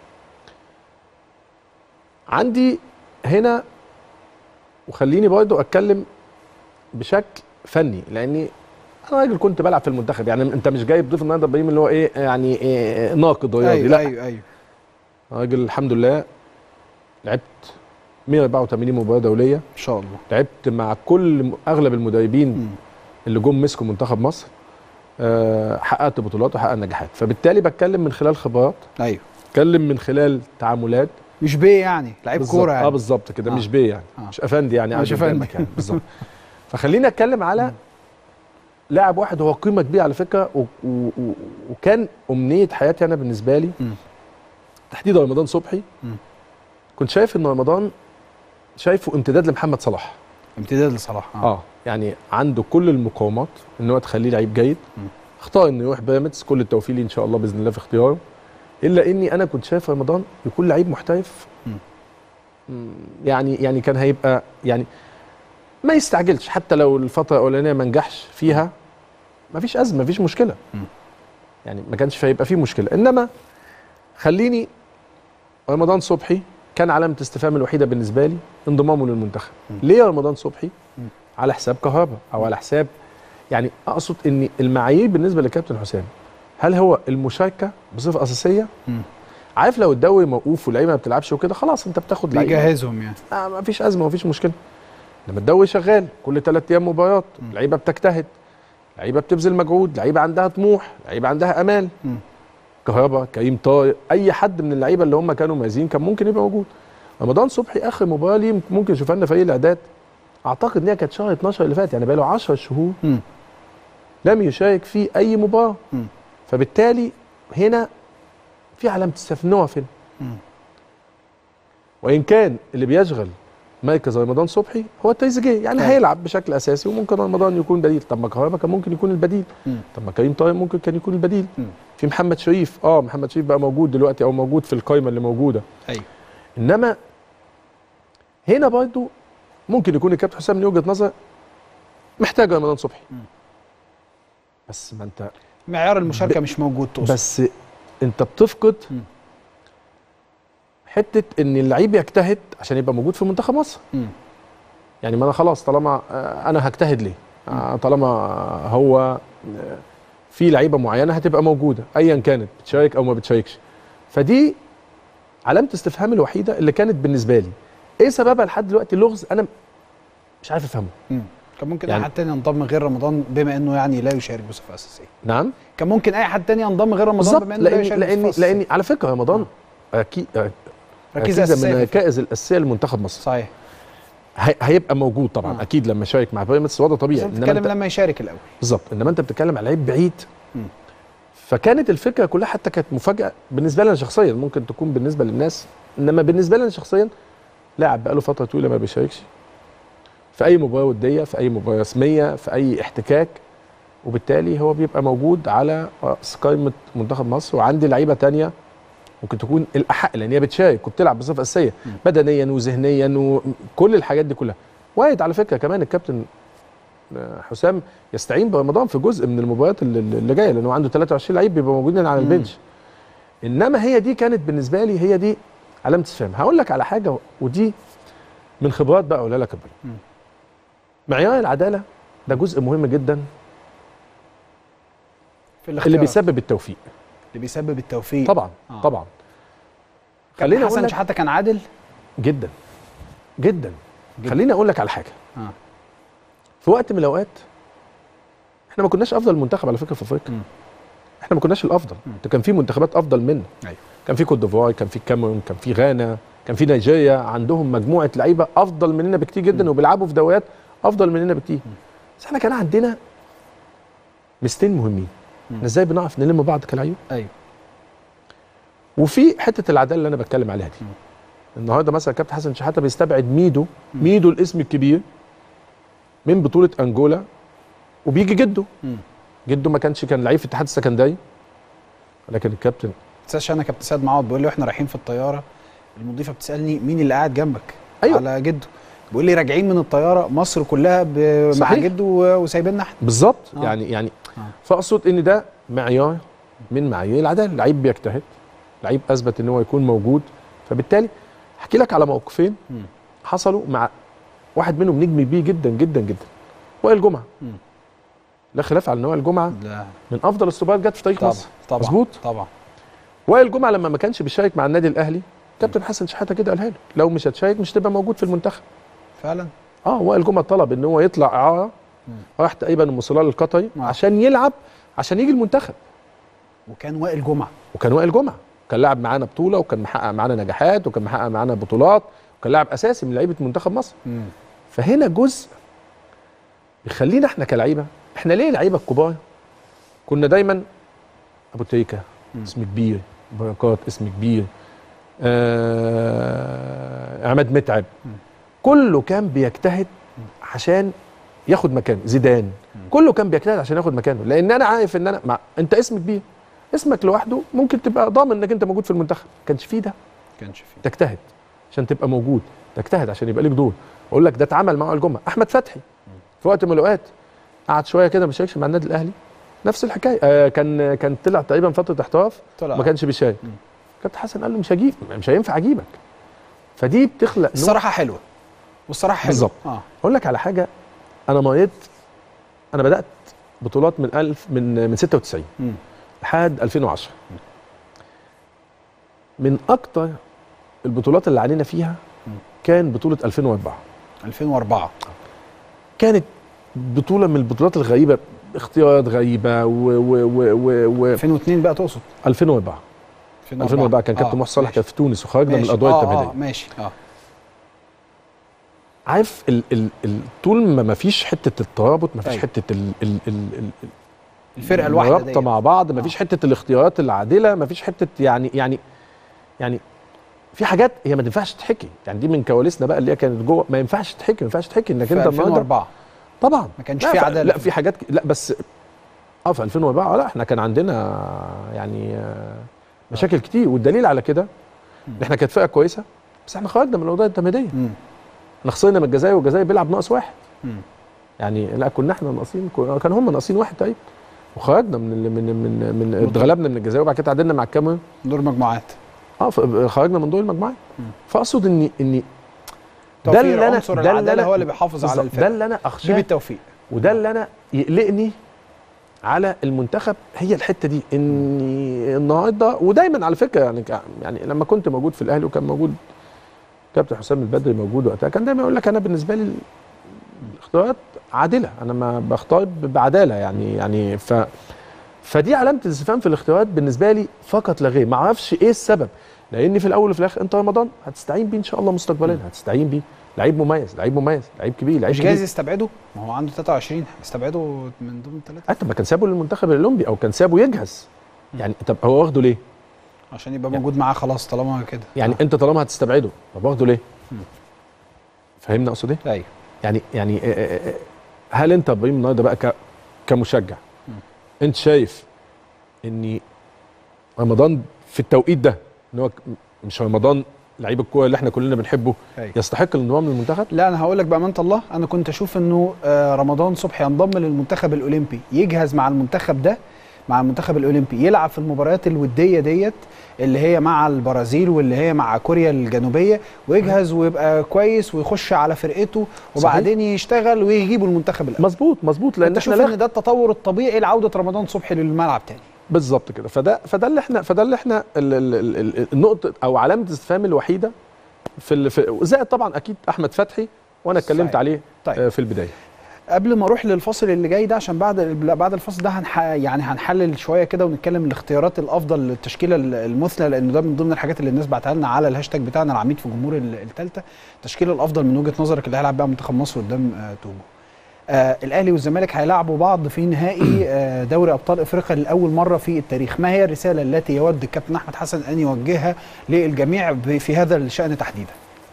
Speaker 9: عندي هنا، وخليني برضه اتكلم بشكل فني، لاني انا راجل كنت بلعب في المنتخب، يعني انت مش جاي تضيف النهارده ابراهيم اللي هو ايه يعني إيه ناقد رياضي.
Speaker 1: أيوة
Speaker 9: لا
Speaker 1: ايوه ايوه
Speaker 9: راجل الحمد لله لعبت مية واربعة وتمانين مباراه دوليه
Speaker 1: ان شاء الله،
Speaker 9: لعبت مع كل اغلب المدربين م. اللي جم مسكوا منتخب مصر، أه حققت بطولات وحققت نجاحات، فبالتالي بتكلم من خلال خبرات.
Speaker 1: ايوه
Speaker 9: بتكلم من خلال تعاملات،
Speaker 1: مش بيه يعني لعيب كوره يعني.
Speaker 9: اه بالظبط كده. آه. مش بيه يعني آه. مش افندي يعني،
Speaker 1: مش افندي
Speaker 9: يعني بالظبط. فخلينا اتكلم على لاعب واحد هو قيمه كبيره على فكره، و و و وكان امنيه حياتي انا بالنسبه لي م. تحديدا رمضان صبحي. م. كنت شايف ان رمضان شايفه امتداد لمحمد صلاح.
Speaker 1: امتداد لصلاح
Speaker 9: اه, آه. يعني عنده كل المقومات ان هو تخليه لعيب جيد. م. اختار انه يروح بيراميدز، كل التوفيق ليه ان شاء الله باذن الله في اختياره، الا اني انا كنت شايف رمضان يكون لعيب محترف. م. يعني يعني كان هيبقى يعني ما يستعجلش، حتى لو الفتره الاولانيه ما نجحش فيها ما فيش ازمه، ما فيش مشكله. م. يعني ما كانش هيبقى فيه مشكله. انما خليني، رمضان صبحي كان علامه استفهام الوحيده بالنسبه لي انضمامه للمنتخب. م. ليه يا رمضان صبحي؟ م. على حساب كهربا او على حساب، يعني اقصد ان المعايير بالنسبه لكابتن حسام، هل هو المشاركه بصفه اساسيه؟ م. عارف لو الدوري موقوف واللعيبه ما بتلعبش وكده خلاص انت بتاخد لعيبه
Speaker 1: بيجهزهم يعني،
Speaker 9: آه ما فيش ازمه، ما فيش مشكله. لما الدوري شغال كل ثلاث ايام مباريات، لعيبه بتجتهد، لعيبه بتبذل مجهود، لعيبه عندها طموح، لعيبه عندها امال. م. كهربا، كريم طارق، اي حد من اللعيبه اللي هم كانوا مميزين كان ممكن يبقى موجود. رمضان صبحي اخر مباراه ليه ممكن يشوفها لنا فريق الاعداد، اعتقد ان هي كانت شهر اتناشر اللي فات، يعني بقى له عشر شهور م. لم يشارك في اي مباراه. م. فبالتالي هنا في علامه استفهام فين. وان كان اللي بيشغل مركز رمضان صبحي هو التريزيجيه، يعني هيلعب بشكل اساسي وممكن رمضان يكون بديل. طب ما كهربا كان ممكن يكون البديل. م. طب ما كريم طارق ممكن كان يكون البديل. م. في محمد شريف، اه محمد شريف بقى موجود دلوقتي او موجود في القائمه اللي موجوده.
Speaker 1: ايوه.
Speaker 9: انما هنا برضه ممكن يكون الكابتن حسام من وجهه نظر محتاج رمضان صبحي. م. بس ما انت
Speaker 1: معيار المشاركه ب... مش موجود تقصد.
Speaker 9: بس انت بتفقد م. حته ان اللعيب يجتهد عشان يبقى موجود في منتخب مصر. م. يعني ما انا خلاص طالما انا هجتهد ليه؟ م. طالما هو في لعيبه معينه هتبقى موجوده ايا كانت بتشارك او ما بتشاركش. فدي علامه استفهام الوحيده اللي كانت بالنسبه لي. ايه سببها لحد دلوقتي لغز انا مش عارف افهمه.
Speaker 1: م. كان ممكن يعني اي حد تاني ينضم غير رمضان بما انه يعني لا يشارك بصفه اساسيه.
Speaker 9: نعم؟
Speaker 1: كان ممكن اي حد تاني ينضم غير رمضان بما انه لا يشارك
Speaker 9: لأني
Speaker 1: بصفه اساسيه.
Speaker 9: لاني على فكره رمضان اكيد
Speaker 1: ركيزه اساسيه
Speaker 9: من الركائز الاساسيه لمنتخب مصر.
Speaker 1: صحيح.
Speaker 9: هي هيبقى موجود طبعا. آه. اكيد لما يشارك مع بيراميدز وضع طبيعي.
Speaker 1: انما بتتكلم لما يشارك الاول.
Speaker 9: بالظبط. انما انت بتتكلم على لعيب بعيد. م. فكانت الفكره كلها حتى كانت مفاجاه بالنسبه لنا شخصيا، ممكن تكون بالنسبه للناس، انما بالنسبه لنا شخصيا لاعب بقاله فتره طويله ما بيشاركش في اي مباراه وديه، في اي مباراه رسميه، في اي احتكاك، وبالتالي هو بيبقى موجود على راس قائمه منتخب مصر. وعندي لعيبه ثانيه ممكن تكون الاحق لان هي بتشارك وبتلعب بصفه اساسيه بدنيا وذهنيا وكل الحاجات دي كلها. وارد على فكره كمان الكابتن حسام يستعين برمضان في جزء من المباريات اللي جايه لانه عنده ثلاثة وعشرين لعيب بيبقوا موجودين على البنش. انما هي دي كانت بالنسبه لي هي دي علامه استفهام. هقول لك على حاجه ودي من خبرات بقى اقولها لك يا ابراهيم. معيار العداله ده جزء مهم جدا في اللي بيسبب التوفيق.
Speaker 1: اللي بيسبب التوفيق.
Speaker 9: طبعا آه. طبعا.
Speaker 1: خليني اقول لك حسن شحاته كان عادل
Speaker 9: جدا جدا, جداً. خليني اقول لك على حاجه.
Speaker 1: آه.
Speaker 9: في وقت من الاوقات احنا ما كناش افضل منتخب على فكره في افريقيا. احنا ما كناش الافضل، انت كان في منتخبات افضل منا.
Speaker 1: ايوه.
Speaker 9: كان في كوت ديفوار، كان في الكاميرون، كان في غانا، كان في نيجيريا، عندهم مجموعه لعيبه افضل مننا بكتير جدا، م. وبيلعبوا في دوريات افضل مننا بكتير. م. بس احنا كان عندنا ميزتين مهمين. احنا ازاي بنعرف نلم بعض كلاعيبه؟
Speaker 1: ايوه.
Speaker 9: وفي حته العداله اللي انا بتكلم عليها دي. م. النهارده مثلا كابتن حسن شحاته بيستبعد ميدو، م. ميدو الاسم الكبير من بطوله انجولا، وبيجي جده. م. جده ما كانش كان لعيب في الاتحاد السكندري، ولكن الكابتن
Speaker 1: تنساش انا كابتن سيد معوض بيقول لي واحنا رايحين في الطياره المضيفه بتسالني مين اللي قاعد جنبك؟
Speaker 9: أيوة.
Speaker 1: على جده. بيقول لي راجعين من الطياره مصر كلها مع جده وسايبيننا احنا.
Speaker 9: بالظبط. آه. يعني يعني آه. فاقصد ان ده معيار من معايير العداله، لعيب بيجتهد، لعيب اثبت ان هو يكون موجود، فبالتالي احكي لك على موقفين م. حصلوا مع واحد منهم نجم بيه جدا جدا جدا، وائل جمعه. م. لا خلاف على ان وائل جمعه
Speaker 1: لا.
Speaker 9: من افضل السوبرات جت في تاريخ
Speaker 1: طبعا.
Speaker 9: مصر.
Speaker 1: طبعا
Speaker 9: مظبوط.
Speaker 1: طبعا.
Speaker 9: وائل جمعه لما ما كانش بيشارك مع النادي الاهلي، كابتن حسن شحاته كده قالها له، لو مش هتشارك مش تبقى موجود في المنتخب.
Speaker 1: فعلا.
Speaker 9: اه وائل جمعه طلب ان هو يطلع اعاره، راح تقريبا المصلال القطري آه. عشان يلعب، عشان يجي المنتخب.
Speaker 1: وكان وائل جمعه
Speaker 9: وكان وائل جمعه كان لاعب معانا بطوله، وكان محقق معانا نجاحات، وكان محقق معانا بطولات، وكان لاعب اساسي من لعيبه منتخب مصر. م. فهنا جزء يخلينا احنا كلعيبه، احنا ليه لعيبه الكبار كنا دايما ابو تريكه اسم كبير، بركات اسم كبير، آه عماد متعب، م. كله كان بيجتهد عشان ياخد مكانه. زيدان م. كله كان بيجتهد عشان ياخد مكانه، لان انا عارف ان انا مع... انت اسم كبير، اسمك لوحده ممكن تبقى ضامن انك انت موجود في المنتخب. ما كانش فيه ده،
Speaker 1: ما كانش فيه.
Speaker 9: تجتهد عشان تبقى موجود، تجتهد عشان يبقى لك دور. اقول لك ده اتعمل مع الجمعه. احمد فتحي في وقت من الاوقات قعد شويه كده ما شاركش مع النادي الاهلي، نفس الحكايه. آه كان كان طلع تقريبا فتره احتراف ما كانش بيشارك. كابتن حسن قال له مش هجيب، مش هينفع اجيبك. فدي بتخلق
Speaker 1: الصراحه حلوه، والصراحه حلوه
Speaker 9: بالظبط.
Speaker 1: اه
Speaker 9: اقول لك على حاجه، انا مريت، انا بدات بطولات من ألف من من ستة وتسعين م. لحد ألفين وعشرة. م. من اكتر البطولات اللي علينا فيها م. كان بطوله ألفين وأربعة.
Speaker 1: ألفين وأربعة
Speaker 9: كانت بطوله من البطولات الغريبه، اختيارات غريبه و و و و
Speaker 1: ألفين واثنين بقى تقصد؟
Speaker 9: ألفين وأربعة ألفين وأربعة كان كابتن محسن صالح كان في تونس، وخرجنا من الادوار التمهيديه.
Speaker 1: اه ماشي. اه
Speaker 9: عارف ال ال ال طول ما ما فيش حته الترابط، ما فيش أيوة. حته ال ال ال ال
Speaker 1: الفرقه الواحده
Speaker 9: الرابطه مع بعض، ما فيش حته الاختيارات العادله، ما فيش حته يعني يعني يعني في حاجات هي ما تنفعش تتحكي، يعني دي من كواليسنا بقى اللي هي كانت جوه، ما ينفعش تتحكي، ما ينفعش تحكي انك انت
Speaker 1: ألفين وأربعة
Speaker 9: طبعا
Speaker 1: ما كانش في عداله.
Speaker 9: لا في حاجات لا بس اه في ألفين وأربعة لا احنا كان عندنا يعني مشاكل كتير، والدليل على كده ان احنا كانت فرقه كويسه بس احنا خرجنا من الادوار التمهيديه. احنا خسرنا من الجزائر، والجزائر بيلعب ناقص واحد. م. يعني لا كنا احنا ناقصين، كان هم ناقصين واحد تقريبا، وخرجنا من من من من اتغلبنا من الجزائر، وبعد كده تعادلنا مع الكاميرون
Speaker 1: دور مجموعات.
Speaker 9: اه خرجنا من دور المجموعات. فاقصد اني اني
Speaker 1: ده اللي انا ده اللي انا هو اللي بيحافظ على الفرقه،
Speaker 9: ده اللي انا اخشاه
Speaker 1: بالتوفيق،
Speaker 9: وده اللي انا يقلقني على المنتخب، هي الحته دي اني النهارده ودايما على فكره يعني يعني لما كنت موجود في الاهلي وكان موجود كابتن حسام البدري موجود وقتها، كان دايما يقول لك انا بالنسبه لي الاختيارات عادله، انا ما بختار بعداله يعني يعني ف فدي علامه الاستفهام في الاختيارات بالنسبه لي فقط لا غير. ما اعرفش ايه السبب، لان في الاول وفي الاخر انت رمضان هتستعين بيه ان شاء الله مستقبلا، هتستعين بيه، لعيب مميز، لعيب مميز، لعيب كبير، لعيب
Speaker 1: مش جايز يستبعده، ما هو عنده ثلاثة وعشرين يستبعده من ضمن الثلاثه.
Speaker 9: انت ما كان سابه للمنتخب الاولمبي او كان سابه يجهز يعني. طب هو واخده ليه؟
Speaker 1: عشان يبقى موجود معاه خلاص طالما كده.
Speaker 9: يعني آه. انت طالما هتستبعده طب واخده ليه؟ فاهمني اقصد ايه؟
Speaker 1: ايوه.
Speaker 9: يعني يعني هل انت ابراهيم النهارده بقى كمشجع م. انت شايف ان رمضان في التوقيت ده ان هو مش رمضان لعيب الكوره اللي احنا كلنا بنحبه أيوة. يستحق الانضمام للمنتخب؟
Speaker 1: لا انا هقول لك بامانه الله، انا كنت اشوف انه رمضان صبحي ينضم للمنتخب الاولمبي، يجهز مع المنتخب ده، مع المنتخب الاولمبي، يلعب في المباريات الوديه ديت اللي هي مع البرازيل واللي هي مع كوريا الجنوبيه، ويجهز ويبقى كويس ويخش على فرقته، وبعدين صحيح. يشتغل ويجيبوا المنتخب الاول.
Speaker 9: مظبوط مظبوط،
Speaker 1: لان احنا شوف ان ده التطور الطبيعي لعوده رمضان صبحي للملعب تاني.
Speaker 9: بالظبط كده. فده فده اللي احنا فده اللي احنا ال- ال- ال- النقطه او علامه الاستفهام الوحيده في ال- في زائد طبعا اكيد احمد فتحي وانا اتكلمت
Speaker 1: صحيح.
Speaker 9: عليه
Speaker 1: طيب.
Speaker 9: آه، في البدايه.
Speaker 1: قبل ما اروح للفصل اللي جاي ده، عشان بعد بعد الفصل ده هنح... يعني هنحلل شويه كده ونتكلم الاختيارات الافضل للتشكيله المثلى، لان ده من ضمن الحاجات اللي الناس بعتها لنا على الهاشتاج بتاعنا العميد في جمهور الثالثه. التشكيله الافضل من وجهه نظرك اللي هيلعب بيها منتخب مصر قدام آه توجو. آه الاهلي والزمالك هيلعبوا بعض في نهائي آه دوري ابطال افريقيا لاول مره في التاريخ. ما هي الرساله التي يود الكابتن احمد حسن ان يوجهها للجميع في هذا الشان تحديدا؟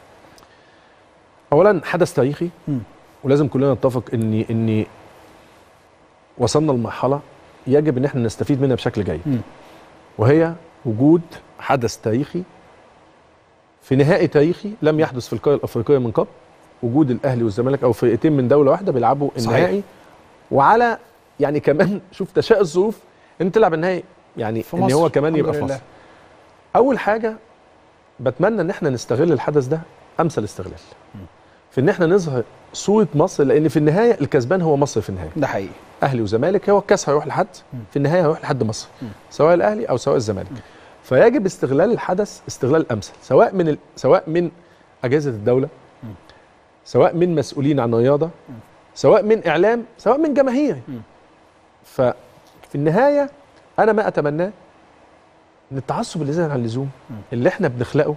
Speaker 9: اولا حدث تاريخي،
Speaker 1: م.
Speaker 9: ولازم كلنا نتفق ان ان وصلنا لمرحله يجب ان احنا نستفيد منها بشكل جيد،
Speaker 1: م.
Speaker 9: وهي وجود حدث تاريخي في نهائي تاريخي لم يحدث في القاره الافريقيه من قبل. وجود الاهلي والزمالك او فرقتين من دوله واحده بيلعبوا النهائي، وعلى يعني كمان شوف تشاء الظروف ان تلعب النهائي، يعني
Speaker 1: في
Speaker 9: ان
Speaker 1: مصر.
Speaker 9: هو كمان يبقى في
Speaker 1: الحمد
Speaker 9: مصر.
Speaker 1: لله.
Speaker 9: اول حاجه بتمنى ان احنا نستغل الحدث ده امثل استغلال في ان احنا نظهر صوره مصر، لان في النهايه الكسبان هو مصر في النهايه.
Speaker 1: ده حقيقي.
Speaker 9: اهلي وزمالك، هو الكاس هيروح لحد، في النهايه هيروح لحد مصر، سواء الاهلي او سواء الزمالك. فيجب استغلال الحدث استغلال امثل، سواء من ال... سواء من اجهزه الدوله، سواء من مسؤولين عن الرياضه، سواء من اعلام، سواء من جماهير. ففي النهايه انا ما اتمناه ان التعصب اللي زاد عن اللزوم اللي احنا بنخلقه،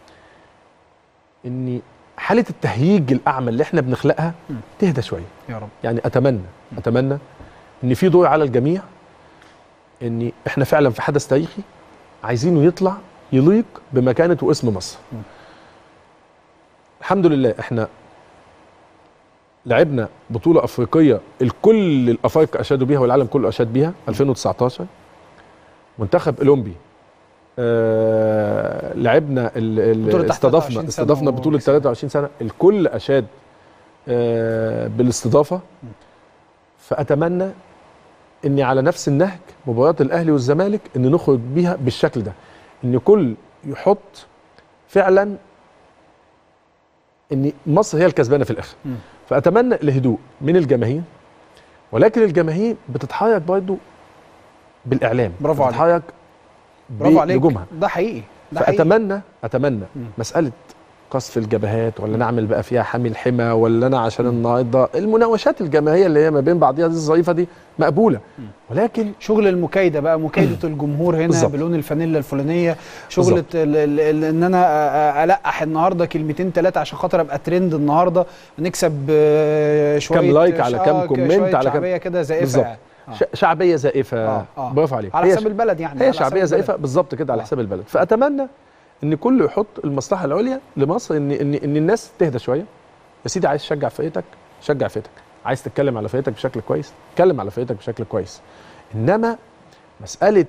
Speaker 9: ان حاله التهييج الاعمى اللي احنا بنخلقها تهدى شويه
Speaker 1: يا رب.
Speaker 9: يعني اتمنى اتمنى ان في دور على الجميع، ان احنا فعلا في حدث تاريخي عايزينه يطلع يليق بمكانه واسم مصر. م. الحمد لله احنا لعبنا بطوله افريقيه الكل الافارقه اشادوا بيها والعالم كله اشاد بيها، ألفين وتسعتاشر منتخب اولمبي. آه لعبنا استضفنا استضفنا بطوله ثلاثة وعشرين سنه، الكل اشاد آه بالاستضافه. فاتمنى اني على نفس النهج مباراه الاهلي والزمالك ان نخرج بيها بالشكل ده، ان كل يحط فعلا ان مصر هي الكسبانه في الاخر. م. فاتمنى الهدوء من الجماهير، ولكن الجماهير بتتحرك برضه بالاعلام،
Speaker 1: برافو عليك،
Speaker 9: بتتحرك
Speaker 1: برافو عليك،
Speaker 9: بنجومها.
Speaker 1: ده حقيقي. ده
Speaker 9: فاتمنى
Speaker 1: حقيقي.
Speaker 9: اتمنى م. مساله قصف الجبهات، ولا نعمل بقى فيها حامي الحمى، ولا انا عشان النهارده المناوشات الجماهيريه اللي هي ما بين بعضها دي الظريفه دي مقبوله، ولكن
Speaker 1: شغل المكايده بقى، مكايده الجمهور هنا بالزبط. بلون الفانيلا الفلانيه، شغل ان انا القح النهارده كلمتين ثلاثه عشان خاطر ابقى ترند النهارده، نكسب شويه
Speaker 9: كم لايك على كم كومنت على كم
Speaker 1: شعبيه كده زائفه.
Speaker 9: آه. شعبيه زائفه. آه. آه. برافو عليك،
Speaker 1: على حساب البلد يعني،
Speaker 9: هي شعبيه زائفه بالظبط كده على حساب البلد. فاتمنى ان كله يحط المصلحه العليا لمصر، ان ان ان الناس تهدى شويه. يا سيدي عايز تشجع فرقتك شجع فرقتك، عايز تتكلم على فرقتك بشكل كويس اتكلم على فرقتك بشكل كويس، انما مساله،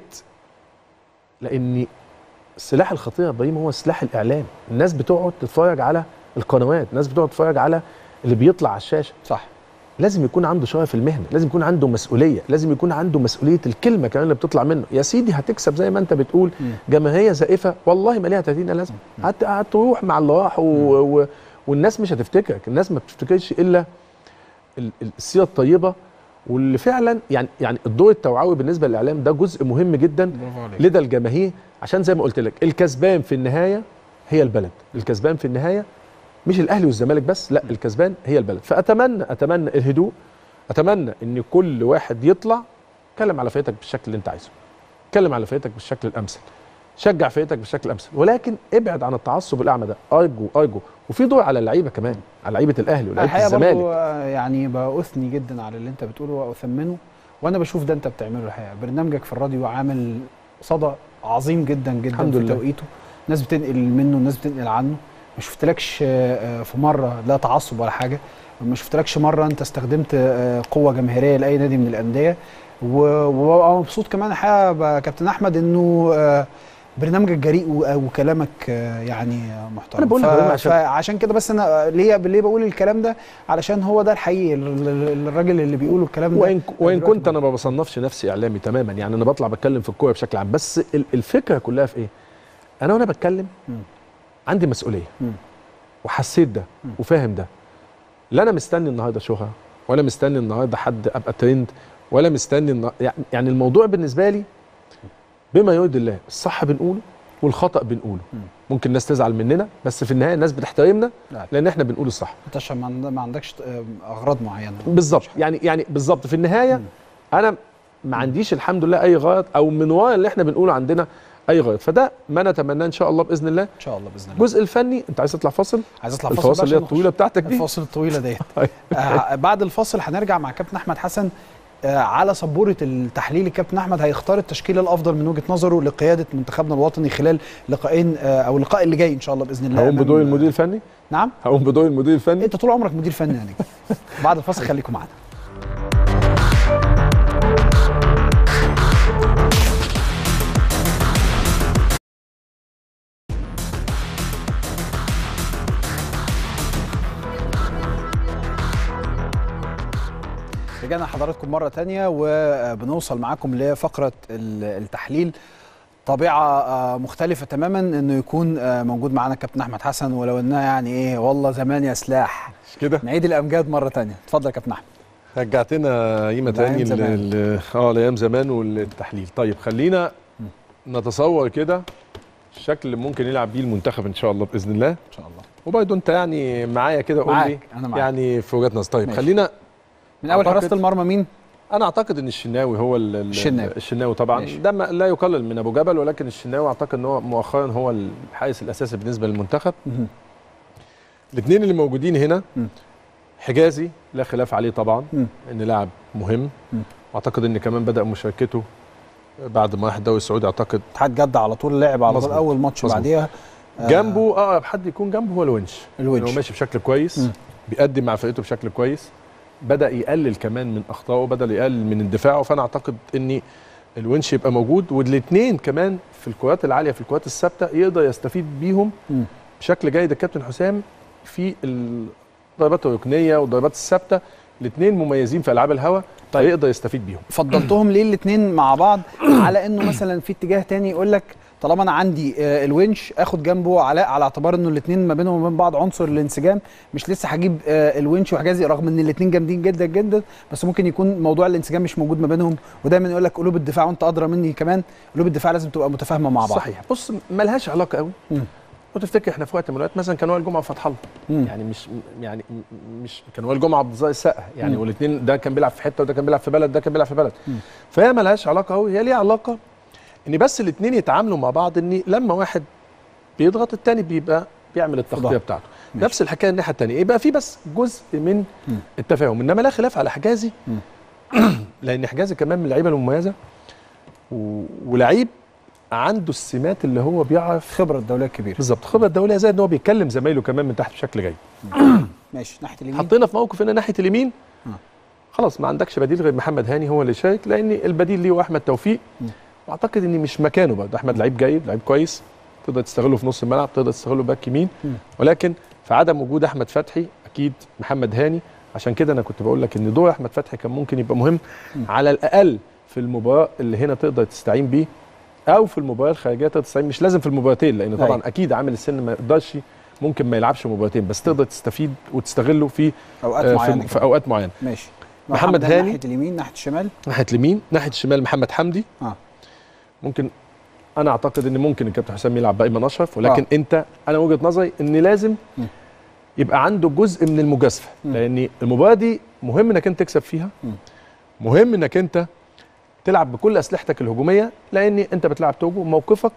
Speaker 9: لان السلاح الخطير يا ابراهيم هو سلاح الاعلام. الناس بتقعد تتفرج على القنوات، الناس بتقعد تتفرج على اللي بيطلع على الشاشه.
Speaker 1: صح.
Speaker 9: لازم يكون عنده شغف في المهنه، لازم يكون عنده مسؤوليه، لازم يكون عنده مسؤوليه الكلمه كمان اللي بتطلع منه. يا سيدي هتكسب زي ما انت بتقول جماهيريه زائفه، والله ما ليها ثلاثين لازمه، هتروح مع اللي راح و... و... والناس مش هتفتكرك، الناس ما بتفتكرش الا السيره الطيبه، واللي فعلا يعني يعني الدور التوعوي بالنسبه للاعلام ده جزء مهم جدا لدى الجماهير، عشان زي ما قلت لك الكسبان في النهايه هي البلد، الكسبان في النهايه مش الاهلي والزمالك بس، لا الكسبان هي البلد. فاتمنى اتمنى الهدوء، اتمنى ان كل واحد يطلع اتكلم على فرقتك بالشكل اللي انت عايزه، اتكلم على فرقتك بالشكل الامثل، شجع فرقتك بالشكل الامثل، ولكن ابعد عن التعصب الاعمى ده. ارجو ارجو وفي دور على اللعيبه كمان، على لعيبه الاهلي ولعيبه الزمالك.
Speaker 1: برضو يعني باثني جدا على اللي انت بتقوله واثمنه، وانا بشوف ده انت بتعمله. الحقيقه برنامجك في الراديو عامل صدى عظيم جدا جدا الحمد في لله. توقيته ناس بتنقل منه وناس بتنقل عنه. ما شفتلكش في مره لا تعصب ولا حاجه، ما شفتلكش مره انت استخدمت قوه جماهيريه لاي نادي من الانديه، وببقى مبسوط كمان الحقيقه كابتن احمد انه برنامجك جريء وكلامك يعني محترم.
Speaker 9: انا بقول لك عشان
Speaker 1: فعشان كده بس انا ليه ليه بقول الكلام ده، علشان هو ده الحقيقي الراجل اللي بيقوله الكلام ده.
Speaker 9: وان وان كنت انا ما بصنفش نفسي اعلامي تماما، يعني انا بطلع بتكلم في الكوره بشكل عام، بس الفكره كلها في ايه؟ انا وانا بتكلم م. عندي مسؤوليه م. وحسيت ده م. وفاهم ده. لا انا مستني النهارده شهره، ولا مستني النهارده حد ابقى ترند، ولا مستني النهارده، يعني الموضوع بالنسبه لي بما يرضي الله، الصح بنقوله والخطا بنقوله. م. ممكن الناس تزعل مننا، بس في النهايه الناس بتحترمنا لان احنا بنقول الصح.
Speaker 1: انت عشان ما عندكش اغراض معينه.
Speaker 9: بالظبط، يعني يعني بالظبط في النهايه م. انا ما عنديش الحمد لله اي غلط، او من وراء اللي احنا بنقوله عندنا اي غلط، فده ما نتمناه ان شاء الله باذن الله. ان
Speaker 1: شاء الله باذن الله.
Speaker 9: الجزء الفني، انت عايز تطلع فاصل؟
Speaker 1: عايز اطلع فاصل.
Speaker 9: الفاصل اللي هي الطويله بتاعتك دي،
Speaker 1: الفاصل الطويله ديت. آه بعد الفاصل هنرجع مع كابتن احمد حسن آه على سبوره التحليل. الكابتن احمد هيختار التشكيله الافضل من وجهه نظره لقياده منتخبنا الوطني خلال لقاءين آه او اللقاء اللي جاي ان شاء الله باذن الله.
Speaker 9: هقوم بدور المدير الفني؟
Speaker 1: نعم
Speaker 9: هقوم بدور المدير الفني.
Speaker 1: انت طول عمرك مدير فني يعني. بعد الفاصل خليكم معانا. رجعنا حضراتكم مرة تانية وبنوصل معاكم لفقرة التحليل. طبيعة مختلفة تماما انه يكون موجود معانا كابتن احمد حسن، ولو انها يعني ايه والله زمان يا سلاح
Speaker 9: مش كده.
Speaker 1: نعيد الامجاد مرة تانية. اتفضل يا كابتن احمد.
Speaker 9: رجعتنا قيمة تاني اه لايام زمان والتحليل. طيب خلينا نتصور كده الشكل اللي ممكن يلعب بيه المنتخب ان شاء الله باذن الله. ان
Speaker 1: شاء الله.
Speaker 9: وبرضه انت يعني معايا كده قول لي يعني في وجهة نظرك. طيب ماشي. خلينا
Speaker 1: من اول حراسه المرمى مين؟
Speaker 9: انا اعتقد ان الشناوي هو الشناوي الشناوي طبعا ماشي. ده لا يقلل من ابو جبل، ولكن الشناوي اعتقد ان هو مؤخرا هو الحارس الاساسي بالنسبه للمنتخب. الاثنين اللي موجودين هنا م. حجازي لا خلاف عليه طبعا م. ان لاعب مهم، واعتقد ان كمان بدا مشاركته بعد ما راح الدوري السعودي. اعتقد
Speaker 1: اتحاد جده على طول لعب على طول اول ماتش، بعديها
Speaker 9: جنبه اقرب حد يكون جنبه هو الونش.
Speaker 1: الونش
Speaker 9: هو ماشي بشكل كويس م. بيقدم مع فرقته بشكل كويس، بدأ يقلل كمان من أخطائه، بدأ يقلل من اندفاعه، فأنا أعتقد إن الونش يبقى موجود، والاثنين كمان في الكرات العالية في الكرات الثابتة يقدر يستفيد بيهم م. بشكل جيد الكابتن حسام في الضربات الركنية والضربات الثابتة. الاثنين مميزين في ألعاب الهواء، طيب يقدر يستفيد بيهم.
Speaker 1: فضلتهم ليه الاثنين مع بعض على إنه مثلا في اتجاه تاني يقول لك طالما انا عندي الونش اخد جنبه علاء، على اعتبار انه الاثنين ما بينهم وبين بعض عنصر الانسجام، مش لسه هجيب الونش وحجازي رغم ان الاثنين جامدين جدا جدا، بس ممكن يكون موضوع الانسجام مش موجود ما بينهم. ودايما يقول لك قلوب الدفاع، وانت ادرى مني كمان، قلوب الدفاع لازم تبقى متفاهمه مع بعض.
Speaker 9: صحيح. بص مالهاش علاقه قوي. وتفتكر احنا في وقت من الاوقات مثلا كان وائل جمعه وفتح الله، يعني مش يعني مش كان وائل جمعه عبد الظاهر السقا يعني، والاثنين ده كان بيلعب في حته وده كان بيلعب في بلد، ده كان بيلعب في بلد. مم. فهي مالهاش علاقه قوي، هي ليها علاقه ان بس الاثنين يتعاملوا مع بعض، ان لما واحد بيضغط الثاني بيبقى بيعمل التغطيه بتاعته. ماشي. نفس الحكايه الناحيه الثانيه، يبقى في بس جزء من م. التفاهم، انما لا خلاف على حجازي لان حجازي كمان من اللعيبه المميزه و... ولعيب عنده السمات اللي هو بيعرف
Speaker 1: خبره الدوليه الكبيره.
Speaker 9: بالظبط، خبره الدوليه زائد ان هو بيتكلم زمايله كمان من تحت بشكل جيد.
Speaker 1: ماشي. ناحيه اليمين
Speaker 9: حطينا في موقف هنا ناحيه اليمين م. خلاص ما عندكش بديل غير محمد هاني هو اللي شارك، لان البديل ليه هو احمد توفيق. م. واعتقد ان مش مكانه برضه. احمد لعيب جيد، لعيب كويس، تقدر تستغله في نص الملعب، تقدر تستغله باك يمين، ولكن في عدم وجود احمد فتحي اكيد محمد هاني. عشان كده انا كنت بقول لك ان دور احمد فتحي كان ممكن يبقى مهم م. على الاقل في المباراه اللي هنا تقدر تستعين بيه، او في المباراه الخارجيه تقدر تستعين، مش لازم في المباراتين لان طبعا هي. اكيد عامل السن ما يقدرش، ممكن ما يلعبش مباراتين، بس تقدر تستفيد وتستغله في
Speaker 1: اوقات
Speaker 9: آه
Speaker 1: معينه
Speaker 9: في, في اوقات معينه.
Speaker 1: ماشي.
Speaker 9: محمد هاني
Speaker 1: ناحيه اليمين، ناحيه الشمال،
Speaker 9: ناحيه اليمين ناحيه الشمال محمد حمدي.
Speaker 1: اه
Speaker 9: ممكن انا اعتقد ان ممكن الكابتن حسام يلعب بايمن اشرف، ولكن آه. انت انا وجهه نظري ان لازم م. يبقى عنده جزء من المجازفه، م. لان المباراه دي مهم انك انت تكسب فيها، م. مهم انك انت تلعب بكل اسلحتك الهجوميه، لان انت بتلعب توجو، موقفك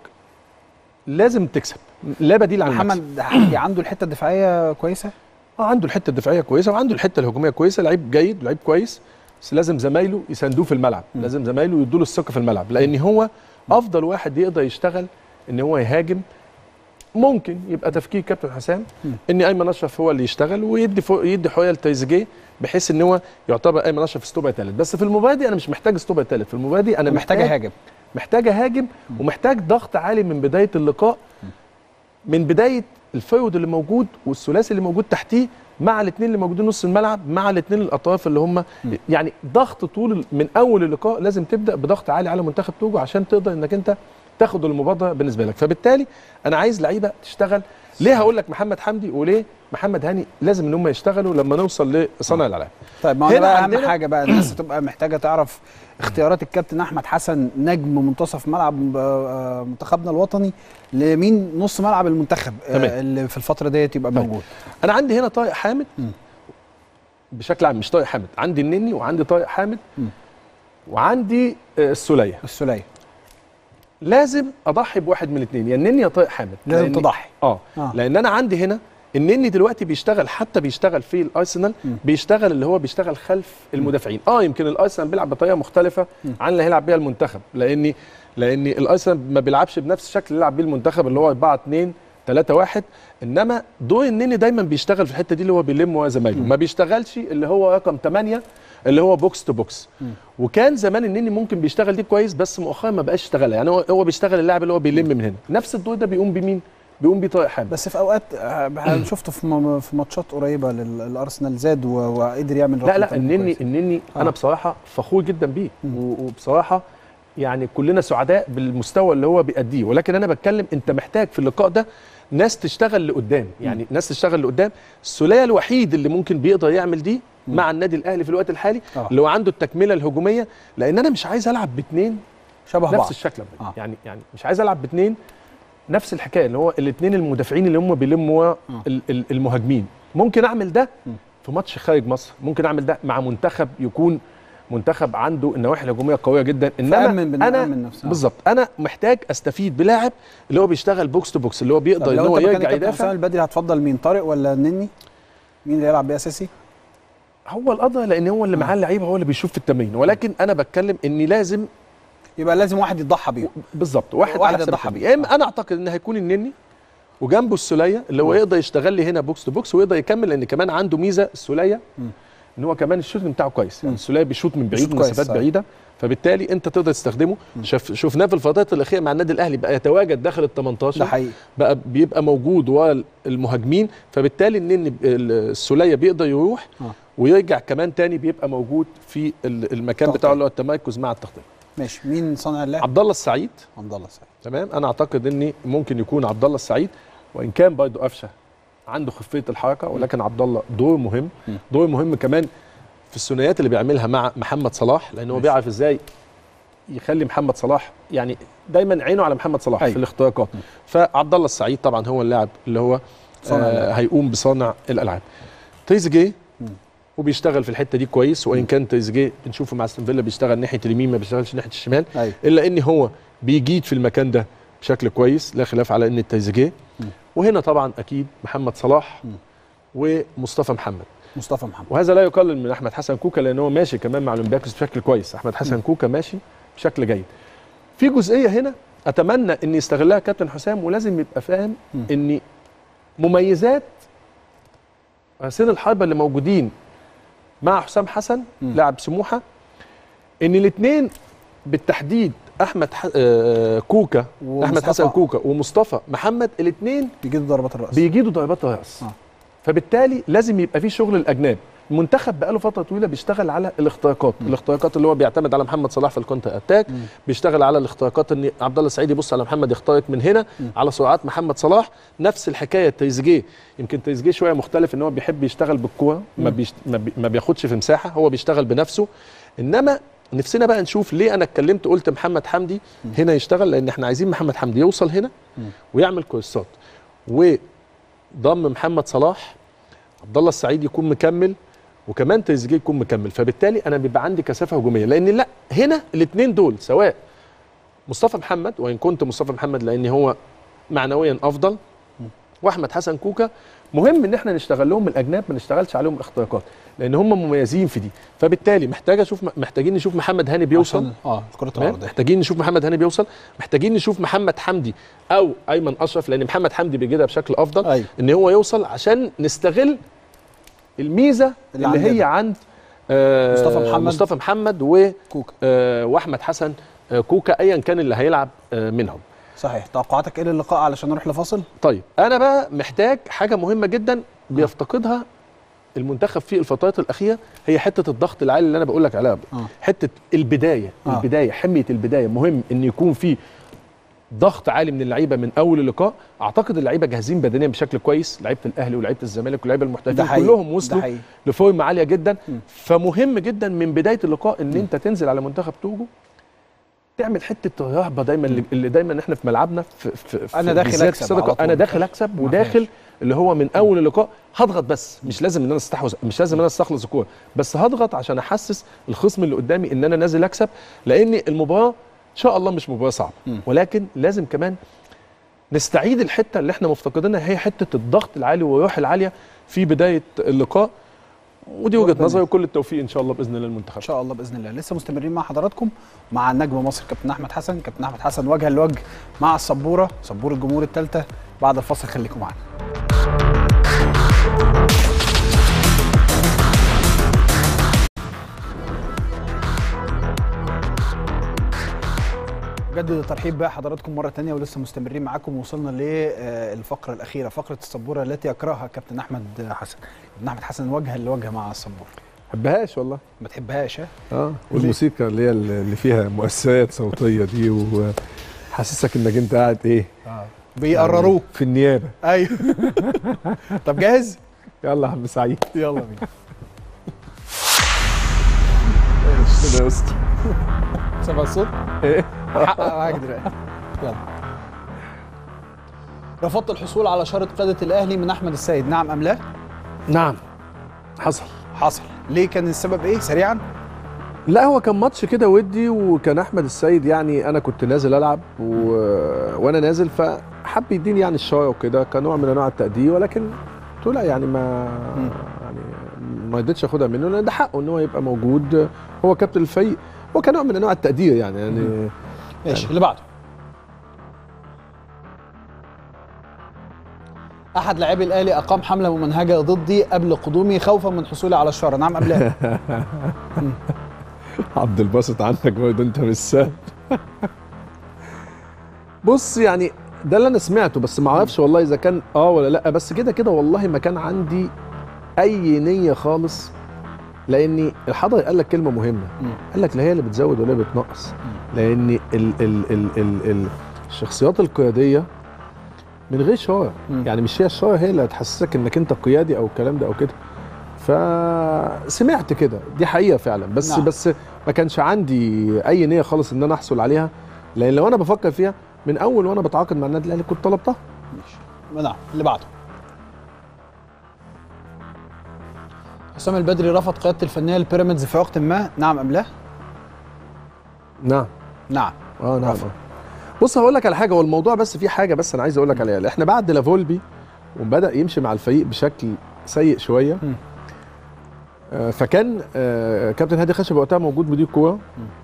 Speaker 9: لازم تكسب، لا بديل عن
Speaker 1: محمد حمدي عنده الحته الدفاعيه كويسه؟
Speaker 9: اه عنده الحته الدفاعيه كويسه، وعنده الحته الهجوميه كويسه، لعيب جيد لعيب كويس، بس لازم زمايله يساندوه في الملعب، م. لازم زمايله يدوا له الثقه في الملعب، لان هو افضل واحد يقدر يشتغل ان هو يهاجم. ممكن يبقى تفكير كابتن حسام ان ايمن اشرف هو اللي يشتغل ويدي فوق يدي حريه لتريزيجيه، بحيث ان هو يعتبر ايمن اشرف ستوبر ثالث. بس في المباراه دي انا مش محتاج ستوبر ثالث، في المباراه دي انا
Speaker 1: محتاج اهاجم،
Speaker 9: محتاج اهاجم ومحتاج ضغط عالي من بدايه اللقاء، من بدايه الفرود اللي موجود والثلاثي اللي موجود تحتيه، مع الاثنين اللي موجودين نص الملعب، مع الاثنين الاطراف اللي هم يعني ضغط طول من اول اللقاء. لازم تبدا بضغط عالي على منتخب توجو عشان تقدر انك انت تاخد المبادره بالنسبه لك. فبالتالي انا عايز لعيبه تشتغل. ليه هقول لك محمد حمدي وليه محمد هاني لازم ان هم يشتغلوا لما نوصل لصانع الالعاب.
Speaker 1: طيب ما هو بقى اهم حاجه بقى الناس تبقى محتاجه تعرف اختيارات الكابتن احمد حسن نجم منتصف ملعب منتخبنا الوطني لمين نص ملعب المنتخب اللي في الفتره ديت يبقى موجود.
Speaker 9: انا عندي هنا طارق حامد م. بشكل عام، مش طارق حامد، عندي النني وعندي طارق حامد م. وعندي السوليه.
Speaker 1: السوليه
Speaker 9: لازم اضحي بواحد من الاثنين، يا النني يا طارق حامد.
Speaker 1: لازم تضحي.
Speaker 9: اه, آه. لان انا عندي هنا النني دلوقتي بيشتغل، حتى بيشتغل في الارسنال بيشتغل اللي هو بيشتغل خلف المدافعين. اه يمكن الارسنال بيلعب بطريقه مختلفه عن اللي هيلعب بيها المنتخب، لان لان الارسنال ما بيلعبش بنفس الشكل اللي يلعب بيه المنتخب اللي هو أربعة اتنين ثلاثة واحد، انما دور النني دايما بيشتغل في الحته دي اللي هو بيلم ورا زمايله، ما بيشتغلش اللي هو رقم ثمانية اللي هو بوكس تو بوكس. وكان زمان النني ممكن بيشتغل دي كويس، بس مؤخرا ما بقاش يشتغلها، يعني هو هو بيشتغل اللاعب اللي هو بيلم من هنا. نفس الدور ده بيقوم بمين؟ بيقوم بيه طارق حامد.
Speaker 1: بس في اوقات شفته في في ماتشات قريبه للارسنال زاد وقدر يعمل
Speaker 9: لا لا النني النني آه. انا بصراحه فخور جدا بيه، وبصراحه يعني كلنا سعداء بالمستوى اللي هو بيأديه، ولكن انا بتكلم انت محتاج في اللقاء ده ناس تشتغل لقدام، يعني ناس تشتغل لقدام. السوليه الوحيد اللي ممكن بيقدر يعمل دي مع النادي الاهلي في الوقت الحالي آه. اللي هو عنده التكمله الهجوميه، لان انا مش عايز العب باثنين
Speaker 1: شبه
Speaker 9: نفس
Speaker 1: بعض.
Speaker 9: الشكل آه. يعني يعني مش عايز العب باثنين نفس الحكايه اللي هو الاثنين المدافعين اللي هم بيلموا المهاجمين. ممكن اعمل ده في ماتش خارج مصر، ممكن اعمل ده مع منتخب يكون منتخب عنده النواحي الهجوميه قويه جدا، انما انا بالظبط انا محتاج استفيد بلاعب اللي هو بيشتغل بوكس تو بوكس، اللي هو بيقدر ان هو يرجع يدافع.
Speaker 1: حسام البدري هتفضل مين، طارق ولا النني؟ مين اللي يلعب بيه اساسي؟
Speaker 9: هو القضاء، لان هو اللي معاه اللعيبه، هو اللي بيشوف في التمرين، ولكن انا بتكلم اني لازم
Speaker 1: يبقى لازم واحد يضحى بيه.
Speaker 9: بالظبط، واحد, واحد يضحى بيه. يا اما انا اعتقد ان هيكون النني وجنبه السوليه اللي هو يقدر يشتغل لي هنا بوكس تو بوكس ويقدر يكمل، لان كمان عنده ميزه السوليه ان هو كمان الشوت بتاعه كويس، يعني السوليه بيشوط من بعيد مسافات بعيده، فبالتالي انت تقدر تستخدمه. شف شفناه في الفترات الاخيره مع النادي الاهلي بقى يتواجد داخل ال تمنتاشر،
Speaker 1: ده حقيقي،
Speaker 9: بقى بيبقى موجود ورا المهاجمين، فبالتالي ان السوليه بيقدر يروح آه. ويرجع كمان تاني بيبقى موجود في المكان تغطية بتاعه اللي هو التمركز مع التغطيه.
Speaker 1: ماشي، مين صانع اللعب؟
Speaker 9: عبد الله السعيد.
Speaker 1: عبد الله السعيد
Speaker 9: تمام، انا اعتقد ان ممكن يكون عبد الله السعيد، وان كان برضه قفشه عنده خفيه الحركه، ولكن عبد الله دور مهم، دور مهم كمان في الثنائيات اللي بيعملها مع محمد صلاح، لان هو بيعرف ازاي يخلي محمد صلاح يعني دايما عينه على محمد صلاح أي. في الاختراقات. فعبد الله السعيد طبعا هو اللاعب اللي هو آه هيقوم بصانع الالعاب. تريزيجيه وبيشتغل في الحته دي كويس، وان كان تريزيجيه بنشوفه مع استون فيلا بيشتغل ناحيه اليمين ما بيشتغلش ناحيه الشمال أي. الا ان هو بيجيد في المكان ده بشكل كويس، لا خلاف على ان تريزيجيه. وهنا طبعا اكيد محمد صلاح م. ومصطفى محمد.
Speaker 1: مصطفى محمد،
Speaker 9: وهذا لا يقلل من احمد حسن كوكا، لان هو ماشي كمان مع اولمبياكوس بشكل كويس. احمد حسن م. كوكا ماشي بشكل جيد. في جزئيه هنا اتمنى ان يستغلها كابتن حسام، ولازم يبقى فاهم م. ان مميزات راسين الحربه اللي موجودين مع حسام حسن لاعب سموحه، ان الاثنين بالتحديد احمد ح... آه كوكا احمد حسن كوكا ومصطفى محمد، الاثنين
Speaker 1: بيجيدوا ضربات الراس
Speaker 9: بيجيدوا ضربات الراس آه. فبالتالي لازم يبقى في شغل الاجناب. المنتخب بقاله فتره طويله بيشتغل على الاختراقات، م. الاختراقات اللي هو بيعتمد على محمد صلاح في الكونتر اتاك، م. بيشتغل على الاختراقات ان عبد الله السعيد يبص على محمد يخترق من هنا م. على سرعات محمد صلاح. نفس الحكايه تريزيجيه، يمكن تريزيجيه شويه مختلف ان هو بيحب يشتغل بالكوره، ما, بيشت... ما, بي... ما بياخدش في مساحه، هو بيشتغل بنفسه. انما نفسنا بقى نشوف ليه انا اتكلمت قلت محمد حمدي م. هنا يشتغل، لان احنا عايزين محمد حمدي يوصل هنا م. ويعمل كورسات، وضم محمد صلاح، عبد الله السعيد يكون مكمل، وكمان تريزيجيه يكون مكمل. فبالتالي انا بيبقى عندي كثافه هجوميه، لان لا هنا الاثنين دول سواء مصطفى محمد، وان كنت مصطفى محمد لان هو معنويا افضل، واحمد حسن كوكا، مهم ان احنا نشتغل لهم الاجناب، ما نشتغلش عليهم الاختراقات، لان هم مميزين في دي. فبالتالي محتاج اشوف محتاجين نشوف محمد هاني بيوصل،
Speaker 1: اه الكره العرضيه،
Speaker 9: محتاجين نشوف محمد هاني بيوصل، محتاجين نشوف محمد حمدي او ايمن اشرف، لان محمد حمدي بيجيدها بشكل افضل أيوه. ان هو يوصل عشان نستغل الميزه اللي, اللي هي عند آه
Speaker 1: مصطفى محمد
Speaker 9: مصطفى محمد وكوكا آه واحمد حسن آه كوكا، ايا كان اللي هيلعب آه منهم.
Speaker 1: صحيح. توقعاتك ايه للقاء علشان نروح لفاصل؟
Speaker 9: طيب انا بقى محتاج حاجه مهمه جدا بيفتقدها المنتخب في الفترات الاخيره، هي حته الضغط العالي اللي انا بقول لك عليها. آه. حته البدايه آه. البدايه حميه البدايه، مهم ان يكون في ضغط عالي من اللعيبه من اول اللقاء. اعتقد اللعيبه جاهزين بدنيا بشكل كويس، لعيبه الاهلي ولعيبه الزمالك ولعيبه المحترفين كلهم وصلوا لفورمه عاليه جدا. م. فمهم جدا من بدايه اللقاء ان م. انت تنزل على منتخب توجو تعمل حته رهبه دايما م. اللي دايما احنا في ملعبنا في, في, في
Speaker 1: انا داخل اكسب،
Speaker 9: انا داخل اكسب وداخل اللي هو من اول اللقاء هضغط، بس مش لازم ان انا استحوذ، مش لازم ان انا استخلص الكوره، بس هضغط عشان احسس الخصم اللي قدامي ان انا نازل اكسب، لان المباراه ان شاء الله مش مباراه صعبه، ولكن لازم كمان نستعيد الحته اللي احنا مفتقدينها، هي حته الضغط العالي والروح العاليه في بدايه اللقاء. ودي وجهه نظري، وكل التوفيق ان شاء الله باذن الله للمنتخب.
Speaker 1: ان شاء الله باذن الله. لسه مستمرين مع حضراتكم مع نجم مصر كابتن احمد حسن. كابتن احمد حسن وجها لوجه مع السبوره، سبوره الجمهور الثالثه. بعد الفاصل خليكم معانا. جدد الترحيب بحضراتكم مره ثانيه، ولسه مستمرين معاكم. وصلنا للفقره الاخيره، فقره السبوره التي يكرهها كابتن احمد حسن. كابتن احمد حسن وجها لوجه مع السبوره.
Speaker 9: ما بحبهاش والله.
Speaker 1: ما تحبهاش؟ ها
Speaker 9: اه. والموسيقى اللي هي اللي فيها مؤثرات صوتيه دي، وحاسسك انك انت قاعد ايه؟ اه
Speaker 1: بيقرروك
Speaker 9: في النيابه.
Speaker 1: ايوه. طب جاهز؟
Speaker 9: يلا يا عم سعيد،
Speaker 1: يلا بينا.
Speaker 9: ايش يا اسطى؟
Speaker 1: سامع الصوت؟
Speaker 9: ايه؟
Speaker 1: هحقق معاك دلوقتي. يلا. رفضت الحصول على شرط قيادة الأهلي من أحمد السيد، نعم أم لا؟
Speaker 9: نعم. حصل.
Speaker 1: حصل. ليه؟ كان السبب إيه؟ سريعاً؟
Speaker 9: لا، هو كان ماتش كده ودي، وكان أحمد السيد يعني أنا كنت نازل ألعب و... وأنا نازل فحب يديني يعني الشوية وكده كنوع من أنواع التقدير، ولكن قلت لا يعني ما م. يعني ما قدرتش آخدها منه، لأن ده حقه إن هو يبقى موجود، هو كابتن الفريق، هو كان نوع من أنواع التقدير يعني يعني
Speaker 1: ماشي. اللي بعده. أحد لاعبي الأهلي أقام حملة ممنهجة ضدي قبل قدومي خوفا من حصولي على الشارة، نعم أم لا؟
Speaker 9: عبد الباسط عندك برضه أنت مش سهل. بص يعني ده اللي أنا سمعته، بس ما أعرفش والله إذا كان آه ولا لأ، بس كده كده والله ما كان عندي أي نية خالص، لأن الحضري قال لك كلمة مهمة، قال لك لا هي اللي بتزود ولا بتنقص، لأن ال ال ال ال ال الشخصيات القيادية من غير شارة، يعني مش هي الشارة هي اللي هتحسسك انك انت قيادي او الكلام ده او كده. فسمعت كده، دي حقيقة فعلا، بس نعم. بس ما كانش عندي اي نية خالص ان انا احصل عليها، لان لو انا بفكر فيها من اول وانا بتعاقد مع النادي الاهلي كنت طلبتها.
Speaker 1: ماشي. نعم. اللي بعده. حسام البدري رفض قيادة الفنية للبيراميدز في وقت ما، نعم ام لا؟
Speaker 9: نعم.
Speaker 1: نعم.
Speaker 9: اه نعم. رفض. بص هقول لك على حاجه، هو الموضوع بس في حاجه بس انا عايز اقول لك عليها، احنا بعد لافولبي وبدا يمشي مع الفريق بشكل سيء شويه، آه فكان آه كابتن هادي خشب وقتها موجود مدير كوره،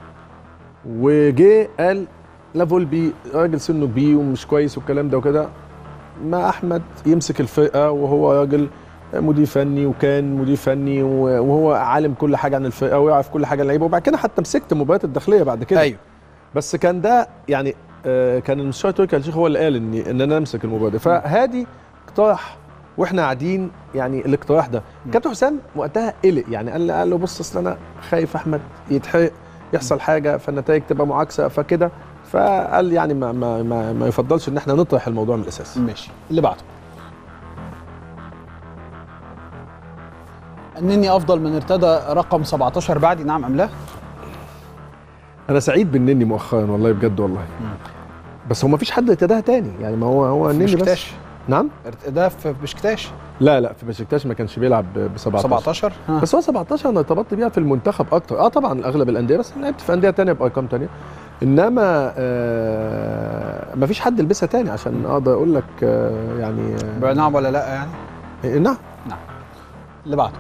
Speaker 9: وجه قال لافولبي راجل سنه كبير ومش كويس والكلام ده وكده، ما احمد يمسك الفرقه وهو راجل مدير فني، وكان مدير فني وهو عالم كل حاجه عن الفرقه ويعرف كل حاجه عن اللعيبه، وبعد كده حتى مسكت مباريات الداخليه بعد كده.
Speaker 1: ايوه. بس
Speaker 9: كان ده يعني آه كان المستشار تركي آل الشيخ هو اللي قال ان ان انا امسك المباراه دي، فهادي اقترح واحنا قاعدين يعني الاقتراح ده، كابتن حسام وقتها قلق يعني، قال قال له بص اصل انا خايف احمد يتحرق يحصل حاجه فالنتائج تبقى معاكسه فكده، فقال يعني ما ما ما, ما يفضلش ان احنا نطرح الموضوع من الاساس.
Speaker 1: ماشي. اللي بعده. انني افضل من ارتدى رقم سبعتاشر بعدي، نعم ام لا؟
Speaker 9: انا سعيد بالنني مؤخرا والله بجد والله. مم. بس هو ما فيش حد ارتداها تاني يعني، ما هو هو النني بس. نعم؟
Speaker 1: ارتداها في بشكتاش؟
Speaker 9: لا لا في بشكتاش ما كانش بيلعب ب سبعتاشر.
Speaker 1: سبعتاشر؟
Speaker 9: بس هو سبعتاشر انا ارتبطت بيها في المنتخب اكتر، اه طبعا اغلب الانديه، بس انا لعبت في انديه تانيه بارقام تانيه، انما آه ما فيش حد يلبسها تاني عشان اقدر اقول لك آه يعني
Speaker 1: آه نعم ولا لا يعني؟
Speaker 9: آه نعم.
Speaker 1: نعم. اللي بعده.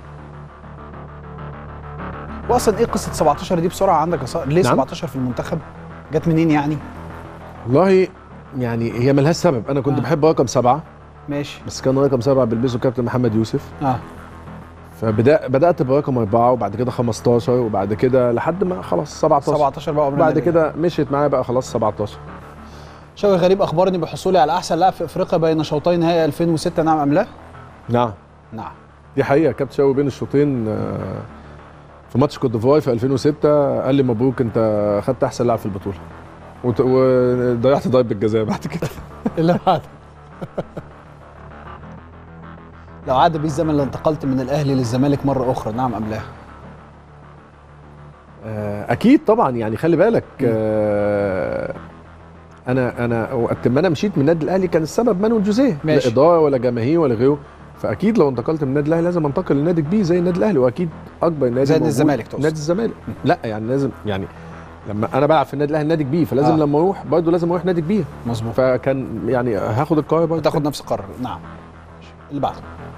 Speaker 1: واصلا ايه قصه سبعتاشر دي بسرعه عندك يا صقر؟ ليه نعم؟ سبعتاشر في المنتخب؟ جت منين يعني؟
Speaker 9: والله يعني هي ملهاش سبب، انا كنت آه. بحب رقم سبعه.
Speaker 1: ماشي.
Speaker 9: بس كان رقم سبعه بيلبسه كابتن محمد يوسف.
Speaker 1: اه
Speaker 9: فبدأ بدات برقم اربعه وبعد كده خمستاشر وبعد كده لحد ما خلاص سبعتاشر.
Speaker 1: سبعتاشر بقى
Speaker 9: وبعد كده مشيت معايا بقى خلاص سبعتاشر.
Speaker 1: شوقي غريب اخبرني بحصولي على احسن لاعب في افريقيا بين شوطي نهائي ألفين وستة، نعم ام لا؟
Speaker 9: نعم.
Speaker 1: نعم.
Speaker 9: دي حقيقه، كابتن شوقي بين الشوطين في ماتش كوت ديفوار في ألفين وستة قال لي مبروك انت خدت احسن لاعب في البطوله. وت- وضيعت ضربه الجزاء بعد كده.
Speaker 1: اللي بعده لو عاد بي الزمن لانتقلت من الاهلي للزمالك مره اخرى، نعم ام لا؟
Speaker 9: آه، اكيد طبعا، يعني خلي بالك آه، انا انا وقت ما انا مشيت من النادي الاهلي كان السبب مانويل جوزيه، لا
Speaker 1: ماشي.
Speaker 9: اداره ولا جماهير ولا غيره. فاكيد لو انتقلت من النادي الاهلي لازم انتقل لنادي كبير زي النادي الاهلي، واكيد اكبر نادي
Speaker 1: زي
Speaker 9: موجود.
Speaker 1: الزمالك تقصد؟
Speaker 9: نادي الزمالك. لا يعني لازم، يعني لما انا بلعب في النادي الاهلي نادي كبير، فلازم
Speaker 1: آه.
Speaker 9: لما اروح برضه لازم اروح نادي كبير.
Speaker 1: مظبوط.
Speaker 9: فكان يعني هاخد القرار برضه.
Speaker 1: تاخد نفس القرار، نعم. اللي بعده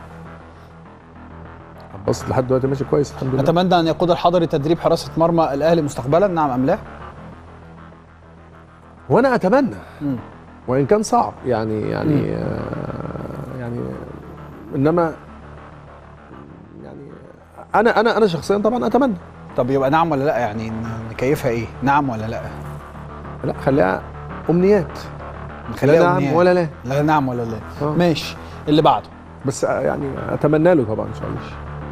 Speaker 9: بص لحد دلوقتي ماشي كويس الحمد لله.
Speaker 1: اتمنى ان يقود الحضري تدريب حراسه مرمى الاهلي مستقبلا، نعم ام لا؟
Speaker 9: وانا اتمنى
Speaker 1: مم.
Speaker 9: وان كان صعب يعني يعني آه يعني انما يعني انا انا انا شخصيا طبعا اتمنى.
Speaker 1: طب يبقى نعم ولا لا؟ يعني نكيفها ايه؟ نعم ولا لا؟
Speaker 9: لا خليها امنيات.
Speaker 1: نخليها
Speaker 9: لا نعم
Speaker 1: أمنيات.
Speaker 9: ولا لا.
Speaker 1: لا نعم ولا لا.
Speaker 9: آه.
Speaker 1: ماشي. اللي بعده
Speaker 9: بس يعني اتمنى له طبعا ان شاء الله.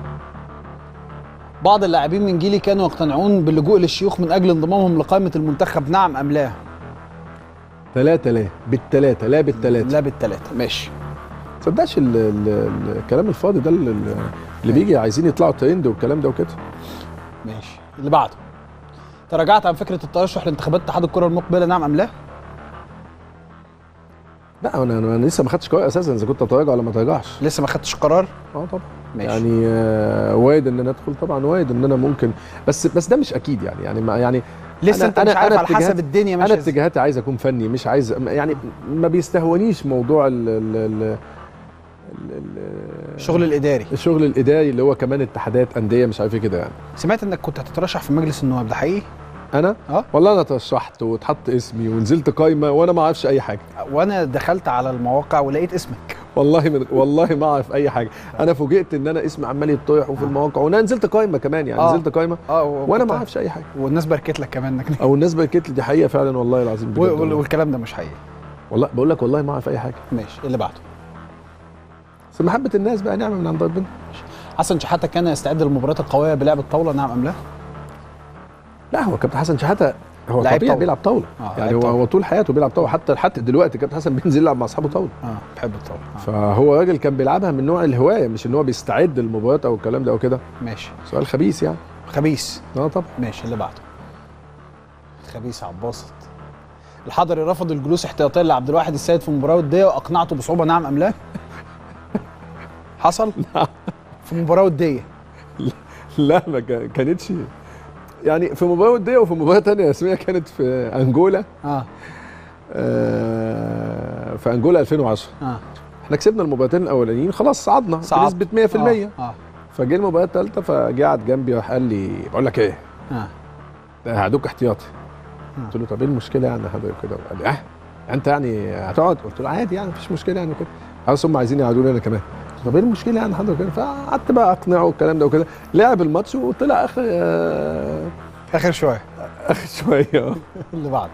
Speaker 1: بعض اللاعبين من جيلي كانوا يقتنعون باللجوء للشيوخ من اجل انضمامهم لقائمه المنتخب، نعم ام لا؟
Speaker 9: ثلاثة لا بالثلاثة لا بالثلاثة
Speaker 1: لا بالثلاثة. ماشي.
Speaker 9: تصدقش ال- ال- الكلام الفاضي ده اللي, اللي بيجي عايزين يطلعوا ترند والكلام ده وكده.
Speaker 1: ماشي. اللي بعده تراجعت عن فكره الترشح لانتخابات اتحاد الكره المقبله، نعم ام لا؟
Speaker 9: لا انا انا لسه ما خدتش قرار اساسا اذا كنت اتراجع ولا ما اتراجعش.
Speaker 1: لسه ما خدتش قرار؟
Speaker 9: اه طبعا.
Speaker 1: ماشي.
Speaker 9: يعني آه، وارد ان انا ادخل طبعا، وارد ان انا ممكن، بس بس ده مش اكيد يعني يعني ما يعني
Speaker 1: لسه انت مش عارف على حسب
Speaker 9: اتجاهات-
Speaker 1: الدنيا
Speaker 9: انا
Speaker 1: ماشيه ازاي.
Speaker 9: اتجاهاتي عايز اكون فني، مش عايز يعني ما بيستهونيش موضوع ال ال ال ال-
Speaker 1: الشغل الاداري.
Speaker 9: الشغل الاداري اللي هو كمان اتحادات انديه مش عارف ايه كده يعني.
Speaker 1: سمعت انك كنت هتترشح في مجلس النواب، ده حقيقي؟
Speaker 9: انا
Speaker 1: اه
Speaker 9: والله انا ترشحت واتحط اسمي ونزلت قايمه وانا ما اعرفش اي حاجه.
Speaker 1: وانا دخلت على المواقع ولقيت اسمك.
Speaker 9: والله من والله ما اعرف اي حاجه. انا فوجئت ان انا اسمي عمال يتطرح وفي المواقع، وانا نزلت قايمه كمان يعني.
Speaker 1: آه.
Speaker 9: نزلت قايمه
Speaker 1: اه
Speaker 9: وانا ما اعرفش اي حاجه.
Speaker 1: والناس باركت لك كمان انك
Speaker 9: او الناس باركت لي، دي حقيقه فعلا والله العظيم بجد
Speaker 1: وال-
Speaker 9: والله.
Speaker 1: والكلام ده مش حقيقي.
Speaker 9: والله بقول لك والله ما اعرف اي حاجه.
Speaker 1: ماشي. اللي بعده
Speaker 9: بس محبه الناس بقى نعمه من عند ربنا.
Speaker 1: حسن شحاته كان يستعد للمباريات القويه بلعب الطاوله، نعم ام لا؟
Speaker 9: لا هو كابتن حسن شحاته هو
Speaker 1: لعيب
Speaker 9: طبيعي
Speaker 1: طاولة.
Speaker 9: بيلعب طاوله.
Speaker 1: آه،
Speaker 9: يعني
Speaker 1: لعيب
Speaker 9: هو
Speaker 1: طاولة.
Speaker 9: هو طول حياته بيلعب طاوله، حتى حتى دلوقتي كابتن حسن بينزل يلعب مع اصحابه طاوله.
Speaker 1: اه بحب الطاوله. آه.
Speaker 9: فهو راجل كان بيلعبها من نوع الهوايه، مش ان هو بيستعد للمباريات او الكلام ده او كده.
Speaker 1: ماشي.
Speaker 9: سؤال خبيث يعني.
Speaker 1: خبيث.
Speaker 9: اه طبعا.
Speaker 1: ماشي. اللي بعده خبيث عباسط. الحضري رفض الجلوس احتياطيا لعبد الواحد السيد في مباراه وديه واقنعته بصعوبه، نعم ام لا؟ حصل؟ في مباراه وديه.
Speaker 9: لا ما كا- كانتش يعني في مباراه وديه، وفي مباراه ثانيه اسمها كانت في انجولا.
Speaker 1: اه
Speaker 9: آه في انجولا ألفين وعشرة.
Speaker 1: اه
Speaker 9: احنا كسبنا المباراتين الاولانيين خلاص، صعدنا
Speaker 1: صعد.
Speaker 9: بنسبه مية في المية.
Speaker 1: اه, آه.
Speaker 9: فجه المباراه الثالثه فجه قعد جنبي راح قال لي بقول لك ايه؟
Speaker 1: آه.
Speaker 9: ده هعدوك احتياطي.
Speaker 1: آه.
Speaker 9: قلت له طب ايه المشكله يعني حضرتك كده؟ قال لي اه انت يعني هتقعد؟ قلت له عادي يعني مفيش مشكله يعني كده. خلاص هم عايزين يقعدوني انا كمان. طب ايه المشكله يعني حضرتك كده؟ فقعدت بقى اقنعه والكلام ده وكده. لعب الماتش وطلع اخر آه
Speaker 1: اخر شويه.
Speaker 9: اخر شويه.
Speaker 1: اللي بعده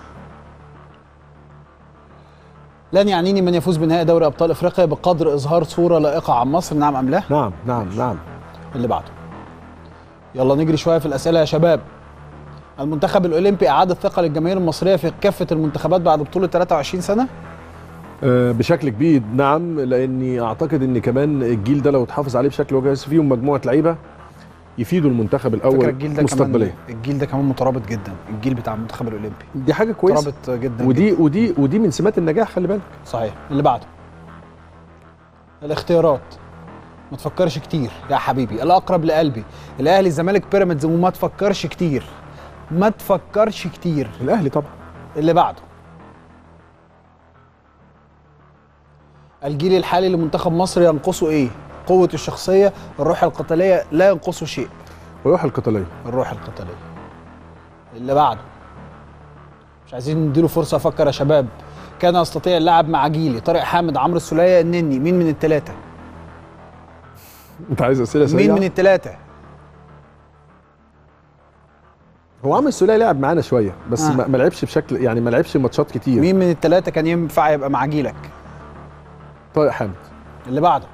Speaker 1: لن يعنيني من يفوز بنهائي دوري ابطال افريقيا بقدر اظهار صوره لائقه عن مصر، نعم ام لا؟
Speaker 9: نعم نعم نعم.
Speaker 1: اللي بعده يلا نجري شويه في الاسئله يا شباب. المنتخب الاولمبي اعاد الثقه للجماهير المصريه في كافه المنتخبات بعد بطوله ثلاثة وعشرين سنه؟
Speaker 9: آه بشكل كبير نعم، لاني اعتقد ان كمان الجيل ده لو اتحافظ عليه بشكل كويس فيهم مجموعه لعيبه يفيدوا المنتخب الاول
Speaker 1: فكرة الجيل ده
Speaker 9: مستقبليا.
Speaker 1: كمان الجيل ده كمان مترابط جدا، الجيل بتاع المنتخب الاولمبي
Speaker 9: دي حاجه كويسه
Speaker 1: مترابط جدا
Speaker 9: ودي
Speaker 1: جداً.
Speaker 9: ودي ودي من سمات النجاح خلي بالك.
Speaker 1: صحيح. اللي بعده الاختيارات ما تفكرش كتير يا حبيبي، الاقرب لقلبي الاهلي الزمالك بيراميدز، وما تفكرش كتير ما تفكرش كتير.
Speaker 9: الاهلي طبعا.
Speaker 1: اللي بعده الجيل الحالي لمنتخب مصر ينقصه ايه؟ قوة الشخصية، الروح القتالية، لا ينقصه شيء.
Speaker 9: الروح القتالية.
Speaker 1: الروح القتالية. اللي بعده مش عايزين نديله فرصة افكر يا شباب. كان يستطيع اللعب مع جيلي، طارق حامد، عمرو السولية، النني، مين من الثلاثة؟
Speaker 9: انت عايز اسئلة سريعة؟
Speaker 1: مين من الثلاثة؟
Speaker 9: هو عمرو السولية لعب معانا شوية بس
Speaker 1: آه.
Speaker 9: ما لعبش بشكل يعني ما لعبش ماتشات كتير.
Speaker 1: مين من الثلاثة كان ينفع يبقى مع جيلك؟
Speaker 9: طارق حامد.
Speaker 1: اللي بعده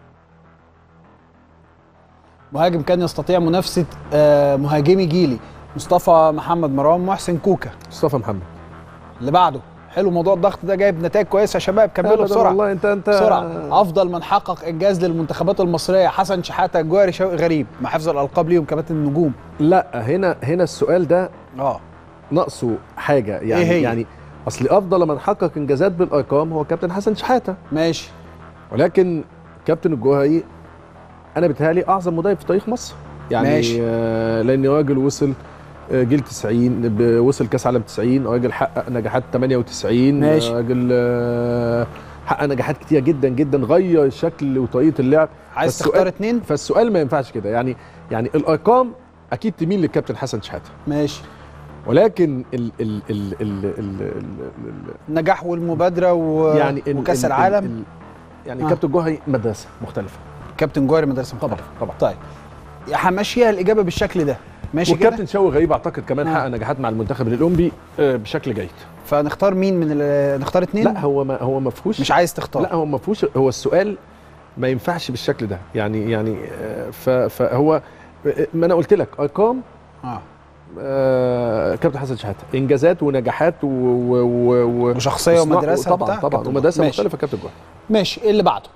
Speaker 1: مهاجم كان يستطيع منافسة آه مهاجمي جيلي، مصطفى محمد، مروان محسن، كوكا.
Speaker 9: مصطفى محمد.
Speaker 1: اللي بعده حلو، موضوع الضغط ده جايب نتائج كويسه يا شباب، كملوا بسرعه.
Speaker 9: والله انت انت
Speaker 1: بسرعه. افضل من حقق انجاز للمنتخبات المصريه: حسن شحاته، الجوهري، شوقي غريب، مع حفظ الالقاب ليهم كباتن النجوم.
Speaker 9: لا هنا هنا السؤال ده
Speaker 1: اه
Speaker 9: ناقصه حاجه يعني
Speaker 1: إيه هي؟
Speaker 9: يعني اصل افضل من حقق انجازات بالارقام هو كابتن حسن شحاته.
Speaker 1: ماشي.
Speaker 9: ولكن كابتن الجوهري انا بيتهيألي اعظم مدرب في تاريخ مصر يعني.
Speaker 1: ماشي.
Speaker 9: آه لان راجل وصل آه جيل تسعين، وصل كاس عالم تسعين، راجل حقق نجاحات ثمانية وتسعين،
Speaker 1: ماشي.
Speaker 9: راجل آه حقق نجاحات كتير جدا جدا، غير شكل وطريقه اللعب.
Speaker 1: عايز تختار اتنين؟
Speaker 9: فالسؤال ما ينفعش كده يعني. يعني الارقام اكيد تميل للكابتن حسن شحاته.
Speaker 1: ماشي.
Speaker 9: ولكن ال ال ال ال ال
Speaker 1: النجاح والمبادره و...
Speaker 9: يعني
Speaker 1: وكاس
Speaker 9: ال
Speaker 1: العالم
Speaker 9: ال ال يعني
Speaker 1: آه.
Speaker 9: كابتن جوهري مدرسه مختلفه.
Speaker 1: كابتن جوهري مدرسه مختلفه
Speaker 9: طبعا.
Speaker 1: طيب همشيها الاجابه بالشكل ده، ماشي كده.
Speaker 9: والكابتن شوقي غريب اعتقد كمان حقق آه. نجاحات مع المنتخب الاولمبي بشكل جيد.
Speaker 1: فنختار مين من نختار اتنين؟
Speaker 9: لا هو ما هو ما فيهوش،
Speaker 1: مش عايز تختار.
Speaker 9: لا هو ما فيهوش، هو السؤال ما ينفعش بالشكل ده يعني. يعني فهو ما انا قلت لك ارقام
Speaker 1: اه
Speaker 9: آه كابتن حسن شحاته، انجازات ونجاحات و و
Speaker 1: وشخصيه ومدرسه
Speaker 9: طبعا طبعا ومدرسه مختلفه كابتن جوهري.
Speaker 1: ماشي. ايه اللي بعده؟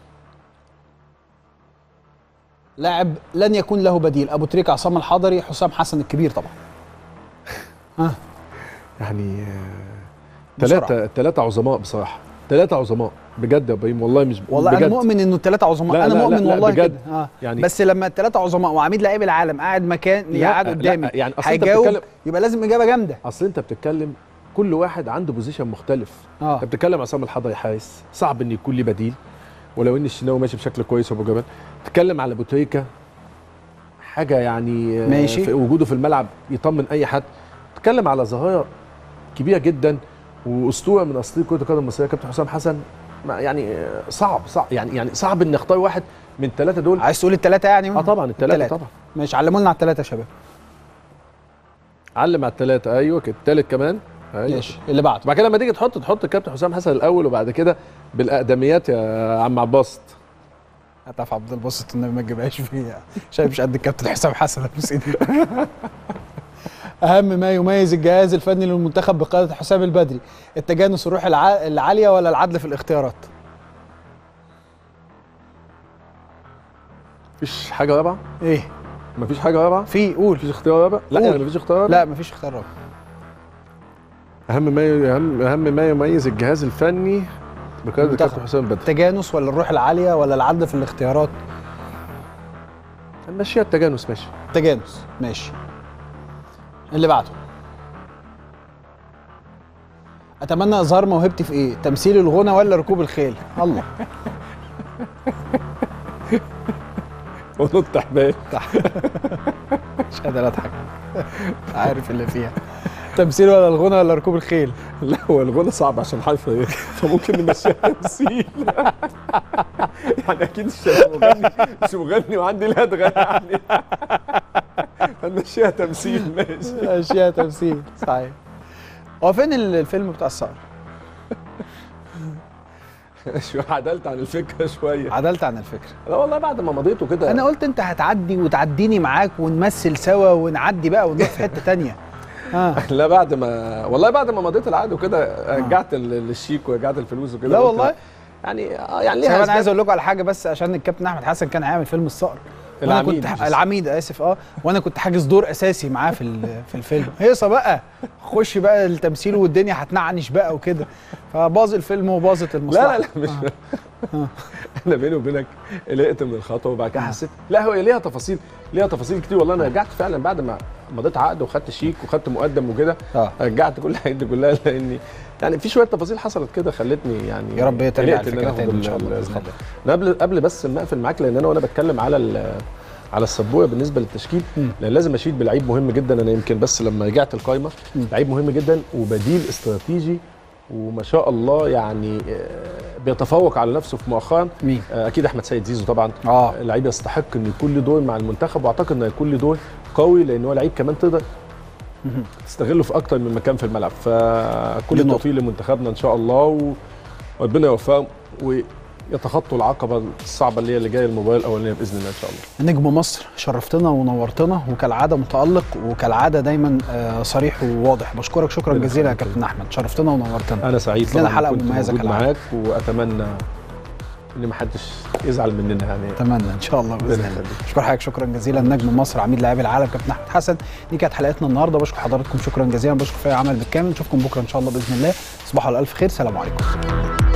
Speaker 1: لاعب لن يكون له بديل: ابو تريكه، عصام الحضري، حسام حسن الكبير طبعا.
Speaker 9: ها يعني ثلاثه ثلاثه عظماء بصراحه، ثلاثه عظماء بجد يا ابراهيم، والله مش
Speaker 1: والله
Speaker 9: بجد.
Speaker 1: انا مؤمن انه الثلاثه عظماء.
Speaker 9: لا
Speaker 1: انا
Speaker 9: لا
Speaker 1: مؤمن
Speaker 9: لا
Speaker 1: والله
Speaker 9: بجد
Speaker 1: كده. آه.
Speaker 9: يعني
Speaker 1: بس لما الثلاثه عظماء وعميد لاعبي العالم قاعد مكان قاعد قدامي
Speaker 9: يعني
Speaker 1: هيجاوب، يبقى لازم اجابه جامده.
Speaker 9: اصل انت بتتكلم كل واحد عنده بوزيشن مختلف.
Speaker 1: اه
Speaker 9: انت بتتكلم عصام الحضري حارس، صعب ان يكون ليه بديل، ولو ان الشناوي ماشي بشكل كويس وابو جبل. تتكلم على ابو تريكه حاجه يعني
Speaker 1: ماشي.
Speaker 9: في وجوده في الملعب يطمن اي حد. تتكلم على ظاهره كبيره جدا واسطوره من اساطير كره القدم المصريه كابتن حسام حسن. يعني صعب صعب يعني يعني صعب ان اختار واحد من الثلاثه دول.
Speaker 1: عايز تقول الثلاثه يعني؟
Speaker 9: اه طبعا الثلاثه طبعا.
Speaker 1: ماشي، علموا لنا على الثلاثه يا شباب.
Speaker 9: علم على الثلاثه. ايوه كده الثالث كمان.
Speaker 1: أيوة. ماشي. اللي بعده
Speaker 9: بعد كده لما تيجي تحط تحط الكابتن حسام حسن الاول وبعد كده بالاقدميات يا عم عباس.
Speaker 1: هتعرف عبد الباسط النبي ما تجيبهاش فيها، شايف مش قد الكابتن حسام حسن ابوس ايدي. اهم ما يميز الجهاز الفني للمنتخب بقياده حسام البدري: التجانس، الروح الع... العاليه، ولا العدل في الاختيارات؟
Speaker 9: مفيش حاجه رابعه؟
Speaker 1: ايه؟
Speaker 9: مفيش حاجه رابعه؟
Speaker 1: في. قول.
Speaker 9: مفيش اختيار رابع؟ لا يعني مفيش اختيار رابع؟
Speaker 1: لا مفيش اختيار رابع.
Speaker 9: اهم ما ي... اهم اهم ما يميز الجهاز الفني بقياده الكابتن حسام البدري:
Speaker 1: التجانس ولا الروح العاليه ولا العدل في الاختيارات؟
Speaker 9: هنمشيها التجانس. ماشي
Speaker 1: التجانس. ماشي. اللي بعده: اتمنى اظهار موهبتي في ايه؟ تمثيل، الغنى، ولا ركوب الخيل؟ الله.
Speaker 9: ونط حبال.
Speaker 1: مش قادر اضحك. عارف اللي فيها. تمثيل ولا الغنى ولا ركوب الخيل؟
Speaker 9: لا هو الغنى صعب عشان حرف ايه، فممكن نمشيها تمثيل. يعني اكيد مش مغني مش مغني وعندي لدغه يعني. هنمشيها تمثيل. ماشي
Speaker 1: مشيها تمثيل. صحيح. هو فين الفيلم بتاع الصقر؟
Speaker 9: شو عدلت عن الفكره شويه.
Speaker 1: عدلت عن الفكره.
Speaker 9: لا والله بعد ما مضيته كده
Speaker 1: انا قلت انت هتعدي وتعديني معاك ونمثل سوا ونعدي بقى ونروح في حته ثانيه. آه.
Speaker 9: لا بعد ما والله بعد ما مضيت العقد وكده رجعت الشيك ورجعت الفلوس وكده.
Speaker 1: لا والله
Speaker 9: يعني اه يعني ليها.
Speaker 1: انا عايز اقول لكم على حاجه بس، عشان الكابتن احمد حسن كان هيعمل فيلم الصقر.
Speaker 9: العميد
Speaker 1: كنت العميد اسف اه وانا كنت حاجز دور اساسي معاه في في الفيلم. هيصه بقى خش بقى التمثيل والدنيا هتنعنش بقى وكده، فباظ الفيلم وباظت المصلحه.
Speaker 9: لا لا لا مش آه. انا بيني وبينك قلقت من الخطوه وبعد كده حسيت لا هو ليها تفاصيل ليها تفاصيل كتير. والله انا رجعت فعلا بعد ما مضيت عقد وخدت شيك وخدت مقدم وكده. آه. رجعت كل الحاجات دي كلها لاني يعني في شويه تفاصيل حصلت كده خلتني يعني
Speaker 1: يا رب ترجع الفكره تاني
Speaker 9: ان شاء الله. انا قبل قبل بس ما اقفل معاك، لان انا وانا بتكلم على على السبوره بالنسبه للتشكيل، لان لازم اشيد بلعيب مهم جدا. انا يمكن بس لما رجعت القايمه لعيب مهم جدا وبديل استراتيجي وما شاء الله يعني بيتفوق على نفسه في مؤخرا.
Speaker 1: مين؟
Speaker 9: اكيد احمد سيد زيزو طبعا.
Speaker 1: اه
Speaker 9: لعيب يستحق انه يكون له دور مع المنتخب، واعتقد انه هيكون له دور قوي لان هو لعيب كمان تقدر تستغله في اكتر من مكان في الملعب. فكل التوفيق لمنتخبنا ان شاء الله وربنا يوفقهم. يتخطوا العقبه الصعبه اللي هي اللي جايه المباراه الاولانيه باذن الله ان شاء الله.
Speaker 1: نجم مصر شرفتنا ونورتنا وكالعاده متالق وكالعاده دايما صريح وواضح. بشكرك شكرا جزيلا يا كابتن احمد، شرفتنا ونورتنا.
Speaker 9: انا سعيد
Speaker 1: لنا حلقه مميزه كالعاده
Speaker 9: معاك، واتمنى ان ما حدش يزعل مننا يعني.
Speaker 1: اتمنى ان شاء الله باذن الله. بشكر حضرتك شكرا جزيلا نجم مصر عميد لاعبي العالم كابتن احمد حسن. دي كانت حلقتنا النهارده، بشكر حضراتكم شكرا جزيلا، بشكر فريق عمل بالكامل. نشوفكم بكره ان شاء الله باذن الله. تصبحوا على الف خير، سلام عليكم.